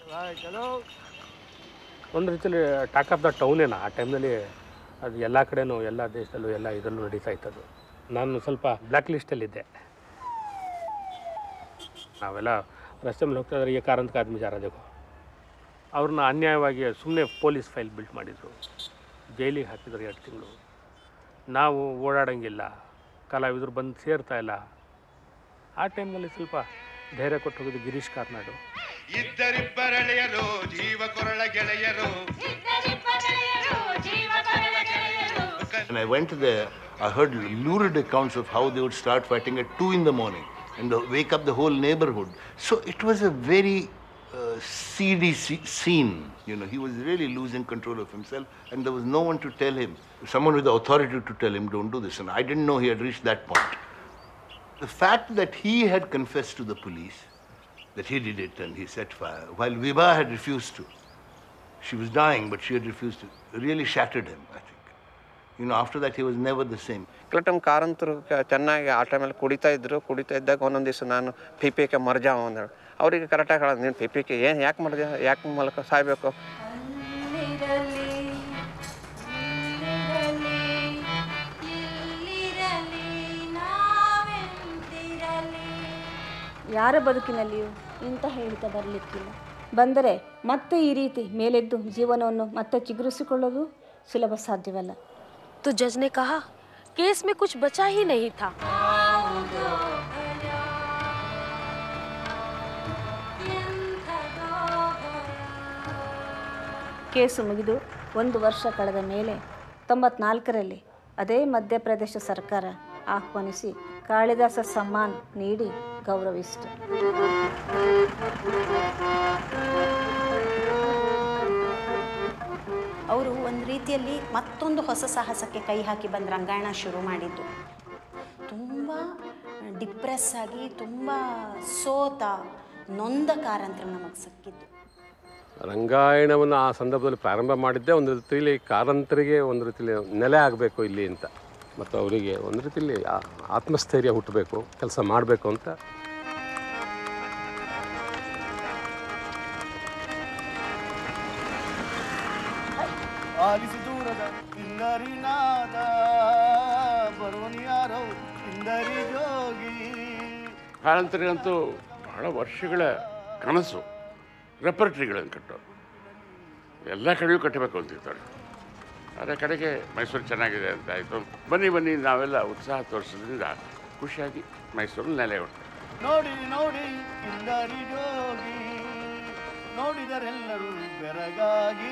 ಒಂದು ರೀತಿಯಲ್ಲಿ ಟಾಕ್ ಆಫ್ ದ ಟೌನೇನ ಆ ಟೈಮ್ನಲ್ಲಿ ಅದು ಎಲ್ಲ ಕಡೆನೂ ಎಲ್ಲ ದೇಶದಲ್ಲೂ ಎಲ್ಲ ಇದರಲ್ಲೂ ನಡೀತಾ ಇತ್ತದು. ನಾನು ಸ್ವಲ್ಪ ಬ್ಲ್ಯಾಕ್ ಲಿಸ್ಟಲ್ಲಿದ್ದೆ. ನಾವೆಲ್ಲ ರಸ್ತೆ ಮೇಲೆ ಹೋಗ್ತಾ ಇದ್ದಾರೆ, ಈ ಕಾರಂತ ಆದ್ಮಿ ಜಾ ರಹಾ ದೇಖೋ. ಅವ್ರನ್ನ ಅನ್ಯಾಯವಾಗಿ ಸುಮ್ಮನೆ ಪೊಲೀಸ್ ಫೈಲ್ ಬಿಲ್ಟ್ ಮಾಡಿದರು, ಜೈಲಿಗೆ ಹಾಕಿದ್ರು ಎರಡು ತಿಂಗಳು. ನಾವು ಓಡಾಡೋಂಗಿಲ್ಲ, ಕಲಾವಿದರು ಬಂದು ಸೇರ್ತಾ ಇಲ್ಲ. ಆ ಟೈಮ್ನಲ್ಲಿ ಸ್ವಲ್ಪ ಧೈರ್ಯ ಕೊಟ್ಟು ಹೋಗಿದ್ದು Girish Karnad. When I went there, I heard lurid accounts of how they would start fighting at two in the morning and wake up the whole neighborhood. So it was a very uh, seedy scene. You know, he was really losing control of himself, and there was no one to tell him, someone with the authority to tell him, don't do this. And I didn't know he had reached that point. The fact that he had confessed to the police that he did it and he set fire, while Vibha had refused to. She was dying, but she had refused to. Really shattered him, I think. You know, after that he was never the same. ಕೆಲವು ಟೈಮ್ ಕಾರಂತರು ಚೆನ್ನಾಗಿ ಆ ಟೈಮಲ್ಲಿ ಕುಡಿತಾ ಇದ್ರು. ಕುಡಿತಾ ಇದ್ದಾಗ ಒಂದೊಂದು ದಿವಸ ನಾನು ಪಿ ಪಿ ಕೆ ಮರ್ಜಾವ ಅಂದೇಳಿ ಅವರಿಗೆ ಕರೆಕ್ಟಾಗಿ ಹೇಳೋದು, ನೀನು ಪಿ ಪಿ ಕೆ ಏನು ಯಾಕೆ ಮರ್ಜಾ, ಯಾಕೆ ಮೂಲಕ ಸಾಯ್ಬೇಕು. ಯಾರ ಬದುಕಿನಲ್ಲಿಯೂ ಇಂತಹ ಹಿಡಿತ ಬರಲಿಕ್ಕಿಲ್ಲ. ಬಂದರೆ ಮತ್ತೆ ಈ ರೀತಿ ಮೇಲೆದ್ದು ಜೀವನವನ್ನು ಮತ್ತೆ ಚಿಗುರಿಸಿಕೊಳ್ಳೋದು ಸುಲಭ ಸಾಧ್ಯವಲ್ಲ. तो जज ने कहा केस में कुछ बचा ही नहीं था. ಕೇಸು ಮುಗಿದು ಒಂದು ವರ್ಷ ಕಳೆದ ಮೇಲೆ ತೊಂಬತ್ನಾಲ್ಕರಲ್ಲಿ ಅದೇ ಮಧ್ಯಪ್ರದೇಶ ಸರ್ಕಾರ ಆಹ್ವಾನಿಸಿ ಕಾಳಿದಾಸ ಸಮ್ಮಾನ್ ನೀಡಿ ಗೌರವಿಸಿತು. ಅವರು ಒಂದು ರೀತಿಯಲ್ಲಿ ಮತ್ತೊಂದು ಹೊಸ ಸಾಹಸಕ್ಕೆ ಕೈ ಹಾಕಿ ಬಂದು ರಂಗಾಯಣ ಶುರು ಮಾಡಿದ್ದು. ತುಂಬ ಡಿಪ್ರೆಸ್ ಆಗಿ ತುಂಬ ಸೋತ ನೊಂದ ಕಾರಂತರು ನಮಗೆ ಸಿಕ್ಕಿದ್ದು. ರಂಗಾಯಣವನ್ನು ಆ ಸಂದರ್ಭದಲ್ಲಿ ಪ್ರಾರಂಭ ಮಾಡಿದ್ದೆ ಒಂದು ರೀತಿಯಲ್ಲಿ ಕಾರಂತರಿಗೆ ಒಂದು ರೀತಿಯಲ್ಲಿ ನೆಲೆ ಆಗಬೇಕು ಇಲ್ಲಿ ಅಂತ. ಮತ್ತು ಅವರಿಗೆ ಒಂದು ರೀತಿಯಲ್ಲಿ ಆತ್ಮಸ್ಥೈರ್ಯ ಹುಟ್ಟಬೇಕು, ಕೆಲಸ ಮಾಡಬೇಕು ಅಂತ. ಆಲಿಸಿ ದೂರದ ಇಂದರಿ ನಾದ ಬರೋನಿ ಯಾರೋ ಇಂದರಿ ಜೋಗಿ. ಕಾರಂತರಿಗಂತೂ ಬಹಳ ವರ್ಷಗಳ ಕನಸು ರೆಪರ್ಟ್ರಿಗಳನ್ನು ಕಟ್ಟೋರು. ಎಲ್ಲ ಕಡೆಯೂ ಕಟ್ಟಬೇಕು ಅಂತಿರ್ತಾರೆ. ಅದರ ಕಡೆಗೆ ಮೈಸೂರು ಚೆನ್ನಾಗಿದೆ ಅಂತ ಆಯಿತು. ಬನ್ನಿ ಬನ್ನಿ ನಾವೆಲ್ಲ ಉತ್ಸಾಹ ತೋರಿಸೋದ್ರಿಂದ ಖುಷಿಯಾಗಿ ಮೈಸೂರಲ್ಲಿ ನೆಲೆ ಹೊಟ್ಟು ನೋಡಿ ನೋಡಿ ಇಂದರಿ ಜೋಗಿ, ನೋಡಿದರೆಲ್ಲರೂ ಬೆರಗಾಗಿ.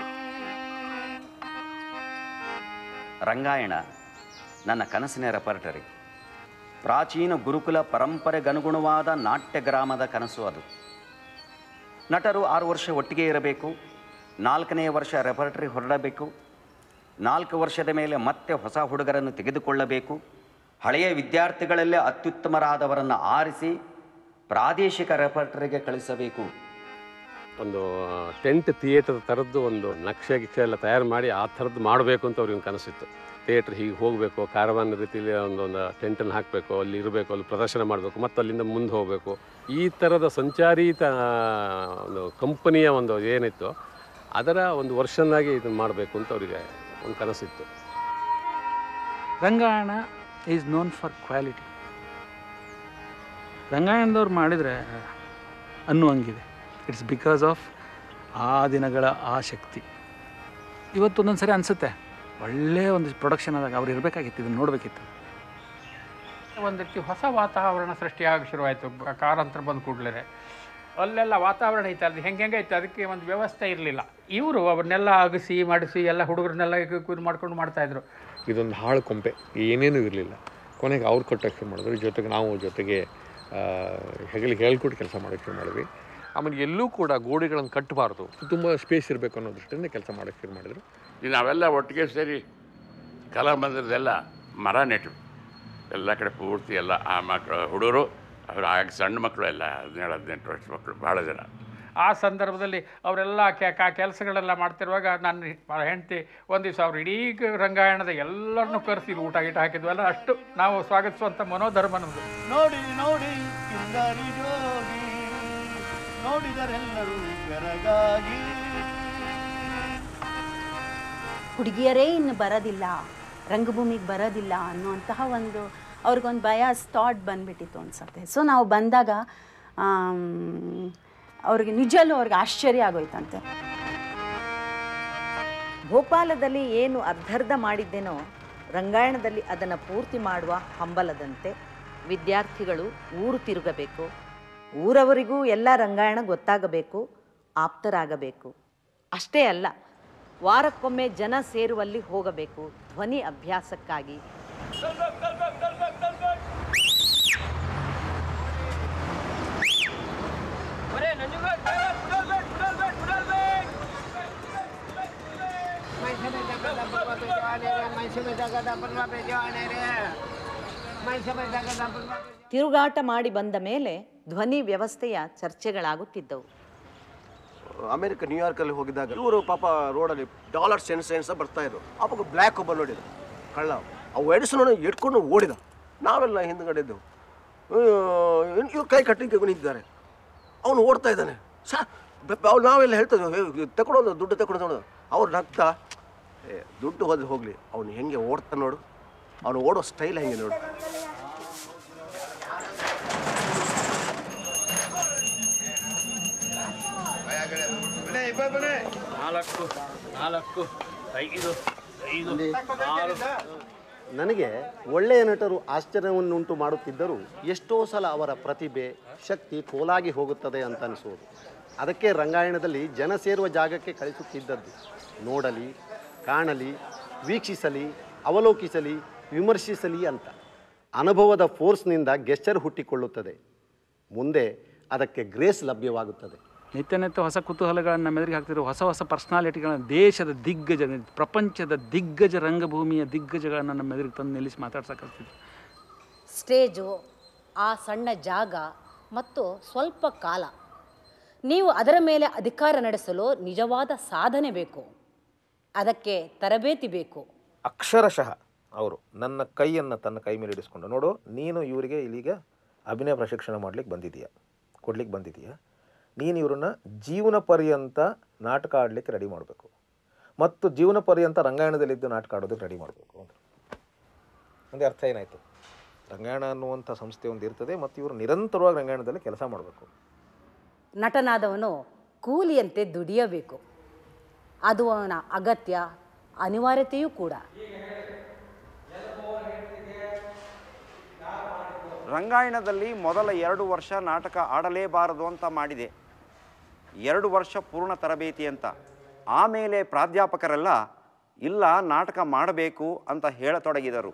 ರಂಗಾಯಣ ನನ್ನ ಕನಸಿನ ರೆಪರ್ಟರಿ. ಪ್ರಾಚೀನ ಗುರುಕುಲ ಪರಂಪರೆಗನುಗುಣವಾದ ನಾಟ್ಯ ಗ್ರಾಮದ ಕನಸು ಅದು. ನಟರು ಆರು ವರ್ಷ ಒಟ್ಟಿಗೆ ಇರಬೇಕು, ನಾಲ್ಕನೇ ವರ್ಷ ರೆಪರ್ಟರಿ ಹೊರಡಬೇಕು, ನಾಲ್ಕು ವರ್ಷದ ಮೇಲೆ ಮತ್ತೆ ಹೊಸ ಹುಡುಗರನ್ನು ತೆಗೆದುಕೊಳ್ಳಬೇಕು, ಹಳೆಯ ವಿದ್ಯಾರ್ಥಿಗಳಲ್ಲೇ ಅತ್ಯುತ್ತಮರಾದವರನ್ನು ಆರಿಸಿ ಪ್ರಾದೇಶಿಕ ರೆಪರ್ಟರಿಗೆ ಕಳಿಸಬೇಕು. ಒಂದು ಟೆಂಟ್ ಥಿಯೇಟರ್ ಥರದ್ದು ಒಂದು ನಕ್ಷೆ ಗಿಕ್ಷೆ ಎಲ್ಲ ತಯಾರು ಮಾಡಿ ಆ ಥರದ್ದು ಮಾಡಬೇಕು ಅಂತ ಅವ್ರಿಗೆ ಕನಸಿತ್ತು. ಥಿಯೇಟ್ರ್ ಹೀಗೆ ಹೋಗಬೇಕು, ಕಾರವಾನ್ ರೀತಿಯಲ್ಲಿ ಒಂದೊಂದು ಟೆಂಟನ್ನು ಹಾಕಬೇಕು, ಅಲ್ಲಿ ಇರಬೇಕು, ಅಲ್ಲಿ ಪ್ರದರ್ಶನ ಮಾಡಬೇಕು, ಮತ್ತು ಅಲ್ಲಿಂದ ಮುಂದೆ ಹೋಗಬೇಕು. ಈ ಥರದ ಸಂಚಾರಿ ತ ಒಂದು ಕಂಪನಿಯ ಒಂದು ಏನಿತ್ತು ಅದರ ಒಂದು ವರ್ಷನಾಗಿ ಇದನ್ನು ಮಾಡಬೇಕು ಅಂತ ಅವರಿಗೆ ಒಂದು ಕನಸಿತ್ತು. Rangayana is known for quality. ರಂಗಾಯಣದವ್ರು ಮಾಡಿದರೆ ಅನ್ನುವಂಗಿದೆ. ಇಟ್ಸ್ ಬಿಕಾಸ್ ಆಫ್ ಆ ದಿನಗಳ ಆ ಶಕ್ತಿ. ಇವತ್ತು ಒಂದೊಂದು ಸರಿ ಅನಿಸುತ್ತೆ ಒಳ್ಳೆಯ ಒಂದು ಪ್ರೊಡಕ್ಷನ್ ಆದಾಗ ಅವ್ರು ಇರಬೇಕಾಗಿತ್ತು, ಇದನ್ನು ನೋಡಬೇಕಿತ್ತು. ಒಂದು ರೀತಿ ಹೊಸ ವಾತಾವರಣ ಸೃಷ್ಟಿಯಾಗಿ ಶುರುವಾಯಿತು. ಕಾರಂತರ ಬಂದ ಕೂಡಲೇ ಅಲ್ಲೆಲ್ಲ ವಾತಾವರಣ ಐತೆ, ಅದು ಹೆಂಗೆ ಹೆಂಗೆ ಐತೆ, ಅದಕ್ಕೆ ಒಂದು ವ್ಯವಸ್ಥೆ ಇರಲಿಲ್ಲ. ಇವರು ಅವ್ರನ್ನೆಲ್ಲ ಅಗಸಿ ಮಾಡಿಸಿ ಎಲ್ಲ ಹುಡುಗರನ್ನೆಲ್ಲ ಇದು ಮಾಡ್ಕೊಂಡು ಮಾಡ್ತಾಯಿದ್ರು. ಇದೊಂದು ಹಾಳು ಕೊಂಪೆ, ಏನೇನೂ ಇರಲಿಲ್ಲ. ಕೊನೆಗೆ ಅವ್ರು ಕೊಟ್ಟಕ್ಕೆ ಶುರು ಮಾಡಿದ್ರು, ಜೊತೆಗೆ ನಾವು ಜೊತೆಗೆ ಹೆಗಲಿಗೆ ಹೇಳ್ಕೊಟ್ಟು ಕೆಲಸ ಮಾಡೋಕ್ಕೆ ಶುರು ಮಾಡಿದ್ವಿ. ಆಮೇಲೆ ಎಲ್ಲೂ ಕೂಡ ಗೋಡೆಗಳನ್ನು ಕಟ್ಟಬಾರ್ದು, ತುಂಬ ಸ್ಪೇಸ್ ಇರಬೇಕು ಅನ್ನೋ ದೃಷ್ಟಿಯಿಂದ ಕೆಲಸ ಮಾಡೋಕ್ಕೆ ಶುರು ಮಾಡಿದ್ರು. ಈಗ ನಾವೆಲ್ಲ ಒಟ್ಟಿಗೆ ಸೇರಿ ಕಲಾಮಂದಿರದೆಲ್ಲ ಮರ ನೆಟ್ಟರು. ಎಲ್ಲ ಕಡೆ ಪೂರ್ತಿ ಎಲ್ಲ ಆ ಮಕ್ಕಳು ಹುಡುಗರು, ಅವರು ಆಗ ಸಣ್ಣ ಮಕ್ಕಳು ಎಲ್ಲ ಹದಿನೇಳು ಹದಿನೆಂಟು ವರ್ಷ ಮಕ್ಕಳು ಭಾಳ ಜನ. ಆ ಸಂದರ್ಭದಲ್ಲಿ ಅವರೆಲ್ಲ ಕೆ ಕೆಲಸಗಳೆಲ್ಲ ಮಾಡ್ತಿರುವಾಗ ನನ್ನ ಹೆಂಡತಿ ಒಂದು ದಿವಸ ಅವ್ರು ಇಡೀ ರಂಗಾಯಣದ ಎಲ್ಲರನ್ನೂ ಕರೆಸಿದ್ರು, ಊಟ ಗೀಟ ಹಾಕಿದ್ವಲ್ಲ, ಅಷ್ಟು ನಾವು ಸ್ವಾಗತಿಸುವಂಥ ಮನೋಧರ್ಮ ನಮ್ಮದು. ನೋಡಿ ನೋಡಿ ಇಂದರಿ ಜೋಗಿ, ನೋಡಿದರೆಲ್ಲರೂ ಬೆರಗಾಗಿ. ಹುಡುಗಿಯರೇ ಇನ್ನು ಬರೋದಿಲ್ಲ, ರಂಗಭೂಮಿಗೆ ಬರೋದಿಲ್ಲ ಅನ್ನುವಂತಹ ಒಂದು ಅವ್ರಿಗೊಂದು ಬಯಾಸ್ ಥಾಟ್ ಬಂದುಬಿಟ್ಟಿತ್ತು ಅನ್ಸುತ್ತೆ. ಸೊ ನಾವು ಬಂದಾಗ ಅವ್ರಿಗೆ ನಿಜಲ್ಲೂ ಅವ್ರಿಗೆ ಆಶ್ಚರ್ಯ ಆಗೋಯ್ತಂತೆ. ಭೋಪಾಲದಲ್ಲಿ ಏನು ಅರ್ಧರ್ಧ ಮಾಡಿದ್ದೇನೋ ರಂಗಾಯಣದಲ್ಲಿ ಅದನ್ನು ಪೂರ್ತಿ ಮಾಡುವ ಹಂಬಲದಂತೆ ವಿದ್ಯಾರ್ಥಿಗಳು ಊರು ತಿರುಗಬೇಕು, ಊರವರಿಗೂ ಎಲ್ಲ ರಂಗಾಯಣ ಗೊತ್ತಾಗಬೇಕು, ಆಪ್ತರಾಗಬೇಕು. ಅಷ್ಟೇ ಅಲ್ಲ, ವಾರಕ್ಕೊಮ್ಮೆ ಜನ ಸೇರುವಲ್ಲಿ ಹೋಗಬೇಕು ಧ್ವನಿ ಅಭ್ಯಾಸಕ್ಕಾಗಿ. ತಿರುಗಾಟ ಮಾಡಿ ಬಂದ ಮೇಲೆ ಧ್ವನಿ ವ್ಯವಸ್ಥೆಯ ಚರ್ಚೆಗಳಾಗುತ್ತಿದ್ದವು. ಅಮೆರಿಕ ನ್ಯೂಯಾರ್ಕಲ್ಲಿ ಹೋಗಿದ್ದಾಗ ಇವರು ಪಾಪ ರೋಡಲ್ಲಿ ಡಾಲರ್ ಸೆನ್ಸ್ ಸೆನ್ಸ್ ಬರ್ತಾ ಇದ್ರು. ಅವಾಗ ಬ್ಲ್ಯಾಕ್ ಒಬ್ಬ ನೋಡಿದ ಕಳ್ಳ, ಅವು ಎಡಿಸನ್ ಇಟ್ಕೊಂಡು ಓಡಿದ. ನಾವೆಲ್ಲ ಹಿಂದ್ಗಡೆ ಇದ್ದೆವು. ಇವ್ರು ಕೈ ಕಟ್ಟಿಗೆ ನಿಂತಿದ್ದಾರೆ, ಅವನು ಓಡ್ತಾ ಇದ್ದಾನೆ. ಸಾ ಅವ್ರು ನಾವೆಲ್ಲ ಹೇಳ್ತಿದ್ವಿ ತಗೊಳೋದು ದುಡ್ಡು ತಗೊಳೋದು. ಅವ್ರು ನಗ್ತಾ ಏ ದುಡ್ಡು ಹೋದ್ರೆ ಹೋಗಲಿ, ಅವನು ಹೆಂಗೆ ಓಡ್ತಾ ನೋಡು, ಅವನು ಓಡೋ ಸ್ಟೈಲ್ ಹೆಂಗೆ ನೋಡು. ನಾಲ್ಕು ನಾಲ್ಕು ಐದು ಐದು ನನಗೆ ಒಳ್ಳೆಯ ನಟರು ಆಶ್ಚರ್ಯವನ್ನುಂಟು ಮಾಡುತ್ತಿದ್ದರೂ ಎಷ್ಟೋ ಸಲ ಅವರ ಪ್ರತಿಭೆ ಶಕ್ತಿ ಪೋಲಾಗಿ ಹೋಗುತ್ತದೆ ಅಂತ ಅನಿಸೋದು. ಅದಕ್ಕೆ ರಂಗಾಯಣದಲ್ಲಿ ಜನ ಸೇರುವ ಜಾಗಕ್ಕೆ ಕಳಿಸುತ್ತಿದ್ದದ್ದು. ನೋಡಲಿ, ಕಾಣಲಿ, ವೀಕ್ಷಿಸಲಿ, ಅವಲೋಕಿಸಲಿ, ವಿಮರ್ಶಿಸಲಿ ಅಂತ. ಅನುಭವದ ಫೋರ್ಸ್ನಿಂದ ಗೆಸ್ಚರ್ ಹುಟ್ಟಿಕೊಳ್ಳುತ್ತದೆ, ಮುಂದೆ ಅದಕ್ಕೆ ಗ್ರೇಸ್ ಲಭ್ಯವಾಗುತ್ತದೆ. ನಿತ್ಯ ನಿತ್ಯ ಹೊಸ ಕುತೂಹಲಗಳನ್ನು ನಮ್ಮ ಎದುರಿಗೆ ಹಾಕ್ತಿರೋ ಹೊಸ ಹೊಸ ಪರ್ಸ್ನಾಲಿಟಿಗಳನ್ನು, ದೇಶದ ದಿಗ್ಗಜ, ಪ್ರಪಂಚದ ದಿಗ್ಗಜ ರಂಗಭೂಮಿಯ ದಿಗ್ಗಜಗಳನ್ನು ನಮ್ಮ ಎದುರಿಗೆ ತಂದು ನಿಲ್ಲಿಸಿ ಮಾತಾಡ್ಸಕ್ಕಾಗ್ತಿದ್ರು. ಸ್ಟೇಜು, ಆ ಸಣ್ಣ ಜಾಗ ಮತ್ತು ಸ್ವಲ್ಪ ಕಾಲ, ನೀವು ಅದರ ಮೇಲೆ ಅಧಿಕಾರ ನಡೆಸಲು ನಿಜವಾದ ಸಾಧನೆ ಬೇಕು, ಅದಕ್ಕೆ ತರಬೇತಿ ಬೇಕು. ಅಕ್ಷರಶಃ ಅವರು ನನ್ನ ಕೈಯನ್ನು ತನ್ನ ಕೈ ಮೇಲೆ ಇಡಿಸ್ಕೊಂಡು, ನೋಡು ನೀನು ಇವರಿಗೆ ಇಲ್ಲಿಗ ಅಭಿನಯ ಪ್ರಶಿಕ್ಷಣ ಮಾಡಲಿಕ್ಕೆ ಬಂದಿದೆಯಾ, ಕೊಡ್ಲಿಕ್ಕೆ ಬಂದಿದೆಯಾ, ನೀನು ಇವ್ರನ್ನ ಜೀವನ ಪರ್ಯಂತ ನಾಟಕ ಆಡಲಿಕ್ಕೆ ರೆಡಿ ಮಾಡಬೇಕು ಮತ್ತು ಜೀವನ ಪರ್ಯಂತ ರಂಗಾಯಣದಲ್ಲಿದ್ದು ನಾಟಕ ಆಡೋದಕ್ಕೆ ರೆಡಿ ಮಾಡಬೇಕು. ಅಂದರೆ ಅರ್ಥ ಏನಾಯಿತು? ರಂಗಾಯಣ ಅನ್ನುವಂಥ ಸಂಸ್ಥೆ ಒಂದು ಇರ್ತದೆ ಮತ್ತು ಇವರು ನಿರಂತರವಾಗಿ ರಂಗಾಯಣದಲ್ಲಿ ಕೆಲಸ ಮಾಡಬೇಕು. ನಟನಾದವನು ಕೂಲಿಯಂತೆ ದುಡಿಯಬೇಕು, ಅದು ಅವನ ಅಗತ್ಯ, ಅನಿವಾರ್ಯತೆಯೂ ಕೂಡ. ರಂಗಾಯಣದಲ್ಲಿ ಮೊದಲ ಎರಡು ವರ್ಷ ನಾಟಕ ಆಡಲೇಬಾರದು ಅಂತ ಮಾಡಿದೆ, ಎರಡು ವರ್ಷ ಪೂರ್ಣ ತರಬೇತಿ ಅಂತ. ಆಮೇಲೆ ಪ್ರಾಧ್ಯಾಪಕರೆಲ್ಲ ಇಲ್ಲ ನಾಟಕ ಮಾಡಬೇಕು ಅಂತ ಹೇಳತೊಡಗಿದರು.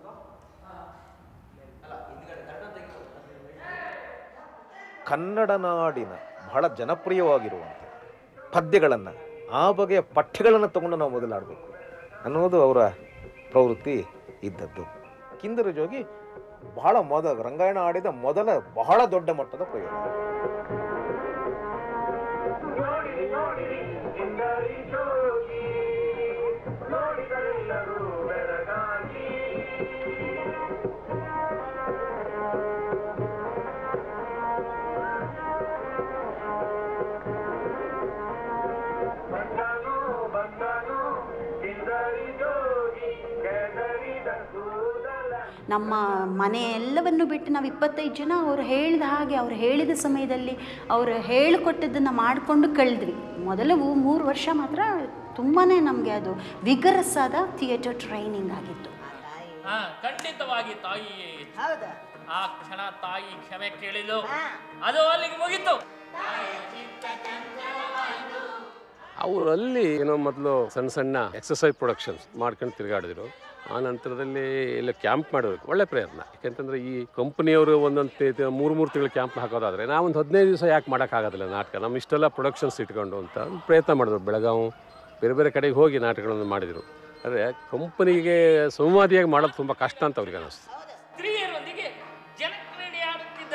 ಕನ್ನಡ ನಾಡಿನ ಬಹಳ ಜನಪ್ರಿಯವಾಗಿರುವಂಥ ಪದ್ಯಗಳನ್ನು, ಆ ಬಗೆಯ ಪಠ್ಯಗಳನ್ನು ತಗೊಂಡು ನಾವು ಮೊದಲಾಡಬೇಕು ಅನ್ನೋದು ಅವರ ಪ್ರವೃತ್ತಿ ಇದ್ದದ್ದು. ಕಿಂದರ ಜೋಗಿ ಬಹಳ ಮೊದಲ ರಂಗಾಯಣ ಆಡಿದ ಮೊದಲ ಬಹಳ ದೊಡ್ಡ ಮಟ್ಟದ ಪ್ರಯೋಗ. ನಮ್ಮ ಮನೆ ಎಲ್ಲವನ್ನು ಬಿಟ್ಟು ನಾವು ಇಪ್ಪತ್ತೈದು ಜನ ಅವ್ರು ಹೇಳಿದ ಹಾಗೆ ಅವ್ರು ಹೇಳಿದ ಸಮಯದಲ್ಲಿ ಅವರು ಹೇಳಿಕೊಟ್ಟಿದ್ದನ್ನು ಮಾಡಿಕೊಂಡು ಕಳೆದ್ವಿ. ಮೊದಲವು ಮೂರು ವರ್ಷ ಮಾತ್ರ ತುಂಬಾ ನಮಗೆ ಅದು ವಿಗರಸ್ ಆದ ಥಿಯೇಟರ್ ಟ್ರೈನಿಂಗ್ ಆಗಿತ್ತು. ಖಂಡಿತವಾಗಿ ತಾಯಿಯೇ ಆ ಕ್ಷಣ ತಾಯಿ ಕ್ಷಮೆ ಕೇಳಿದ್ದು ಅದು ಅಲ್ಲಿಗೆ ಮುಗಿತು. ಅವರಲ್ಲಿ ಏನೋ ಮೊದಲು ಸಣ್ಣ ಸಣ್ಣ ಎಕ್ಸಸೈಸ್ ಪ್ರೊಡಕ್ಷನ್ಸ್ ಮಾಡ್ಕೊಂಡು ತಿರುಗಾಡಿದ್ರು. ಆ ನಂತರದಲ್ಲಿ ಎಲ್ಲ ಕ್ಯಾಂಪ್ ಮಾಡೋದಕ್ಕೆ ಒಳ್ಳೆ ಪ್ರಯತ್ನ. ಯಾಕೆಂತಂದರೆ ಈ ಕಂಪ್ನಿಯವರು ಒಂದೊಂದು ಮೂರು ಮೂರು ತಿಂಗಳು ಕ್ಯಾಂಪ್ ಹಾಕೋದಾದರೆ ನಾವೊಂದು ಹದಿನೈದು ದಿವಸ ಯಾಕೆ ಮಾಡೋಕ್ಕಾಗೋದಿಲ್ಲ ನಾಟಕ, ನಮ್ಮ ಇಷ್ಟೆಲ್ಲ ಪ್ರೊಡಕ್ಷನ್ಸ್ ಇಟ್ಕೊಂಡು ಅಂತ ಪ್ರಯತ್ನ ಮಾಡಿದ್ರು. ಬೆಳಗಾವಿ ಬೇರೆ ಬೇರೆ ಕಡೆಗೆ ಹೋಗಿ ನಾಟಕಗಳನ್ನು ಮಾಡಿದರು. ಆದರೆ ಕಂಪನಿಗೆ ಸಂವಾದಿಯಾಗಿ ಮಾಡೋದು ತುಂಬ ಕಷ್ಟ ಅಂತ ಅವ್ರಿಗೆ ಅನ್ನಿಸ್ತು. ಸ್ತ್ರೀಯರೊಂದಿಗೆ ಜನಕ್ರೀಡೆ ಆಡುತ್ತಿದ್ದ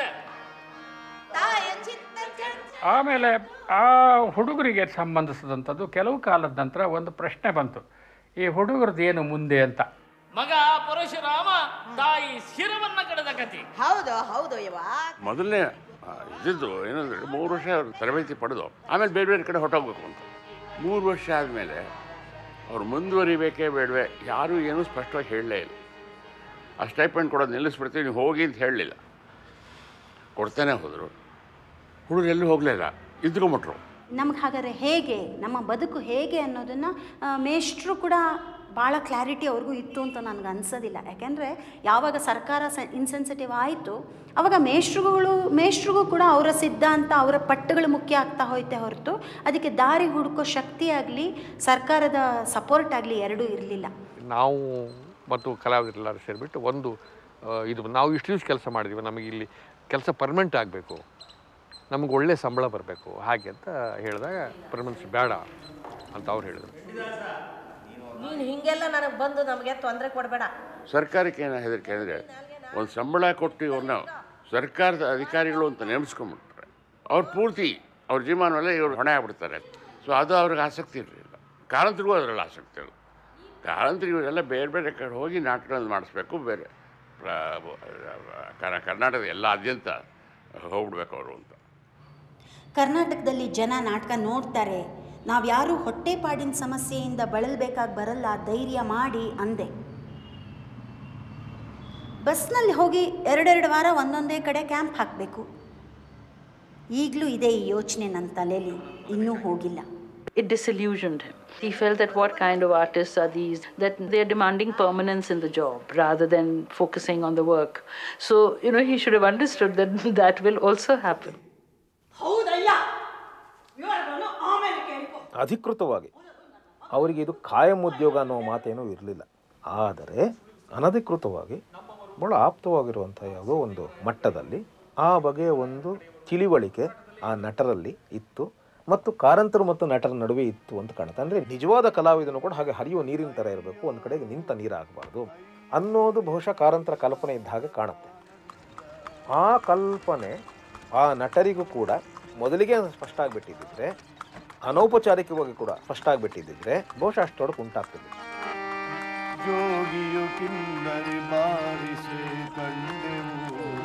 ಆಮೇಲೆ ಆ ಹುಡುಗರಿಗೆ ಸಂಬಂಧಿಸಿದಂಥದ್ದು ಕೆಲವು ಕಾಲದ ನಂತರ ಒಂದು ಪ್ರಶ್ನೆ ಬಂತು, ಈ ಹುಡುಗರದ್ದು ಏನು ಮುಂದೆ ಅಂತ. ಮಗ ಪರಶುರಾಮ ತಾಯಿ ಶಿರವನ್ನ ಕಳೆದ ಕಥೆ. ಹೌದು ಹೌದು ಯವ್ವ. ಮೊದಲನೇ ಇದ್ದಿದ್ದು ಏನಂದ್ರೆ ಮೂರು ವರ್ಷ ತರಬೇತಿ ಪಡೆದು ಆಮೇಲೆ ಬೇರೆ ಬೇರೆ ಕಡೆ ಹೊಟ್ಟೋಗ್ಬೇಕು ಅಂತ. ಮೂರು ವರ್ಷ ಆದಮೇಲೆ ಅವ್ರು ಮುಂದುವರಿಬೇಕೇ ಬೇಡವೆ ಯಾರೂ ಏನೂ ಸ್ಪಷ್ಟವಾಗಿ ಹೇಳಲೇ ಇಲ್ಲ. ಆ ಸ್ಟೈಪೆಂಡ್ ಕೊಡೋದು ನಿಲ್ಲಿಸ್ಬಿಡ್ತೀವಿ, ನೀವು ಹೋಗಿ ಅಂತ ಹೇಳಲಿಲ್ಲ. ಕೊಡ್ತಾನೆ ಹೋದರು. ಹುಡುಗರು ಎಲ್ಲೂ ಹೋಗಲಿಲ್ಲ, ಇದ್ಕೊಂಬಿಟ್ರು. ನಮ್ಗೆ ಹಾಗಾದರೆ ಹೇಗೆ ನಮ್ಮ ಬದುಕು ಹೇಗೆ ಅನ್ನೋದನ್ನು ಮೇಷ್ಟ್ರು ಕೂಡ ಭಾಳ ಕ್ಲಾರಿಟಿ ಅವ್ರಿಗೂ ಇತ್ತು ಅಂತ ನನಗೆ ಅನ್ಸೋದಿಲ್ಲ. ಯಾಕೆಂದರೆ ಯಾವಾಗ ಸರ್ಕಾರ ಸ ಇನ್ಸೆನ್ಸಿಟಿವ್ ಆಯಿತು ಆವಾಗ ಮೇಷ್ಟ್ರುಗಳು ಮೇಷ್ಟ್ರಿಗೂ ಕೂಡ ಅವರ ಸಿದ್ಧಾಂತ ಅವರ ಪಟ್ಟುಗಳು ಮುಖ್ಯ ಆಗ್ತಾ ಹೋಯ್ತೆ ಹೊರತು ಅದಕ್ಕೆ ದಾರಿ ಹುಡುಕೋ ಶಕ್ತಿ ಆಗಲಿ ಸರ್ಕಾರದ ಸಪೋರ್ಟ್ ಆಗಲಿ ಎರಡೂ ಇರಲಿಲ್ಲ. ನಾವು ಮತ್ತು ಕಲಾವಿದರೆಲ್ಲರೂ ಸೇರಿಬಿಟ್ಟು ಒಂದು ಇದು ನಾವು ಇಷ್ಟು ದಿವಸ ಕೆಲಸ ಮಾಡಿದ್ದೀವಿ, ನಮಗೆ ಇಲ್ಲಿ ಕೆಲಸ ಪರ್ಮನೆಂಟ್ ಆಗಬೇಕು, ನಮಗೆ ಒಳ್ಳೆ ಸಂಬಳ ಬರಬೇಕು ಹಾಗೆ ಅಂತ ಹೇಳಿದಾಗ ಪರ್ಮನೆನ್ಸ್ ಬೇಡ ಅಂತ ಅವ್ರು ಹೇಳಿದರು. ನೀನು ಹಿಂಗೆಲ್ಲ ನನಗೆ ಬಂದು ನಮಗೆ ತೊಂದರೆ ಕೊಡಬೇಡ. ಸರ್ಕಾರಕ್ಕೆ ಏನು ಹೆದರಿಕೆ ಅಂದರೆ ಒಂದು ಸಂಬಳ ಕೊಟ್ಟು ಇವ್ರನ್ನ ಸರ್ಕಾರದ ಅಧಿಕಾರಿಗಳು ಅಂತ ನೇಮಿಸ್ಕೊಂಡ್ಬಿಟ್ರೆ ಅವ್ರು ಪೂರ್ತಿ ಅವ್ರ ಜೀವನವಲ್ಲೇ ಇವ್ರು ಹೊಣೆ ಆಗ್ಬಿಡ್ತಾರೆ. ಸೊ ಅದು ಅವ್ರಿಗೆ ಆಸಕ್ತಿ ಇರಲಿಲ್ಲ. ಕಾರಂತರಿಗೂ ಅದರಲ್ಲಿ ಆಸಕ್ತಿ ಇಲ್ಲ. ಕಾರಂತರಿಗೂ ಎಲ್ಲ ಬೇರೆ ಬೇರೆ ಕಡೆ ಹೋಗಿ ನಾಟಕಗಳನ್ನು ಮಾಡಿಸ್ಬೇಕು, ಬೇರೆ ಕರ್ನಾಟಕದ ಎಲ್ಲಾದ್ಯಂತ ಹೋಗ್ಬಿಡ್ಬೇಕು ಅವರು ಅಂತ. ಕರ್ನಾಟಕದಲ್ಲಿ ಜನ ನಾಟಕ ನೋಡ್ತಾರೆ, ನಾವು ಯಾರೂ ಹೊಟ್ಟೆಪಾಡಿನ ಸಮಸ್ಯೆಯಿಂದ ಬಳಲಬೇಕಾಗಿ ಬರಲ್ಲ, ಧೈರ್ಯ ಮಾಡಿ ಅಂದೆ. ಬಸ್ನಲ್ಲಿ ಹೋಗಿ ಎರಡೆರಡು ವಾರ ಒಂದೊಂದೇ ಕಡೆ ಕ್ಯಾಂಪ್ ಹಾಕಬೇಕು. ಈಗಲೂ ಇದೆ ಈ ಯೋಚನೆ ನನ್ನ ತಲೆಯಲ್ಲಿ, ಇನ್ನೂ ಹೋಗಿಲ್ಲ. It disillusioned him. He felt that what kind of artists are these, that they're demanding permanence in the job rather than focusing on the work. So, you know, he should have understood that that will also happen. ಅಧಿಕೃತವಾಗಿ ಅವರಿಗೆ ಇದು ಕಾಯಂ ಉದ್ಯೋಗ ಅನ್ನೋ ಮಾತೇನೂ ಇರಲಿಲ್ಲ. ಆದರೆ ಅನಧಿಕೃತವಾಗಿ ಭಾಳ ಆಪ್ತವಾಗಿರುವಂಥ ಯಾವುದೋ ಒಂದು ಮಟ್ಟದಲ್ಲಿ ಆ ಬಗೆಯ ಒಂದು ತಿಳಿವಳಿಕೆ ಆ ನಟರಲ್ಲಿ ಇತ್ತು ಮತ್ತು ಕಾರಂತರು ಮತ್ತು ನಟರ ನಡುವೆ ಇತ್ತು ಅಂತ ಕಾಣುತ್ತೆ. ಅಂದರೆ ನಿಜವಾದ ಕಲಾವಿದನು ಕೂಡ ಹಾಗೆ ಹರಿಯುವ ನೀರಿನ ಥರ ಇರಬೇಕು, ಒಂದು ಕಡೆಗೆ ನಿಂತ ನೀರಾಗಬಾರ್ದು ಅನ್ನೋದು ಬಹುಶಃ ಕಾರಂತರ ಕಲ್ಪನೆ ಇದ್ದ ಹಾಗೆ ಕಾಣುತ್ತೆ. ಆ ಕಲ್ಪನೆ ಆ ನಟರಿಗೂ ಕೂಡ ಮೊದಲಿಗೆ ಸ್ಪಷ್ಟ ಆಗಿಬಿಟ್ಟಿದ್ದಿದ್ರೆ, ಅನೌಪಚಾರಿಕವಾಗಿ ಕೂಡ ಸ್ಪಷ್ಟ ಆಗಿಬಿಟ್ಟಿದ್ದಿದ್ರೆ ಬಹುಶಃ ಅಷ್ಟೊಳಗೆ ಉಂಟಾಗ್ತಿದೆ. ಜೋಗಿಯು ಕಿನ್ನರಿ ಬಾರಿಸಿ ಕಂಡೆವು.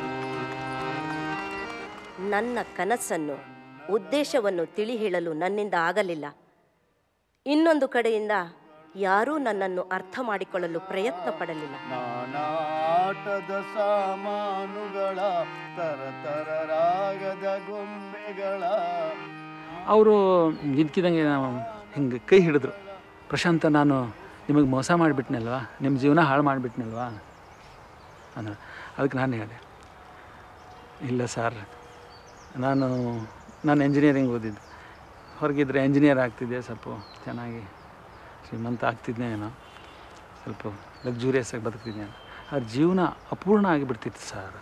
ನನ್ನ ಕನಸನ್ನು ಉದ್ದೇಶವನ್ನು ತಿಳಿ ಹೇಳಲು ನನ್ನಿಂದ ಆಗಲಿಲ್ಲ. ಇನ್ನೊಂದು ಕಡೆಯಿಂದ ಯಾರೂ ನನ್ನನ್ನು ಅರ್ಥ ಮಾಡಿಕೊಳ್ಳಲು ಪ್ರಯತ್ನ ಪಡಲಿಲ್ಲ. ನಾನಾಟದ ಸಾಮಾನುಗಳ ತರತರ ರಾಗದ ಗೊಂಬೆಗಳ ಅವರು ಇದ್ಕಿದಂಗೆ ನಾವು ಹಿಂಗೆ ಕೈ ಹಿಡಿದ್ರು. ಪ್ರಶಾಂತ, ನಾನು ನಿಮಗೆ ಮೋಸ ಮಾಡಿಬಿಟ್ನಲ್ವಾ, ನಿಮ್ಮ ಜೀವನ ಹಾಳು ಮಾಡಿಬಿಟ್ನಲ್ವಾ ಅಂದ್ರೆ ಅದಕ್ಕೆ ನಾನು ಹೇಳಿದೆ, ಇಲ್ಲ ಸರ್, ನಾನು ನಾನು ಎಂಜಿನಿಯರಿಂಗ್ ಓದಿದ್ದು, ಹೊರಗಿದ್ರೆ ಎಂಜಿನಿಯರ್ ಆಗ್ತಿದ್ದೆ, ಸ್ವಲ್ಪ ಚೆನ್ನಾಗಿ ಶ್ರೀಮಂತ ಆಗ್ತಿದ್ದೆ ಏನೋ, ಸ್ವಲ್ಪ ಲಕ್ಸುರಿಯಸ್ ಆಗಿ ಬದುಕ್ತಿದ್ದೆ ಏನೋ. ಆ ಜೀವನ ಅಪೂರ್ಣ ಆಗಿಬಿಡ್ತಿತ್ತು sir.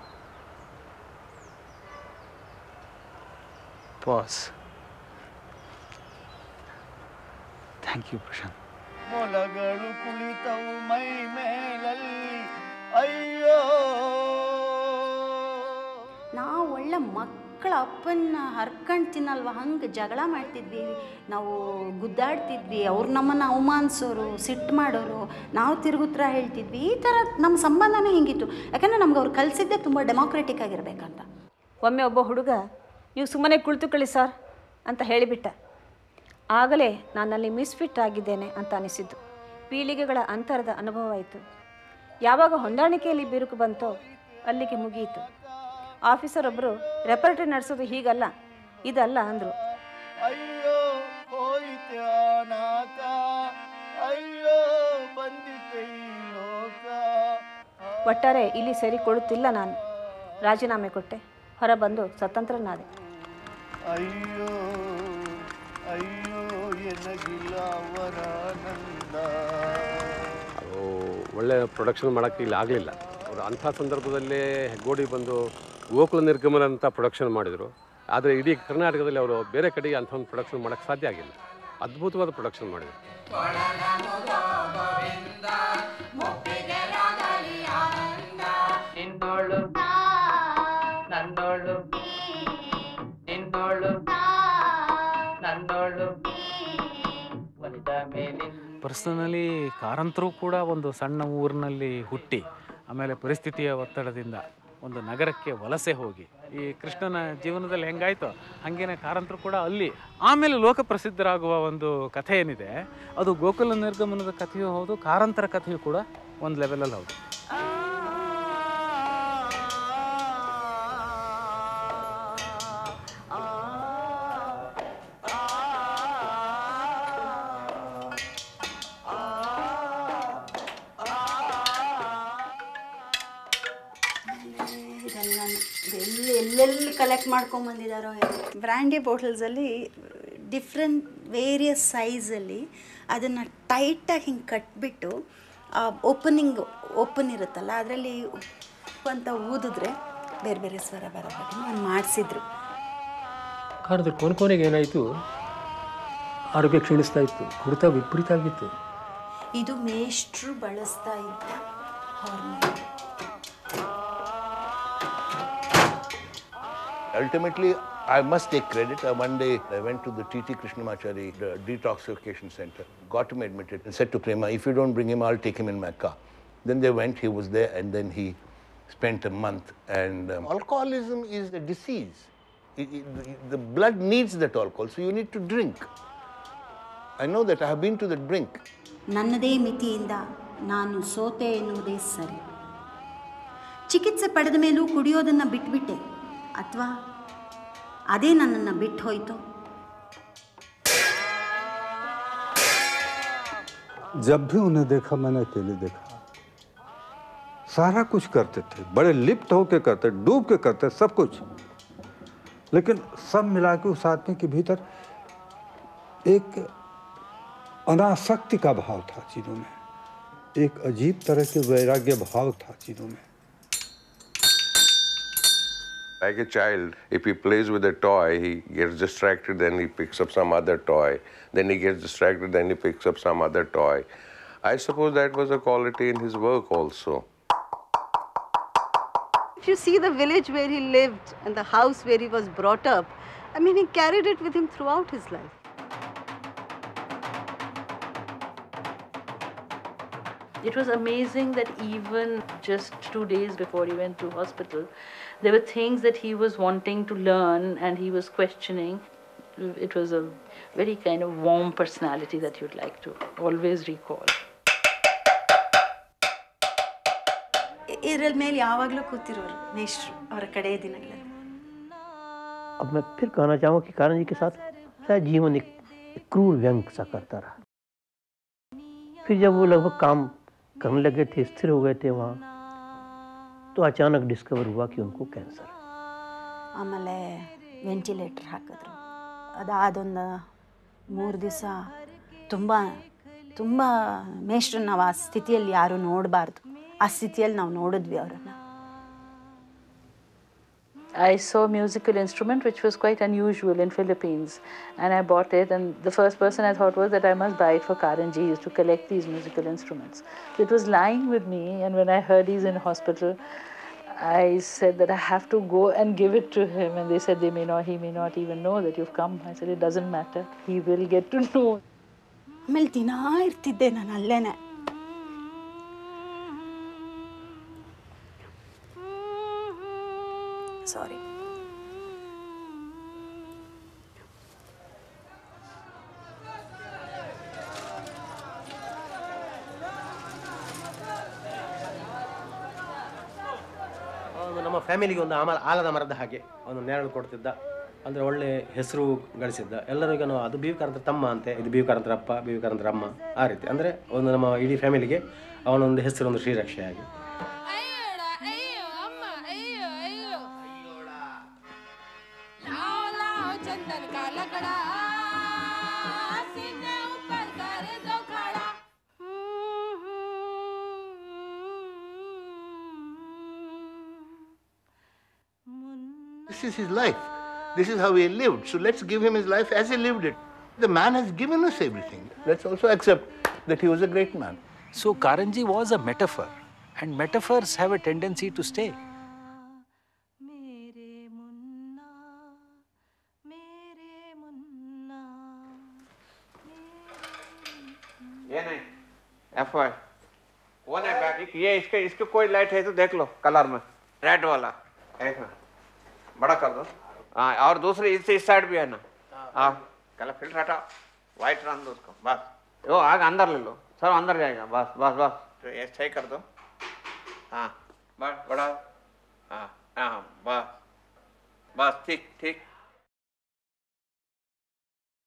Pass. Thank you Prashanth. ಮೊಲಗಳು ಕುಳಿತವು ಮೈ ಮೇಲಲ್ಲಿ, ಅಯ್ಯೋ. ನಾವು ಒಳ್ಳೆ ಮಕ್ಕಳ ಅಪ್ಪನ್ನ ಹರ್ಕೊಂಡು ತಿನ್ನಲ್ವ ಹಂಗೆ ಜಗಳ ಮಾಡ್ತಿದ್ವಿ, ನಾವು ಗುದ್ದಾಡ್ತಿದ್ವಿ, ಅವ್ರು ನಮ್ಮನ್ನು ಅವಮಾನಿಸೋರು, ಸಿಟ್ಟು ಮಾಡೋರು, ನಾವು ತಿರುಗುತ್ತರ ಹೇಳ್ತಿದ್ವಿ. ಈ ಥರ ನಮ್ಮ ಸಂಬಂಧನೇ ಹಿಂಗಿತ್ತು. ಯಾಕಂದರೆ ನಮ್ಗೆ ಅವ್ರು ಕಲಿಸಿದ್ದೆ ತುಂಬ ಡೆಮೋಕ್ರೆಟಿಕ್ ಆಗಿರ್ಬೇಕಂತ. ಒಮ್ಮೆ ಒಬ್ಬ ಹುಡುಗ ನೀವು ಸುಮ್ಮನೆ ಕುಳಿತುಕೊಳ್ಳಿ ಸರ್ ಅಂತ ಹೇಳಿಬಿಟ್ಟ. ಆಗಲೇ ನಾನಲ್ಲಿ ಮಿಸ್ಫಿಟ್ ಆಗಿದ್ದೇನೆ ಅಂತ ಅನಿಸಿದ್ದು. ಪೀಳಿಗೆಗಳ ಅಂತರದ ಅನುಭವ ಆಯಿತು. ಯಾವಾಗ ಹೊಂದಾಣಿಕೆಯಲ್ಲಿ ಬಿರುಕು ಬಂತೋ ಅಲ್ಲಿಗೆ ಮುಗಿಯಿತು. ಆಫೀಸರ್ ಒಬ್ಬರು ರೆಪರ್ಟರಿ ನಡೆಸೋದು ಹೀಗಲ್ಲ ಇದಲ್ಲ ಅಂದರು. ಅಯ್ಯೋ ಹೋಯ್ತ್ಯಾನಾಕ, ಅಯ್ಯೋ ಬಂದಿತೆ ಈ ಲೋಕ. ಒಟ್ಟಾರೆ ಇಲ್ಲಿ ಸೇರಿಕೊಳ್ಳುತ್ತಿಲ್ಲ. ನಾನು ರಾಜೀನಾಮೆ ಕೊಟ್ಟೆ, ಹೊರಬಂದು ಸ್ವತಂತ್ರನಾದೆ. ಅಯ್ಯೋ ಅಯ್ಯೋ ಎನಗಿಲ್ಲ ಅವರ ನಂದ. ಅದು ಒಳ್ಳೆ ಪ್ರೊಡಕ್ಷನ್ ಮಾಡೋಕ್ಕೆ ಇಲ್ಲಿ ಆಗಲಿಲ್ಲ. ಅವರು ಅಂಥ ಸಂದರ್ಭದಲ್ಲೇ ಹೆಗ್ಗೋಡಿ ಬಂದು ಗೋಕುಲ ನಿರ್ಗಮನ ಅಂತ ಪ್ರೊಡಕ್ಷನ್ ಮಾಡಿದರು. ಆದರೆ ಇಡೀ ಕರ್ನಾಟಕದಲ್ಲಿ ಅವರು ಬೇರೆ ಕಡೆಗೆ ಅಂಥ ಒಂದು ಪ್ರೊಡಕ್ಷನ್ ಮಾಡೋಕ್ಕೆ ಸಾಧ್ಯ ಆಗಿಲ್ಲ. ಅದ್ಭುತವಾದ ಪ್ರೊಡಕ್ಷನ್ ಮಾಡಿದರು. ಪರ್ಸನಲಿ ಕಾರಂತರು ಕೂಡ ಒಂದು ಸಣ್ಣ ಊರಿನಲ್ಲಿ ಹುಟ್ಟಿ ಆಮೇಲೆ ಪರಿಸ್ಥಿತಿಯ ಒತ್ತಡದಿಂದ ಒಂದು ನಗರಕ್ಕೆ ವಲಸೆ ಹೋಗಿ ಈ ಕೃಷ್ಣನ ಜೀವನದಲ್ಲಿ ಹೆಂಗಾಯ್ತೋ ಹಾಗೇನೆ ಕಾರಂತರು ಕೂಡ ಅಲ್ಲಿ ಆಮೇಲೆ ಲೋಕಪ್ರಸಿದ್ಧರಾಗುವ ಒಂದು ಕಥೆ ಏನಿದೆ ಅದು ಗೋಕುಲ ನಿರ್ಗಮನದ ಕಥೆಯೂ ಹೌದು, ಕಾರಂತರ ಕಥೆಯೂ ಕೂಡ ಒಂದು ಲೆವೆಲಲ್ಲಿ ಹೌದು. ಎಲ್ಲಿ ಎಲ್ಲೆಲ್ಲಿ ಕಲೆಕ್ಟ್ ಮಾಡ್ಕೊಂಬಂದಿದ್ದಾರೋ. ಬ್ರ್ಯಾಂಡಿ ಬಾಟಲ್ಸಲ್ಲಿ ಡಿಫ್ರೆಂಟ್ ವೇರಿಯಸ್ ಸೈಜಲ್ಲಿ ಅದನ್ನು ಟೈಟಾಗಿ ಹಿಂಗೆ ಕಟ್ಬಿಟ್ಟು ಓಪನಿಂಗ್ ಓಪನ್ ಇರುತ್ತಲ್ಲ ಅದರಲ್ಲಿ ಅಂತ ಊದಿದ್ರೆ ಬೇರೆ ಬೇರೆ ಸ್ವರ ಬರೋ ಹಾಗೆ ನಾನು ಮಾಡಿಸಿದ್ರು. ಕಾರಣದ ಕೊನೆ ಕೊನೆಗೆ ಏನಾಯಿತು, ಆರೋಗ್ಯ ಕ್ಷೀಣಿಸ್ತಾ ಇತ್ತು, ಕುಡಿತ ವಿಪರೀತ ಆಗಿತ್ತು. ಇದು ಮೇಷ್ಟ್ರು ಬಳಸ್ತಾ ಇದ್ದ ಹಾರ್ಮೋನ್. Ultimately, I must take credit. Uh, one day, I went to the T T Krishnamachari the detoxification center, got him admitted, and said to Prema, if you don't bring him, I'll take him in my car. Then they went, he was there, and then he spent a month. And um, alcoholism is a disease. It, it, the blood needs that alcohol, so you need to drink. I know that. I have been to the brink. ನನ್ನದೇ ಮಿತಿಯಿಂದ ನಾನು ಸೋತೆ ಎನ್ನುವುದೇ ಸರಿ. ಚಿಕಿತ್ಸೆ ಪಡೆದ ಮೇಲೂ ಕುಡಿಯೋದನ್ನು ಬಿಟ್ಬಿಟ್ಟೆ ಅಥವಾ ಅದೇ ನನ್ನನ್ನು ಬಿಟ್ಟು ಹೋಯಿತು. जब भी उन्हें देखा मैंने अकेले देखा, सारा कुछ करते थे, बड़े लिप्त होके करते, डूब के करते, सब कुछ, लेकिन सब मिला के उस आदमी के भीतर एक अनासक्ति का भाव था चीज़ों में, एक अजीब तरह के वैराग्य भाव था चीज़ों में. Like a child, if he plays with a toy, he gets distracted, then he picks up some other toy. Then he gets distracted, then he picks up some other toy. I suppose that was a quality in his work also. If you see the village where he lived and the house where he was brought up, I mean, he carried it with him throughout his life. It was amazing that even just two days before he went to hospital, there were things that he was wanting to learn and he was questioning. It was a very kind of warm personality that you'd like to always recall. ಇದರ ಮೇಲೆ ಯಾವಾಗಲೂ ಕೂತಿರೋರು ಮೇಷ್ಟ್ರು ಅವರ ಕಡೆಯ ದಿನಗಳಲ್ಲಿ. अब मैं फिर कहना चाहूँगा कि कान्हा जी के साथ शायद जीवन एक, एक क्रूर व्यंग सा करता रहा. फिर जब वो लगभग काम करने लगे थे, स्थिर हो गए थे वहाँ, तो अचानक डिस्कवर हुआ कि उनको कैंसर. ಆಮೇಲೆ ವೆಂಟಿಲೇಟರ್ ಹಾಕಿದ್ರು. ಅದಾದೊಂದು ಮೂರು ದಿವಸ ತುಂಬ ತುಂಬ ಮೇಷ್ಟ್ರನ್ನ ನಾವು ಆ ಸ್ಥಿತಿಯಲ್ಲಿ ಯಾರೂ ನೋಡಬಾರ್ದು. ಆ ಸ್ಥಿತಿಯಲ್ಲಿ ನಾವು ನೋಡಿದ್ವಿ ಅವರನ್ನು. I saw a musical instrument which was quite unusual in Philippines, and I bought it, and the first person I thought was that I must buy it for Karanji to collect these musical instruments. So it was lying with me, and when I heard he's in hospital, I said that I have to go and give it to him, and they said they may not, he may not even know that you've come. I said it doesn't matter, he will get to know. ಆಮೇಲೆ ದಿನಾ ಇರ್ತಿದ್ದೆ ನಾನು ಅಲ್ಲೇನೆ. ಸಾರಿ. ನಮ್ಮ ಫ್ಯಾಮಿಲಿಗೆ ಒಂದು ಆಮ ಆಲದ ಮರದ ಹಾಗೆ ಅವನು ನೆರಳು ಕೊಡ್ತಿದ್ದ, ಅಂದರೆ ಒಳ್ಳೆ ಹೆಸರು ಗಳಿಸಿದ್ದ. ಎಲ್ಲರಿಗೂ ಅದು ಬಿ ವಿ ಕಾರಂತರ ತಮ್ಮ ಅಂತೆ, ಇದು ಬಿ ವಿ ಕಾರಂತರ ಅಪ್ಪ, ಬಿ ವಿ ಕಾರಂತರ ಅಮ್ಮ, ಆ ರೀತಿ. ಅಂದರೆ ಒಂದು ನಮ್ಮ ಇಡೀ ಫ್ಯಾಮಿಲಿಗೆ ಅವನೊಂದು ಹೆಸರು, ಒಂದು ಶ್ರೀರಕ್ಷೆಯಾಗಿ. This is his life. This is how he lived. So let's give him his life as he lived it. The man has given us everything. Let's also accept that he was a great man. So Karanji was a metaphor, and metaphors have a tendency to stay. ये नहीं एफ आई वो नहीं बैक, ये इसके इसके कोई लाइट है तो देख लो कलर में, रेड वाला ऐसा बड़ा कर दो. हाँ, और दूसरी इस इस साइड भी है ना. हाँ, कलर फिल्टर हटाओ, व्हाइट रहने दो उसको बस. वो आगे अंदर ले लो, सब अंदर जाएगा. बस बस बस तो ये सही कर दो. हाँ बस बड़ा. हाँ हाँ बस बस ठीक ठीक.